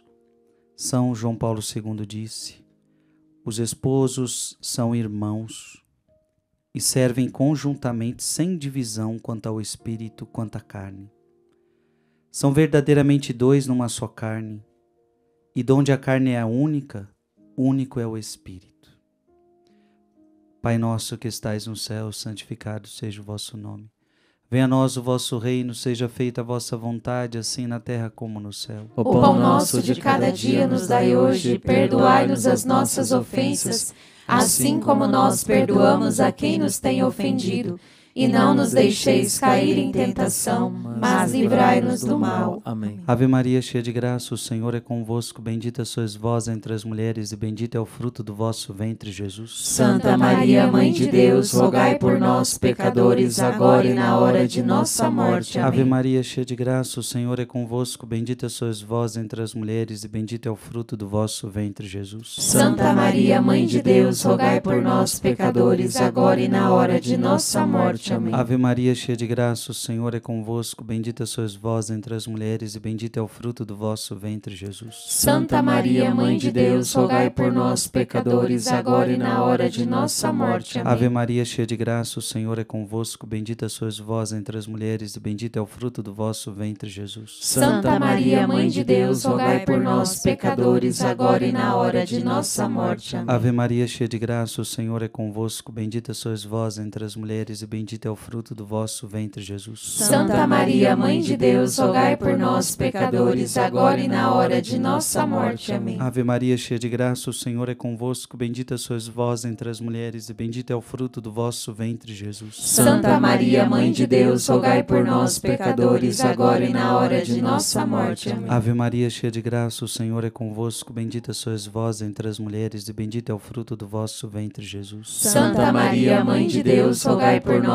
São João Paulo II disse: os esposos são irmãos e servem conjuntamente sem divisão quanto ao espírito, quanto à carne. São verdadeiramente dois numa só carne, e donde a carne é a única, único é o espírito. Pai nosso que estais no céu, santificado seja o vosso nome. Venha a nós o vosso reino, seja feita a vossa vontade, assim na terra como no céu. O pão nosso de cada dia nos dai hoje, perdoai-nos as nossas ofensas, assim como nós perdoamos a quem nos tem ofendido. E não nos deixeis cair em tentação, mas livrai-nos do mal. Amém. Ave Maria, cheia de graça, o Senhor é convosco. Bendita sois vós entre as mulheres, e bendito é o fruto do vosso ventre, Jesus. Santa Maria, Mãe de Deus, rogai por nós, pecadores, agora e na hora de nossa morte. Amém. Ave Maria, cheia de graça, o Senhor é convosco. Bendita sois vós entre as mulheres, e bendito é o fruto do vosso ventre, Jesus. Santa Maria, Mãe de Deus, rogai por nós, pecadores, agora e na hora de nossa morte. Amém. Ave Maria, cheia de graça, o Senhor é convosco. Bendita sois vós entre as mulheres, e bendito é o fruto do vosso ventre, Jesus. Santa Maria, Mãe de Deus, rogai por nós, pecadores, agora e na hora de nossa morte. Amém. Ave Maria, cheia de graça, o Senhor é convosco. Bendita sois vós entre as mulheres, e bendito é o fruto do vosso ventre, Jesus. Santa Maria, Mãe de Deus, rogai por nós, pecadores, agora e na hora de nossa morte. Amém. Ave Maria, cheia de graça, o Senhor é convosco. Bendita sois vós entre as mulheres, e bendito é o fruto do vosso ventre, Jesus. Santa Maria, Mãe de Deus, rogai por nós, pecadores, agora e na hora de nossa morte. Amém. Ave Maria, cheia de graça, o Senhor é convosco. Bendita sois vós entre as mulheres, e bendito é o fruto do vosso ventre, Jesus. Santa Maria, Mãe de Deus, rogai por nós, pecadores, agora e na hora de nossa morte. Amém. Ave Maria, cheia de graça, o Senhor é convosco. Bendita sois vós entre as mulheres, e bendito é o fruto do vosso ventre, Jesus. Santa Maria, Mãe de Deus, rogai por nós,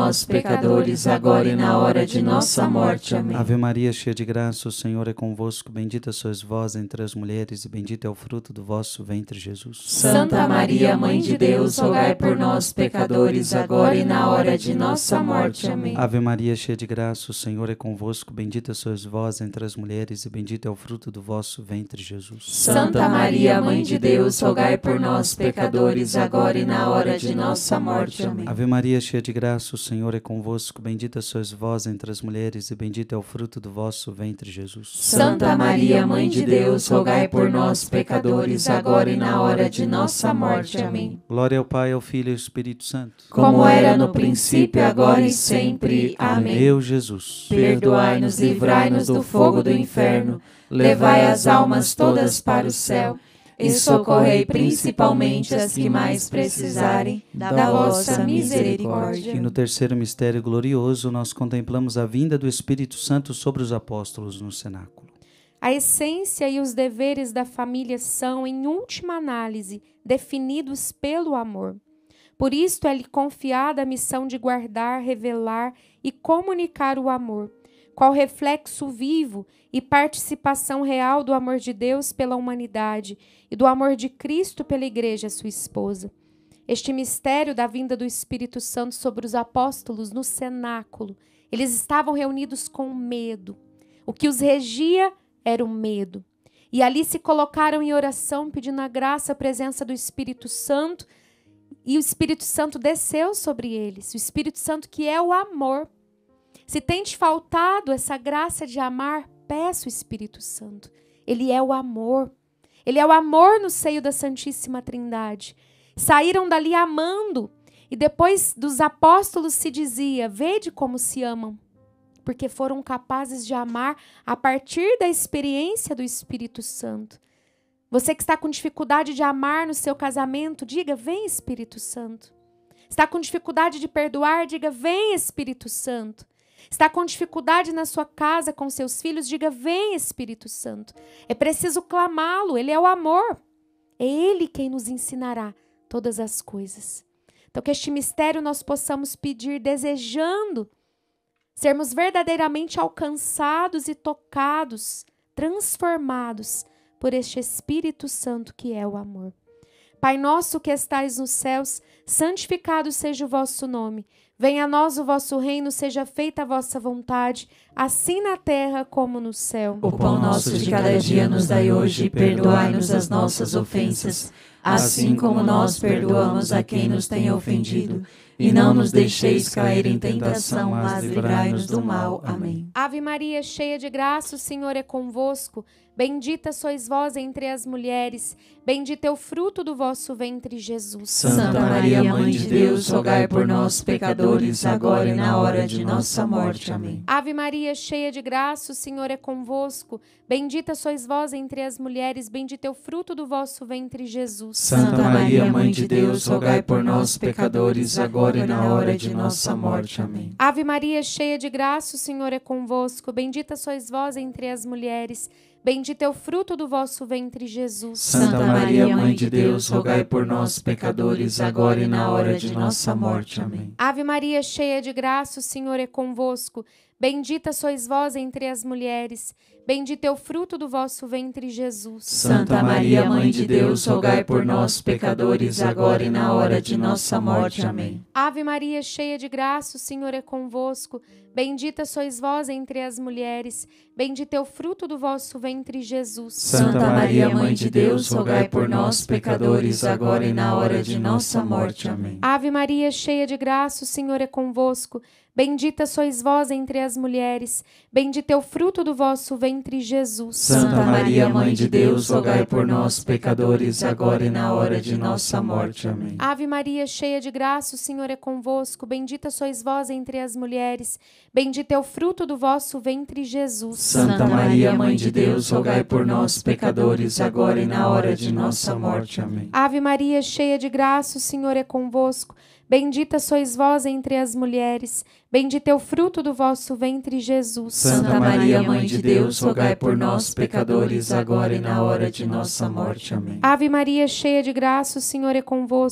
nós, pecadores, agora e na hora de nossa morte. Amém. Ave Maria, cheia de graça, o Senhor é convosco. Bendita sois vós entre as mulheres, e bendito é o fruto do vosso ventre, Jesus. Santa Maria, Mãe de Deus, rogai por nós, pecadores, agora e na hora de nossa morte. Amém. Ave Maria, cheia de graça, o Senhor é convosco. Bendita sois vós entre as mulheres, e bendito é o fruto do vosso ventre, Jesus. Santa Maria, Mãe de Deus, rogai por nós, pecadores, agora e na hora de nossa morte. Amém. Ave Maria, cheia de graça, o Senhor é convosco. Bendita sois vós entre as mulheres, e bendito é o fruto do vosso ventre, Jesus. Santa Maria, Mãe de Deus, rogai por nós, pecadores, agora e na hora de nossa morte. Amém. Glória ao Pai, ao Filho e ao Espírito Santo. Como era no princípio, agora e sempre. Amém. Meu Jesus, perdoai-nos, livrai-nos do fogo do inferno, levai as almas todas para o céu e socorrei principalmente as que mais precisarem da vossa misericórdia. e no terceiro mistério glorioso nós contemplamos a vinda do Espírito Santo sobre os apóstolos no cenáculo. A essência e os deveres da família são, em última análise, definidos pelo amor. Por isto é-lhe confiada a missão de guardar, revelar e comunicar o amor, qual reflexo vivo e participação real do amor de Deus pela humanidade e do amor de Cristo pela Igreja, sua esposa. Este mistério da vinda do Espírito Santo sobre os apóstolos no cenáculo, eles estavam reunidos com medo. O que os regia era o medo. E ali se colocaram em oração, pedindo a graça, a presença do Espírito Santo, e o Espírito Santo desceu sobre eles. O Espírito Santo que é o amor. Se tem te faltado essa graça de amar, peça o Espírito Santo. Ele é o amor. Ele é o amor no seio da Santíssima Trindade. Saíram dali amando. E depois dos apóstolos se dizia, vede como se amam. Porque foram capazes de amar a partir da experiência do Espírito Santo. Você que está com dificuldade de amar no seu casamento, diga, vem Espírito Santo. Está com dificuldade de perdoar, diga, vem Espírito Santo. Está com dificuldade na sua casa com seus filhos, diga, vem Espírito Santo. É preciso clamá-lo, ele é o amor. É ele quem nos ensinará todas as coisas. Então que este mistério nós possamos pedir desejando sermos verdadeiramente alcançados e tocados, transformados por este Espírito Santo que é o amor. Pai nosso que estais nos céus, santificado seja o vosso nome. Venha a nós o vosso reino, seja feita a vossa vontade, assim na terra como no céu. O pão nosso de cada dia nos dai hoje, e perdoai-nos as nossas ofensas, assim como nós perdoamos a quem nos tem ofendido. E não nos deixeis cair em tentação, mas livrai-nos do mal. Amém. Ave Maria, cheia de graça, o Senhor é convosco. Bendita sois vós entre as mulheres, bendito é o fruto do vosso ventre, Jesus. Santa Maria, Mãe de Deus, rogai por nós, pecadores, agora e na hora de nossa morte. Amém. Ave Maria, cheia de graça, o Senhor é convosco. Bendita sois vós entre as mulheres, bendito é o fruto do vosso ventre, Jesus. Santa Maria, Mãe de Deus, rogai por nós, pecadores, agora e na hora de nossa morte. Amém. Ave Maria, cheia de graça, o Senhor é convosco. Bendita sois vós entre as mulheres, bendito é o fruto do vosso ventre, Jesus. Santa Maria, Mãe de Deus, rogai por nós, pecadores, agora e na hora de nossa morte. Amém. Ave Maria, cheia de graça, o Senhor é convosco. Bendita sois vós entre as mulheres, bendito é o fruto do vosso ventre, Jesus. Santa Maria, Mãe de Deus, rogai por nós, pecadores, agora e na hora de nossa morte. Amém. Ave Maria, cheia de graça, o Senhor é convosco. Bendita sois vós entre as mulheres, bendito é o fruto do vosso ventre, Jesus. Santa Maria, Mãe de Deus, rogai por nós, pecadores, agora e na hora de nossa morte. Amém. Ave Maria, cheia de graça, o Senhor é convosco. Bendita sois vós entre as mulheres, bendito é o fruto do vosso ventre, Jesus. Santa Maria, Mãe de Deus, rogai por nós, pecadores, agora e na hora de nossa morte. Amém. Ave Maria, cheia de graça, o Senhor é convosco. Bendita sois vós entre as mulheres, bendito é o fruto do vosso ventre, Jesus. Santa Maria, Mãe de Deus, rogai por nós, pecadores, agora e na hora de nossa morte. Amém. Ave Maria, cheia de graça, o Senhor é convosco. Bendita sois vós entre as mulheres, bendito é o fruto do vosso ventre, Jesus. Santa Maria, Mãe de Deus, rogai por nós, pecadores, agora e na hora de nossa morte. Amém. Ave Maria, cheia de graça, o Senhor é convosco.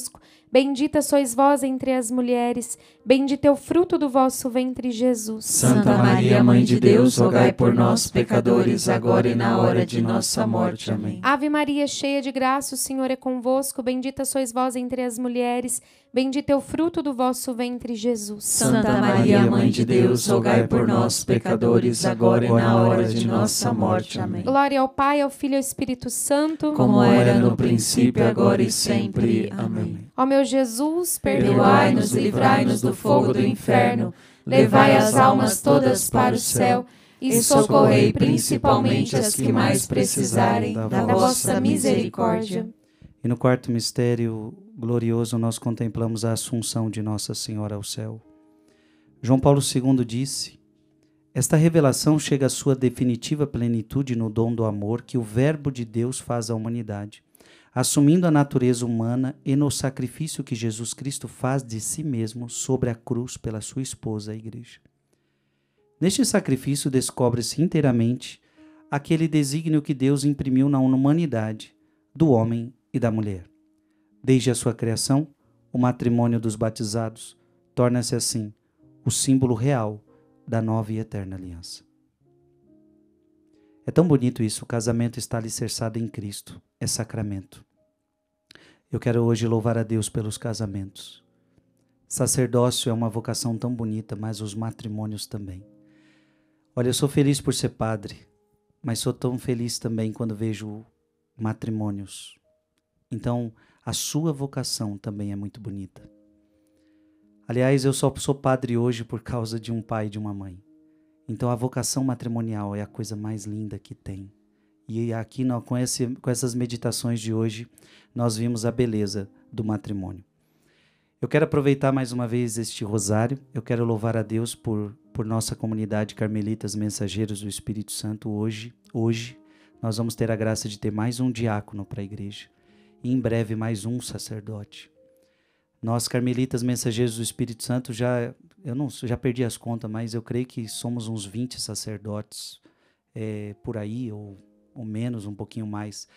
Bendita sois vós entre as mulheres, bendito é o fruto do vosso ventre, Jesus. Santa Maria, Mãe de Deus, rogai por nós, pecadores, agora e na hora de nossa morte. Amém. Ave Maria, cheia de graça, o Senhor é convosco, bendita sois vós entre as mulheres, bendito é o fruto do vosso ventre, Jesus. Santa Maria, Mãe de Deus, rogai por nós, pecadores, agora e na hora de nossa morte. Amém. Glória ao Pai, ao Filho e ao Espírito Santo, como era no princípio, agora e sempre. Amém. Ó meu Jesus, perdoai-nos e livrai-nos do fogo do inferno, levai as almas todas para o céu e socorrei principalmente as que mais precisarem da vossa misericórdia. E no quarto mistério glorioso nós contemplamos a assunção de Nossa Senhora ao céu. João Paulo II disse: esta revelação chega à sua definitiva plenitude no dom do amor que o Verbo de Deus faz à humanidade, assumindo a natureza humana e no sacrifício que Jesus Cristo faz de si mesmo sobre a cruz pela sua esposa, a Igreja. Neste sacrifício descobre-se inteiramente aquele desígnio que Deus imprimiu na humanidade, do homem e da mulher. Desde a sua criação, o matrimônio dos batizados torna-se assim o símbolo real da nova e eterna aliança. É tão bonito isso, o casamento está alicerçado em Cristo, é sacramento. Eu quero hoje louvar a Deus pelos casamentos. Sacerdócio é uma vocação tão bonita, mas os matrimônios também. Olha, eu sou feliz por ser padre, mas sou tão feliz também quando vejo matrimônios. Então, a sua vocação também é muito bonita. Aliás, eu só sou padre hoje por causa de um pai e de uma mãe. Então, a vocação matrimonial é a coisa mais linda que tem. E aqui, com essas meditações de hoje, nós vimos a beleza do matrimônio. Eu quero aproveitar mais uma vez este rosário. Eu quero louvar a Deus por nossa comunidade Carmelitas Mensageiros do Espírito Santo. Hoje, nós vamos ter a graça de ter mais um diácono para a igreja. E em breve mais um sacerdote. Nós, Carmelitas Mensageiros do Espírito Santo, já perdi as contas, mas eu creio que somos uns 20 sacerdotes por aí, ou menos, um pouquinho mais.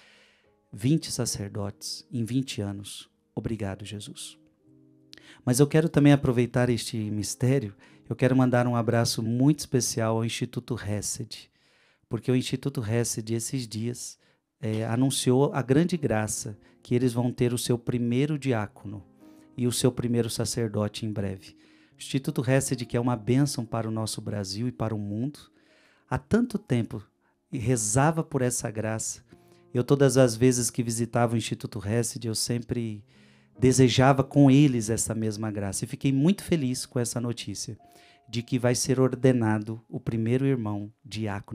20 sacerdotes em 20 anos. Obrigado, Jesus. Mas eu quero também aproveitar este mistério, eu quero mandar um abraço muito especial ao Instituto Hesed, porque o Instituto Hesed, esses dias, anunciou a grande graça que eles vão ter o seu primeiro diácono e o seu primeiro sacerdote em breve. O Instituto Hesed, que é uma bênção para o nosso Brasil e para o mundo, há tanto tempo rezava por essa graça. Eu, todas as vezes que visitava o Instituto Hesed, eu sempre desejava com eles essa mesma graça. E fiquei muito feliz com essa notícia, de que vai ser ordenado o primeiro irmão diácono,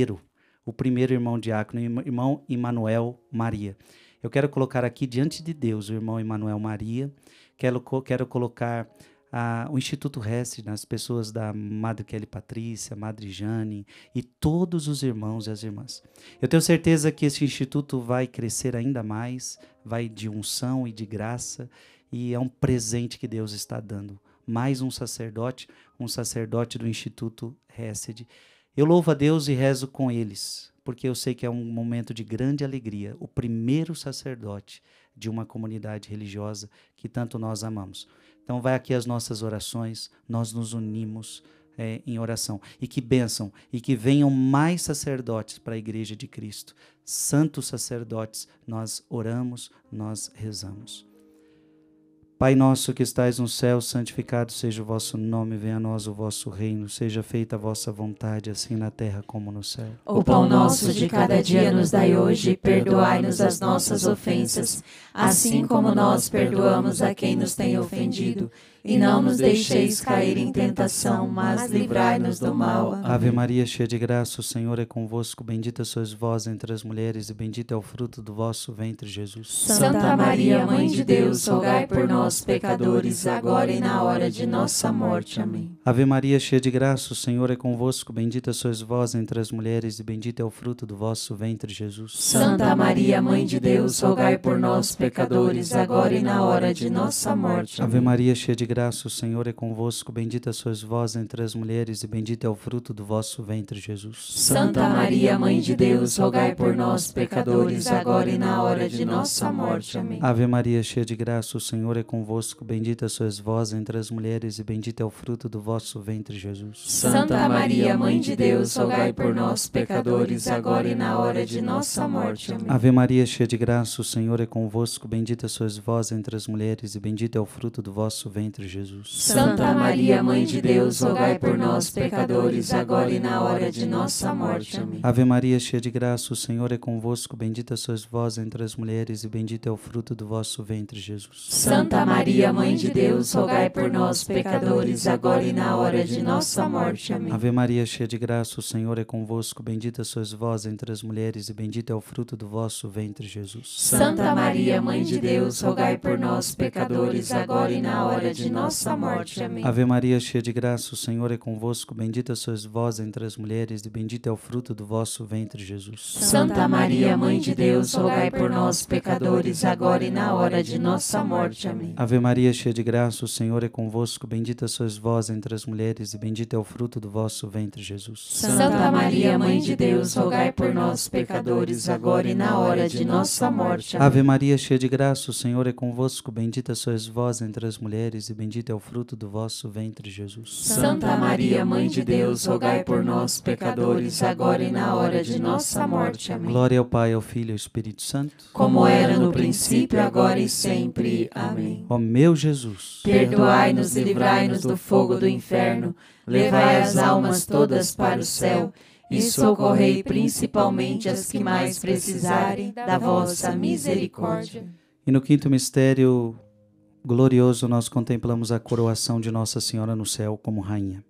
o primeiro irmão diácono, irmão Emanuel Maria. Eu quero colocar aqui diante de Deus o irmão Emanuel Maria, quero colocar o Instituto Hesed, as pessoas da Madre Kelly Patrícia, Madre Jane e todos os irmãos e as irmãs. Eu tenho certeza que esse instituto vai crescer ainda mais, vai de unção e de graça, e é um presente que Deus está dando. Mais um sacerdote do Instituto Hesed. Eu louvo a Deus e rezo com eles, porque eu sei que é um momento de grande alegria, o primeiro sacerdote de uma comunidade religiosa que tanto nós amamos. Então vai aqui as nossas orações, nós nos unimos em oração. E que bênção, e que venham mais sacerdotes para a Igreja de Cristo. Santos sacerdotes, nós oramos, nós rezamos. Pai nosso que estais no céu, santificado seja o vosso nome, venha a nós o vosso reino, seja feita a vossa vontade, assim na terra como no céu. O pão nosso de cada dia nos dai hoje, perdoai-nos as nossas ofensas, assim como nós perdoamos a quem nos tem ofendido. E não nos deixeis cair em tentação, mas livrai-nos do mal. Amém. Ave Maria, cheia de graça, o Senhor é convosco, bendita sois vós entre as mulheres, e bendito é o fruto do vosso ventre, Jesus. Santa Maria, Mãe de Deus, rogai por nós, pecadores, agora e na hora de nossa morte. Amém. Ave Maria, cheia de graça, o Senhor é convosco, bendita sois vós entre as mulheres, e bendito é o fruto do vosso ventre, Jesus. Santa Maria, Mãe de Deus, rogai por nós, pecadores, agora e na hora de nossa morte. Amém. Ave Maria, cheia de graça, o Senhor é convosco. Bendita sois vós entre as mulheres, e bendito é o fruto do vosso ventre, Jesus. Santa Maria, Mãe de Deus, rogai por nós, pecadores, agora e na hora de nossa morte. Amém. Ave Maria, cheia de graça, o Senhor é convosco. Bendita sois vós entre as mulheres, e bendito é o fruto do vosso ventre, Jesus. Santa Maria, Mãe de Deus, rogai por nós, pecadores, agora e na hora de nossa morte. Amém. Ave Maria, cheia de graça, o Senhor é convosco. Bendita sois vós entre as mulheres, e bendito é o fruto do vosso ventre, Jesus. Santa Maria, Mãe de Deus, rogai por nós, pecadores, agora e na hora de nossa morte. Amém. Ave Maria, cheia de graça, o Senhor é convosco. Bendita sois vós entre as mulheres, e bendito é o fruto do vosso ventre, Jesus. Santa Maria, Mãe de Deus, rogai por nós, pecadores, agora e na hora de nossa morte. Amém. Ave Maria, cheia de graça, o Senhor é convosco. Bendita sois vós entre as mulheres, e bendito é o fruto do vosso ventre, Jesus. Santa Maria, Mãe de Deus, rogai por nós, pecadores, agora e na hora de nossa morte. Amém. Ave Maria, cheia de graça, o Senhor é convosco. Bendita sois vós entre as mulheres, e bendito é o fruto do vosso ventre, Jesus. Santa Maria, Mãe de Deus, rogai por nós, pecadores, agora e na hora de nossa morte. Amém. Ave Maria, cheia de graça, o Senhor é convosco. Bendita sois vós entre as mulheres, e bendito é o fruto do vosso ventre, Jesus. Santa Maria, Mãe de Deus, rogai por nós, pecadores, agora e na hora de nossa morte. Amém. Ave Maria, cheia de graça, o Senhor é convosco. Bendita sois vós entre as mulheres, e bendito é o fruto do vosso ventre, Jesus. Santa Maria, Mãe de Deus, rogai por nós, pecadores, agora e na hora de nossa morte. Amém. Glória ao Pai, ao Filho e ao Espírito Santo, como era no princípio, agora e sempre. Amém. Ó meu Jesus, perdoai-nos e livrai-nos do fogo do inferno, levai as almas todas para o céu e socorrei principalmente as que mais precisarem da vossa misericórdia. E no quinto mistério glorioso nós contemplamos a coroação de Nossa Senhora no céu como rainha.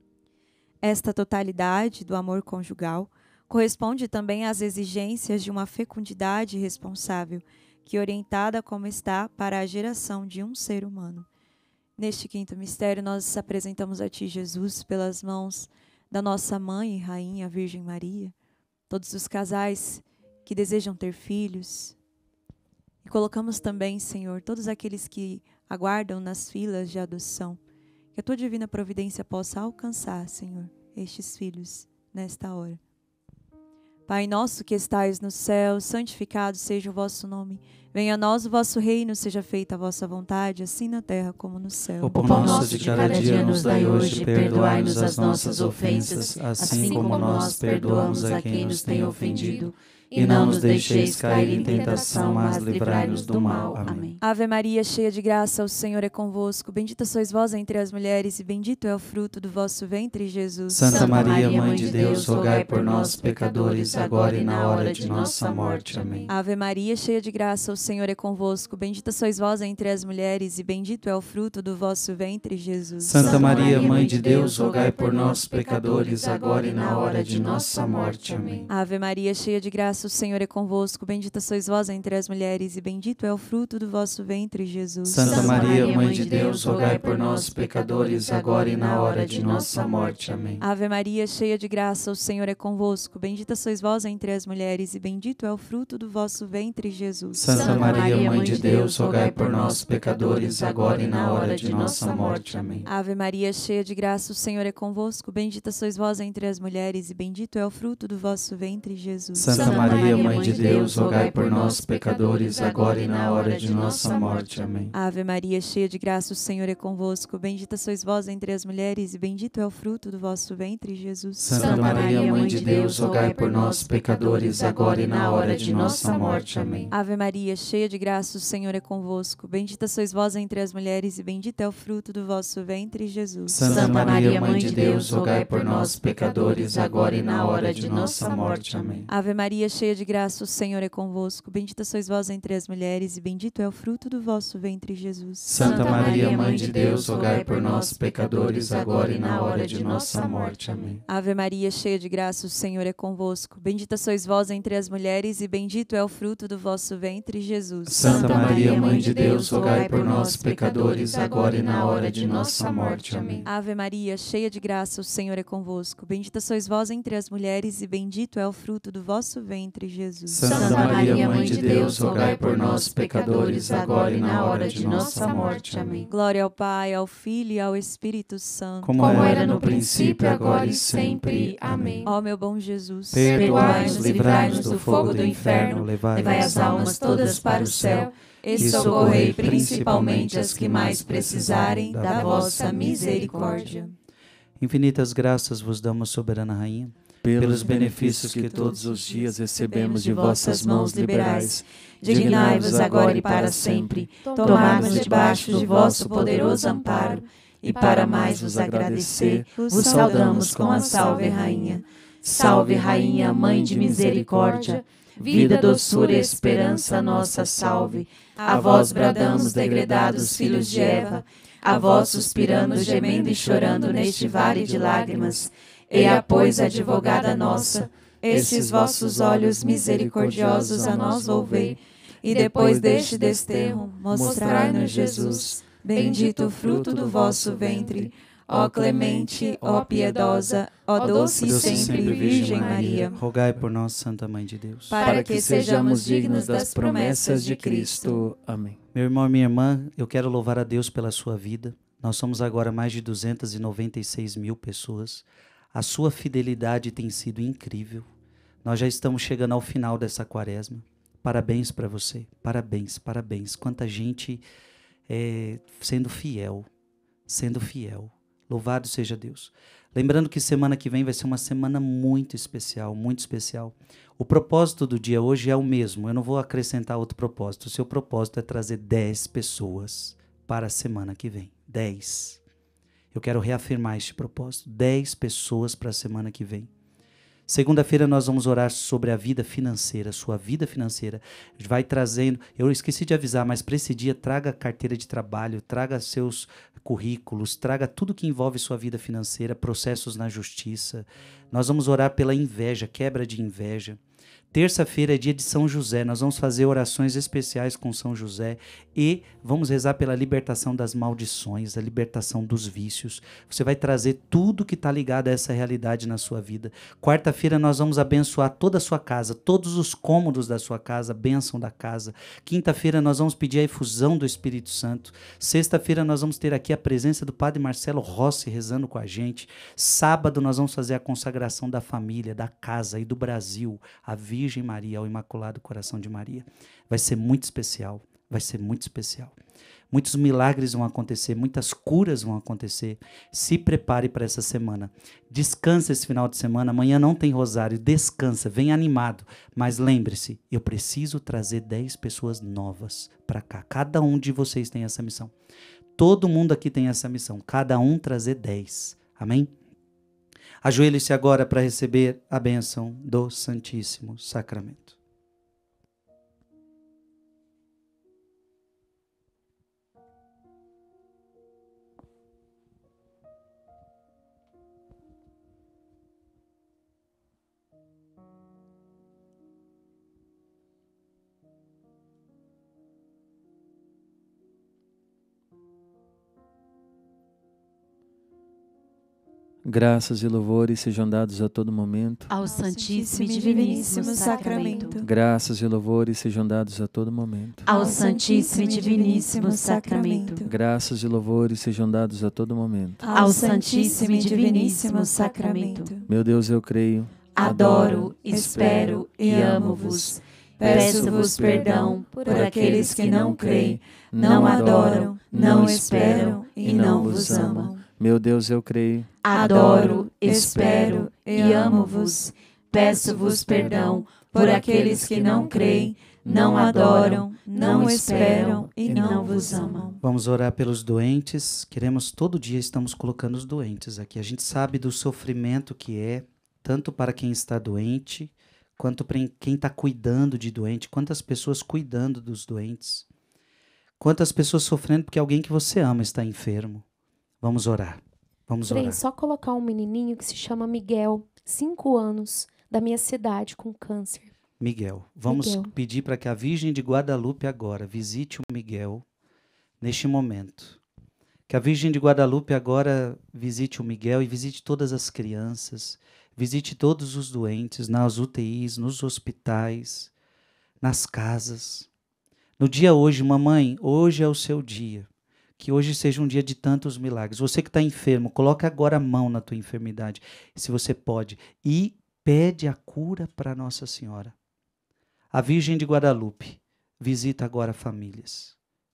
Esta totalidade do amor conjugal corresponde também às exigências de uma fecundidade responsável, que orientada como está para a geração de um ser humano. Neste quinto mistério, nós apresentamos a Ti, Jesus, pelas mãos da nossa Mãe e Rainha, Virgem Maria, todos os casais que desejam ter filhos. E colocamos também, Senhor, todos aqueles que aguardam nas filas de adoção, que a Tua divina providência possa alcançar, Senhor, estes filhos nesta hora. Pai nosso que estais no céu, santificado seja o vosso nome. Venha a nós o vosso reino, seja feita a vossa vontade, assim na terra como no céu. O pão nosso de cada dia nos dai hoje, perdoai-nos as nossas ofensas, assim como nós perdoamos a quem nos tem ofendido. E não nos deixeis cair em tentação, mas livrai-nos do mal. Amém. Ave Maria, cheia de graça, o Senhor é convosco. Bendita sois vós entre as mulheres, e bendito é o fruto do vosso ventre, Jesus. Santa Maria, Mãe de Deus, rogai por nós, pecadores, agora e na hora de nossa morte. Amém. Ave Maria, cheia de graça, o Senhor é convosco. Bendita sois vós entre as mulheres, e bendito é o fruto do vosso ventre, Jesus. Santa Maria, Mãe de Deus, rogai por nós, pecadores, agora e na hora de nossa morte. Amém. Ave Maria, cheia de graça, o Senhor é convosco. Bendita sois vós entre as mulheres, e bendito é o fruto do vosso ventre, Jesus. Santa Maria, Mãe de Deus, rogai por nós, pecadores, agora e na hora de nossa morte. Amém. Ave Maria, cheia de graça, o Senhor é convosco. Bendita sois vós entre as mulheres, e bendito é o fruto do vosso ventre, Jesus. Santa Maria, Mãe de Deus, rogai por nós, pecadores, agora e na hora de nossa morte. Amém. Ave Maria, cheia de graça, o Senhor é convosco. Bendita sois vós entre as mulheres, e bendito é o fruto do vosso ventre, Jesus. Santa Maria, Mãe de Deus, rogai por nós, pecadores, agora e na hora de nossa morte. Amém. Ave Maria, cheia de graça, o Senhor é convosco. Bendita sois vós entre as mulheres, e bendito é o fruto do vosso ventre, Jesus. Santa Maria, Mãe de Deus, rogai por nós, pecadores, agora e na hora de nossa morte. Amém. Ave Maria, cheia de graça, o Senhor é convosco. Bendita sois vós entre as mulheres, e bendito é o fruto do vosso ventre, Jesus. Santa Maria, Mãe de Deus, rogai por nós, pecadores, agora e na hora de nossa morte. Amém. Ave Maria, cheia de graça, o Senhor é convosco. Bendita sois vós entre as mulheres, e bendito é o fruto do vosso ventre, Jesus. Santa Maria, Mãe de Deus, rogai por nós, pecadores, agora e na hora de nossa morte. Amém. Ave Maria, cheia de graça, o Senhor é convosco. Bendita sois vós entre as mulheres, e bendito é o fruto do vosso ventre, Jesus. Santa Maria, Mãe de Deus, rogai por nós, pecadores, agora e na hora de nossa morte. Amém. Ave Maria, cheia de graça, o Senhor é convosco. Bendita sois vós entre as mulheres, e bendito é o fruto do vosso ventre, ventre, Jesus. Santa Maria, Mãe de Deus, rogai por nós, pecadores, agora e na hora de nossa morte. Amém. Glória ao Pai, ao Filho e ao Espírito Santo. Como era no princípio, agora e sempre. Amém. Ó meu bom Jesus, perdoai-nos, livrai-nos do fogo do inferno, levai as almas todas para o céu e socorrei principalmente as que mais precisarem da vossa misericórdia. Infinitas graças vos damos, soberana Rainha, pelos benefícios que todos os dias recebemos de vossas mãos liberais. Dignai-vos agora e para sempre tomar-nos debaixo de vosso poderoso amparo, e para mais vos agradecer, vos saudamos com a Salve Rainha. Salve Rainha, Mãe de Misericórdia, vida, doçura e esperança nossa, salve. A vós bradamos, degredados filhos de Eva, a vós suspiramos, gemendo e chorando neste vale de lágrimas. Eia, pois, advogada nossa, esses vossos olhos misericordiosos a nós volvei, e depois deste desterro mostrai-nos Jesus, bendito o fruto do vosso ventre. Ó clemente, ó piedosa, ó doce e sempre Virgem Maria, rogai por nós, Santa Mãe de Deus, para que sejamos dignos das promessas de Cristo. Amém. Meu irmão e minha irmã, eu quero louvar a Deus pela sua vida. Nós somos agora mais de 296 mil pessoas. A sua fidelidade tem sido incrível. Nós já estamos chegando ao final dessa quaresma. Parabéns para você. Parabéns, parabéns. Quanta gente sendo fiel. Louvado seja Deus. Lembrando que semana que vem vai ser uma semana muito especial, muito especial. O propósito do dia hoje é o mesmo. Eu não vou acrescentar outro propósito. O seu propósito é trazer 10 pessoas para a semana que vem. 10. Eu quero reafirmar este propósito. 10 pessoas para a semana que vem. Segunda-feira nós vamos orar sobre a vida financeira, sua vida financeira. Vai trazendo, eu esqueci de avisar, mas para esse dia traga carteira de trabalho, traga seus currículos, traga tudo que envolve sua vida financeira, processos na justiça. Nós vamos orar pela inveja, quebra de inveja. Terça-feira é dia de São José, nós vamos fazer orações especiais com São José e vamos rezar pela libertação das maldições, a libertação dos vícios. Você vai trazer tudo que está ligado a essa realidade na sua vida. Quarta-feira nós vamos abençoar toda a sua casa, todos os cômodos da sua casa, a bênção da casa. Quinta-feira nós vamos pedir a efusão do Espírito Santo. Sexta-feira nós vamos ter aqui a presença do Padre Marcelo Rossi rezando com a gente. Sábado nós vamos fazer a consagração da família, da casa e do Brasil, a Virgem Maria, ao Imaculado Coração de Maria. Vai ser muito especial, vai ser muito especial. Muitos milagres vão acontecer, muitas curas vão acontecer. Se prepare para essa semana. Descansa esse final de semana, amanhã não tem rosário, descansa, vem animado. Mas lembre-se, eu preciso trazer 10 pessoas novas para cá. Cada um de vocês tem essa missão. Todo mundo aqui tem essa missão, cada um trazer 10. Amém? Ajoelhe-se agora para receber a bênção do Santíssimo Sacramento. Graças e louvores sejam dados a todo momento ao Santíssimo e Diviníssimo Sacramento. Graças e louvores sejam dados a todo momento ao Santíssimo e Diviníssimo Sacramento. Graças e louvores sejam dados a todo momento ao Santíssimo e Diviníssimo Sacramento. Meu Deus, eu creio, adoro, espero e amo-vos. Peço-vos perdão por aqueles que não creem, não adoram, não esperam e não vos amam. Meu Deus, eu creio, adoro, espero e amo-vos. Peço-vos perdão por aqueles que não creem, não adoram, não esperam e não vos amam. Vamos orar pelos doentes. Queremos, todo dia estamos colocando os doentes aqui. A gente sabe do sofrimento que é, tanto para quem está doente, quanto para quem está cuidando de doente. Quantas pessoas cuidando dos doentes. Quantas pessoas sofrendo porque alguém que você ama está enfermo. Vamos orar. Vamos orar. Só colocar um menininho que se chama Miguel, 5 anos, da minha cidade, com câncer. Miguel. Vamos pedir para que a Virgem de Guadalupe agora visite o Miguel neste momento. Que a Virgem de Guadalupe agora visite o Miguel e visite todas as crianças. Visite todos os doentes nas UTIs, nos hospitais, nas casas. No dia hoje, mamãe, hoje é o seu dia. Que hoje seja um dia de tantos milagres. Você que está enfermo, coloca agora a mão na tua enfermidade, se você pode, e pede a cura para Nossa Senhora. A Virgem de Guadalupe visita agora famílias.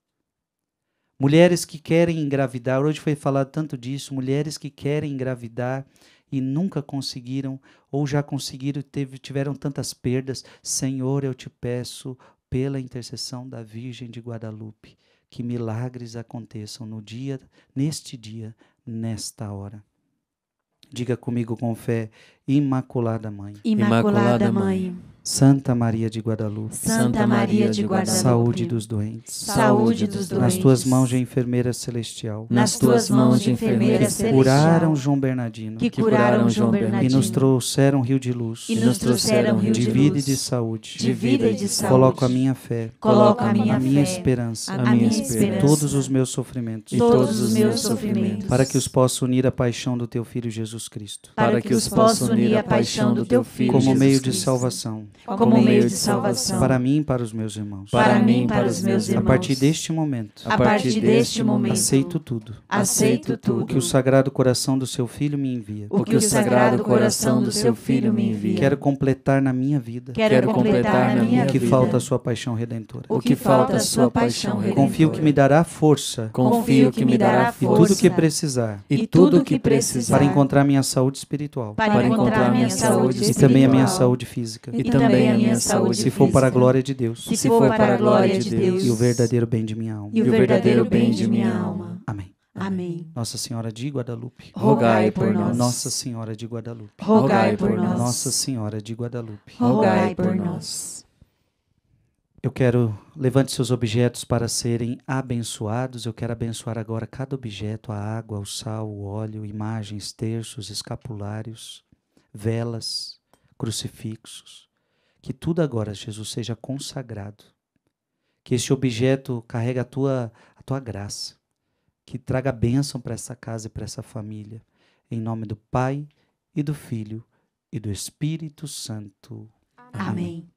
Mulheres que querem engravidar, hoje foi falado tanto disso, mulheres que querem engravidar e nunca conseguiram, ou já conseguiram e tiveram tantas perdas. Senhor, eu te peço, pela intercessão da Virgem de Guadalupe, que milagres aconteçam neste dia, nesta hora. Diga comigo com fé, Imaculada Mãe. Imaculada Mãe. Santa Maria de Guadalupe. Santa Maria de Guadalupe. Saúde dos doentes. Saúde dos doentes. Nas tuas mãos de enfermeira celestial. Nas tuas mãos de enfermeira celestial. Curaram João Bernardino. Que curaram João Bernardino. E nos trouxeram rio de luz. E nos trouxeram rio de vida e de saúde. De vida e de saúde. Coloco a minha fé. Coloco a minha fé. Esperança. A minha esperança. Todos os meus sofrimentos. E todos os meus sofrimentos. Para que os possa unir à paixão do teu Filho Jesus Cristo. Para que os possa unir à paixão do teu Filho como Jesus meio de Cristo. salvação. Como meio de salvação. Para mim e para os meus irmãos. Para mim e para os meus irmãos. A partir deste momento. A partir deste momento. Aceito tudo. Aceito tudo. O que o Sagrado Coração do seu Filho me envia. O que o Sagrado Coração do seu Filho me envia. Quero completar na minha vida. Quero completar na minha vida. O que vida. falta a sua paixão redentora. O que falta a sua paixão redentora. Confio que me dará força. Confio que me dará força. E tudo que precisar. E tudo que precisar. Para encontrar minha saúde espiritual. Para encontrar minha saúde espiritual. E também a minha saúde física. E também a minha saúde física. Se for para a glória de Deus. Se for para a glória de Deus. E o verdadeiro bem de minha alma. E o verdadeiro bem de minha alma. Amém. Amém. Nossa Senhora de Guadalupe. Rogai por nós. Nossa Senhora de Guadalupe. Rogai por nós. Nossa Senhora de Guadalupe. Rogai por nós. Eu quero, levante seus objetos para serem abençoados. Eu quero abençoar agora cada objeto, a água, o sal, o óleo, imagens, terços, escapulários, velas, crucifixos. Que tudo agora, Jesus, seja consagrado. Que este objeto carregue a tua graça. Que traga bênção para essa casa e para essa família. Em nome do Pai, e do Filho, e do Espírito Santo. Amém.